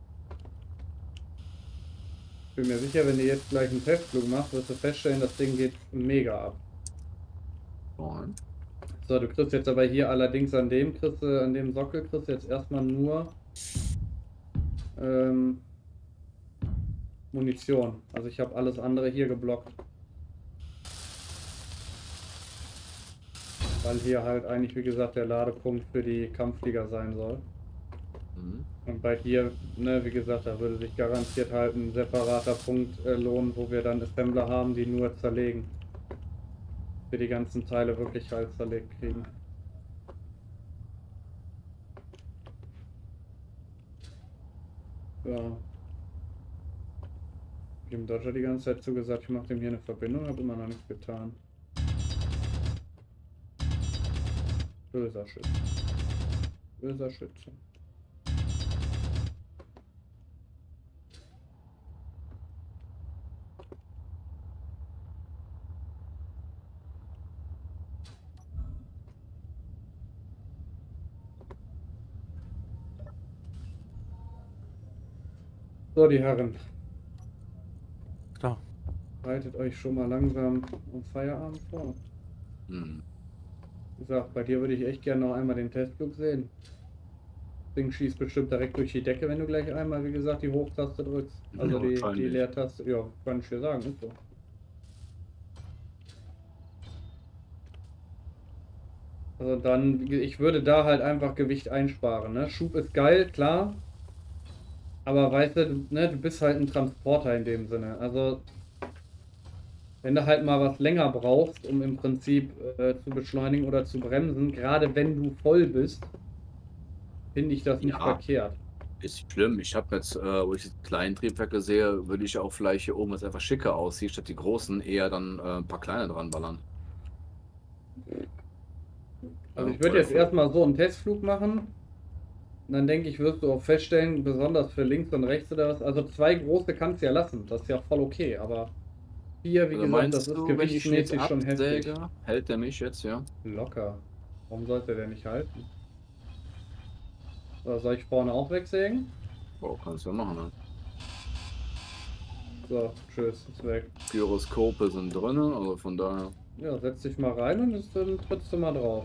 Ich bin mir sicher, wenn du jetzt gleich einen Testflug machst, wirst du feststellen, das Ding geht mega ab. Nein. So, du kriegst jetzt aber hier allerdings an dem Sockel kriegst du jetzt erstmal nur Munition. Also ich habe alles andere hier geblockt. Weil hier halt eigentlich, wie gesagt, der Ladepunkt für die Kampfflieger sein soll. Mhm. Und bei dir, ne, wie gesagt, da würde sich garantiert halt ein separater Punkt lohnen, wo wir dann Assembler haben, die nur zerlegen. Für die ganzen Teile wirklich halt zerlegt kriegen. So. Ich habe dem Dodger die ganze Zeit zugesagt, ich mache dem hier eine Verbindung, habe immer noch nichts getan. Böser Schütze. Böser Schütze. So, die Herren, Klar. bereitet euch schon mal langsam um Feierabend vor. Hm. Wie gesagt, bei dir würde ich echt gerne noch einmal den Testflug sehen. Das Ding schießt bestimmt direkt durch die Decke, wenn du gleich einmal, wie gesagt, die Hochtaste drückst. Also Ja, die wahrscheinlich. Leertaste. Ja, kann ich dir sagen, ist so. Also dann, ich würde da halt einfach Gewicht einsparen, ne? Schub ist geil, klar. Aber weißt du, ne, du bist halt ein Transporter in dem Sinne. Also, wenn du halt mal was länger brauchst, um im Prinzip zu beschleunigen oder zu bremsen, gerade wenn du voll bist, finde ich das nicht Ja. verkehrt. Ist nicht schlimm. Ich habe jetzt, wo ich die kleinen Triebwerke sehe, würde ich auch vielleicht hier oben, was einfach schicker aussieht, statt die großen, eher dann ein paar kleine dran ballern. Also Ja, ich würde oder jetzt für- erstmal so einen Testflug machen. Und dann denke ich, wirst du auch feststellen, besonders für links und rechts oder was. Also 2 große kannst du ja lassen, das ist ja voll okay, aber 4, wie Also gesagt, meinst das ist du, wenn ich ihn jetzt gewichtsmäßig schon heftig. absäge, hält der mich jetzt, ja? Locker. Warum sollte der nicht halten? So, soll ich vorne auch wegsägen? Boah, kannst du ja machen, ne? So, tschüss, ist weg. Gyroskope sind drin, also von daher. Ja, setz dich mal rein und dann trittst du mal drauf.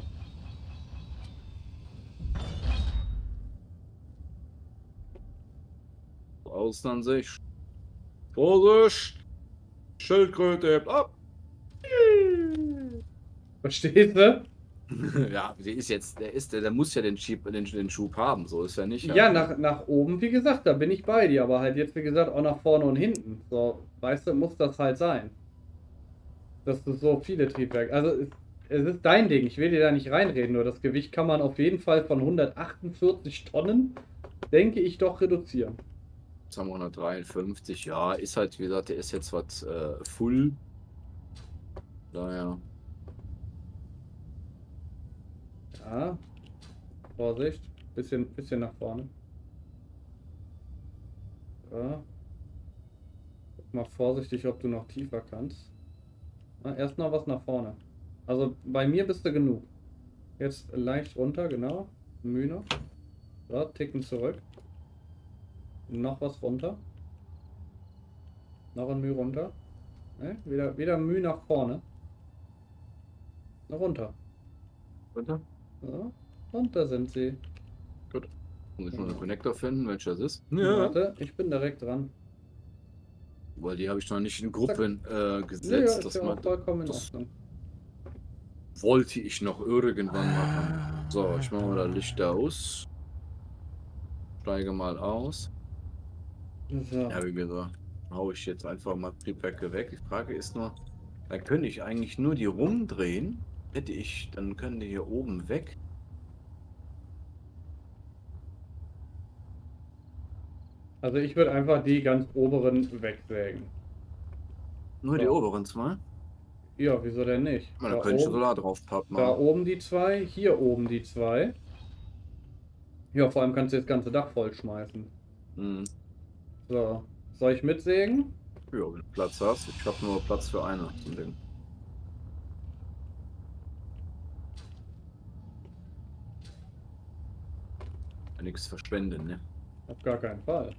Außenansicht. Vorsicht! Schildkröte hebt ab! Verstehst du? Ja, der muss ja den Schub haben, so ist ja nicht. Ja, nach oben, wie gesagt, da bin ich bei dir, aber halt jetzt, wie gesagt, auch nach vorne und hinten. So, weißt du, muss das halt sein. Dass du so viele Triebwerke. Also, es ist dein Ding, ich will dir da nicht reinreden, nur das Gewicht kann man auf jeden Fall von 148 Tonnen, denke ich, doch reduzieren. Jetzt haben wir 153, ja, ist halt, wie gesagt, der ist jetzt was full. Daher. Ja, Vorsicht, bisschen nach vorne. Ja. Guck mal vorsichtig, ob du noch tiefer kannst. Na, erst noch was nach vorne. Also bei mir bist du genug. Jetzt leicht runter, genau. Mühe noch. So, ticken zurück. Noch was runter. Noch ein Mühe runter. Ne? Wieder Mühe nach vorne. Noch runter. Bitte? So. Und da sind sie. Muss ich nur einen Connector finden, welcher das ist? Warte, ich bin direkt dran. Weil die habe ich noch nicht in Gruppen Ja, gesetzt. ist Das, ja auch vollkommen in das Ordnung. wollte ich noch irgendwann machen. So, ich mache mal das Licht aus. Steige mal aus. So. Ja, wie gesagt, haue ich jetzt einfach mal Triebwerke weg. Die Frage ist nur, dann könnte ich eigentlich nur die rumdrehen. Dann können die hier oben weg. Also ich würde einfach die ganz oberen wegsägen. Nur die So. oberen zwei. Ja, wieso denn nicht? Na, Da dann könnte ich oben, Solar drauf pappen. da oben die 2, hier oben die 2. Ja, vor allem kannst du das ganze Dach voll schmeißen. Hm. So, soll ich mitsägen? Ja, wenn du Platz hast. Ich habe nur Platz für eine zum Ding. Nichts verschwenden, ne? Auf gar keinen Fall.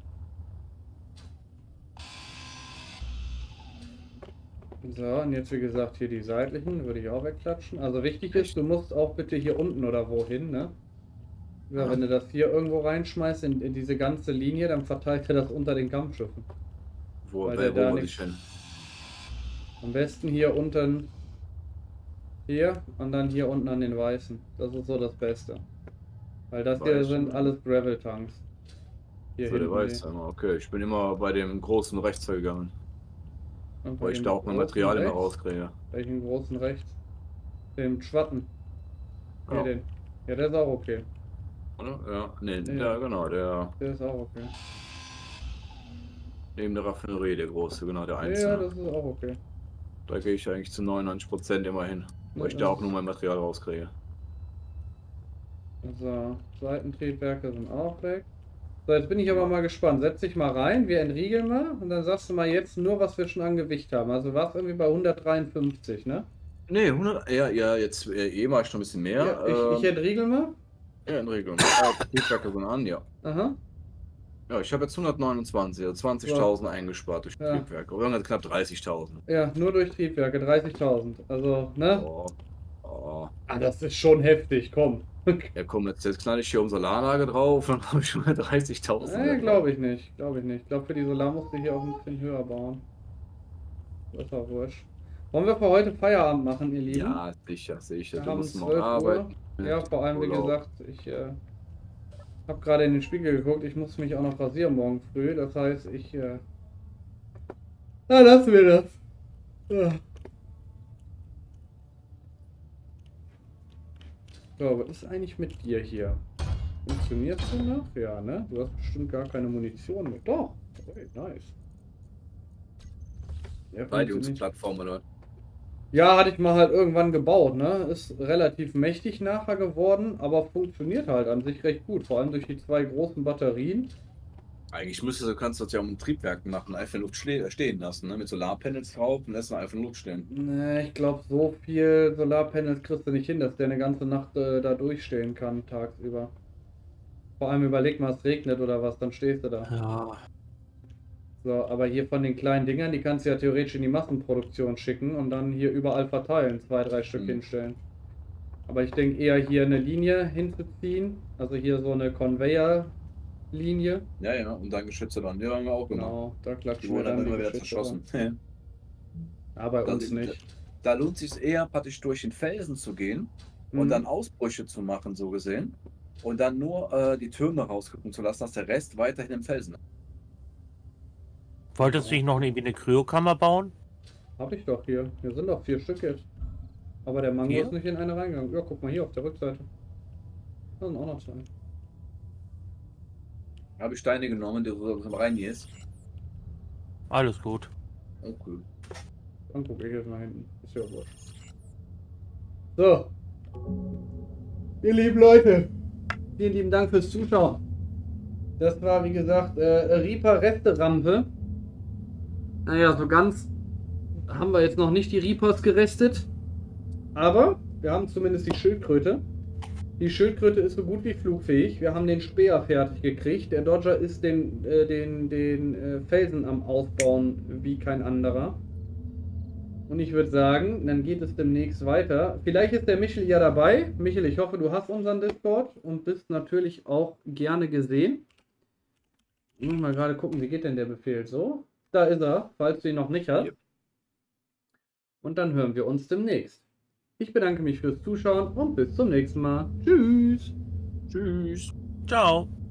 So, und jetzt wie gesagt hier die seitlichen, würde ich auch wegklatschen. Also wichtig ist, du musst auch bitte hier unten oder wohin, ne? Ja, Ja. wenn du das hier irgendwo reinschmeißt in diese ganze Linie, dann verteilt er das unter den Kampfschiffen. Weil der da Wo muss nix- ich hin? Am besten hier unten, hier und dann hier unten an den Weißen. Das ist so das Beste. Weil das hier Weißen. sind alles Gravel-Tanks. Hier So, der hinten weiß die- immer. Okay, ich bin immer bei dem großen rechts gegangen, und bei weil ich dem da auch mein großen Material immer rechts. rauskriege. Welchen großen rechts? Den Schwatten. Hier Ja. den. Ja, der ist auch okay. Oder? Ja, nee, Ja. ja, genau, der. Der ist auch okay. Neben der Raffinerie, der große, genau, der Ja, einzelne. das ist auch okay. Da gehe ich eigentlich zu 99% immer hin, weil ich da auch nur mein Material rauskriege. So, Seitentriebwerke sind auch weg. So, jetzt bin ich aber mal gespannt. Setz dich mal rein, wir entriegeln mal und dann sagst du mal jetzt nur, was wir schon an Gewicht haben. Also was irgendwie bei 153, ne? Nee, 100, ja, jetzt mache ich schon ein bisschen mehr. Ja, ich entriegel mal. Ja, in Regelung. Die Triebwerke sind an, ja. Aha. Ja, ich habe jetzt 129, also 20.000 eingespart durch die Ja. Triebwerke. Oder knapp 30.000. Ja, nur durch Triebwerke, 30.000. Also, ne? Oh. Oh. Ah, das ist schon heftig, komm. Ja, komm, jetzt knall ich hier um Solaranlage drauf und dann habe ich schon mal 30.000. Glaube ich nicht. Glaube ich nicht. Ich glaube, für die Solar musst du hier auch ein bisschen höher bauen. Das ist auch wurscht. Wollen wir für heute Feierabend machen, ihr Lieben? Ja, sicher. Wir Du haben musst 12 morgen Uhr. arbeiten. Ja, vor allem, wie Urlaub. gesagt, ich habe gerade in den Spiegel geguckt. Ich muss mich auch noch rasieren morgen früh. Das heißt, lassen wir das. Ja. So, was ist eigentlich mit dir hier? Funktionierst du noch? Ja, ne? Du hast bestimmt gar keine Munition mehr. Doch! Okay, nice. Ja, Verteidigungsplattform, oder? ja, hatte ich mal halt irgendwann gebaut, ne? Ist relativ mächtig nachher geworden, aber funktioniert halt an sich recht gut. Vor allem durch die zwei großen Batterien. Eigentlich kannst du das ja um Triebwerken machen, einfach in Luft stehen lassen, ne? Mit Solarpanels drauf und lässt einfach in Luft stehen. Ne, ich glaube, so viel Solarpanels kriegst du nicht hin, dass der eine ganze Nacht da durchstehen kann, tagsüber. Vor allem überleg mal, es regnet oder was, dann stehst du da. Ja. So, aber hier von den kleinen Dingern, die kannst du ja theoretisch in die Massenproduktion schicken und dann hier überall verteilen, 2, 3 Stück hinstellen. Aber ich denke eher hier eine Linie hinzuziehen, also hier so eine Conveyor-Linie. Ja, und dann Geschütze dann. Ja, haben wir auch gemacht. Genau, da Die klatschen wir wurden dann dann die immer wieder Geschütze zerschossen. dran. Ja, bei uns nicht. Da lohnt es sich eher, praktisch durch den Felsen zu gehen und dann Ausbrüche zu machen, so gesehen. Und dann nur die Türme rausgucken zu lassen, dass der Rest weiterhin im Felsen ist. Wolltest du nicht noch irgendwie eine Kryokammer bauen? Hab ich doch hier. Hier sind doch 4 Stück jetzt. Aber der Mango Hier? ist nicht in eine reingegangen. Ja, guck mal hier auf der Rückseite. Da sind auch noch 2. Habe ich Steine genommen, die so rein hier ist. Alles gut. Okay. Dann gucke ich jetzt mal hinten. Ist ja wurscht. So. Ihr lieben Leute. Vielen lieben Dank fürs Zuschauen. Das war, wie gesagt, Reaper Reste-Rampe. Naja, so ganz haben wir jetzt noch nicht die Reapers gerestet. Aber wir haben zumindest die Schildkröte. Die Schildkröte ist so gut wie flugfähig. Wir haben den Speer fertig gekriegt. Der Dodger ist den Felsen am Ausbauen wie kein anderer. Und ich würde sagen, dann geht es demnächst weiter. Vielleicht ist der Michel ja dabei. Michel, ich hoffe, du hast unseren Discord und bist natürlich auch gerne gesehen. Ich muss mal gerade gucken, wie geht denn der Befehl so? Da ist er, falls du ihn noch nicht hast. Yep. Und dann hören wir uns demnächst. Ich bedanke mich fürs Zuschauen und bis zum nächsten Mal. Tschüss. Tschüss. Ciao.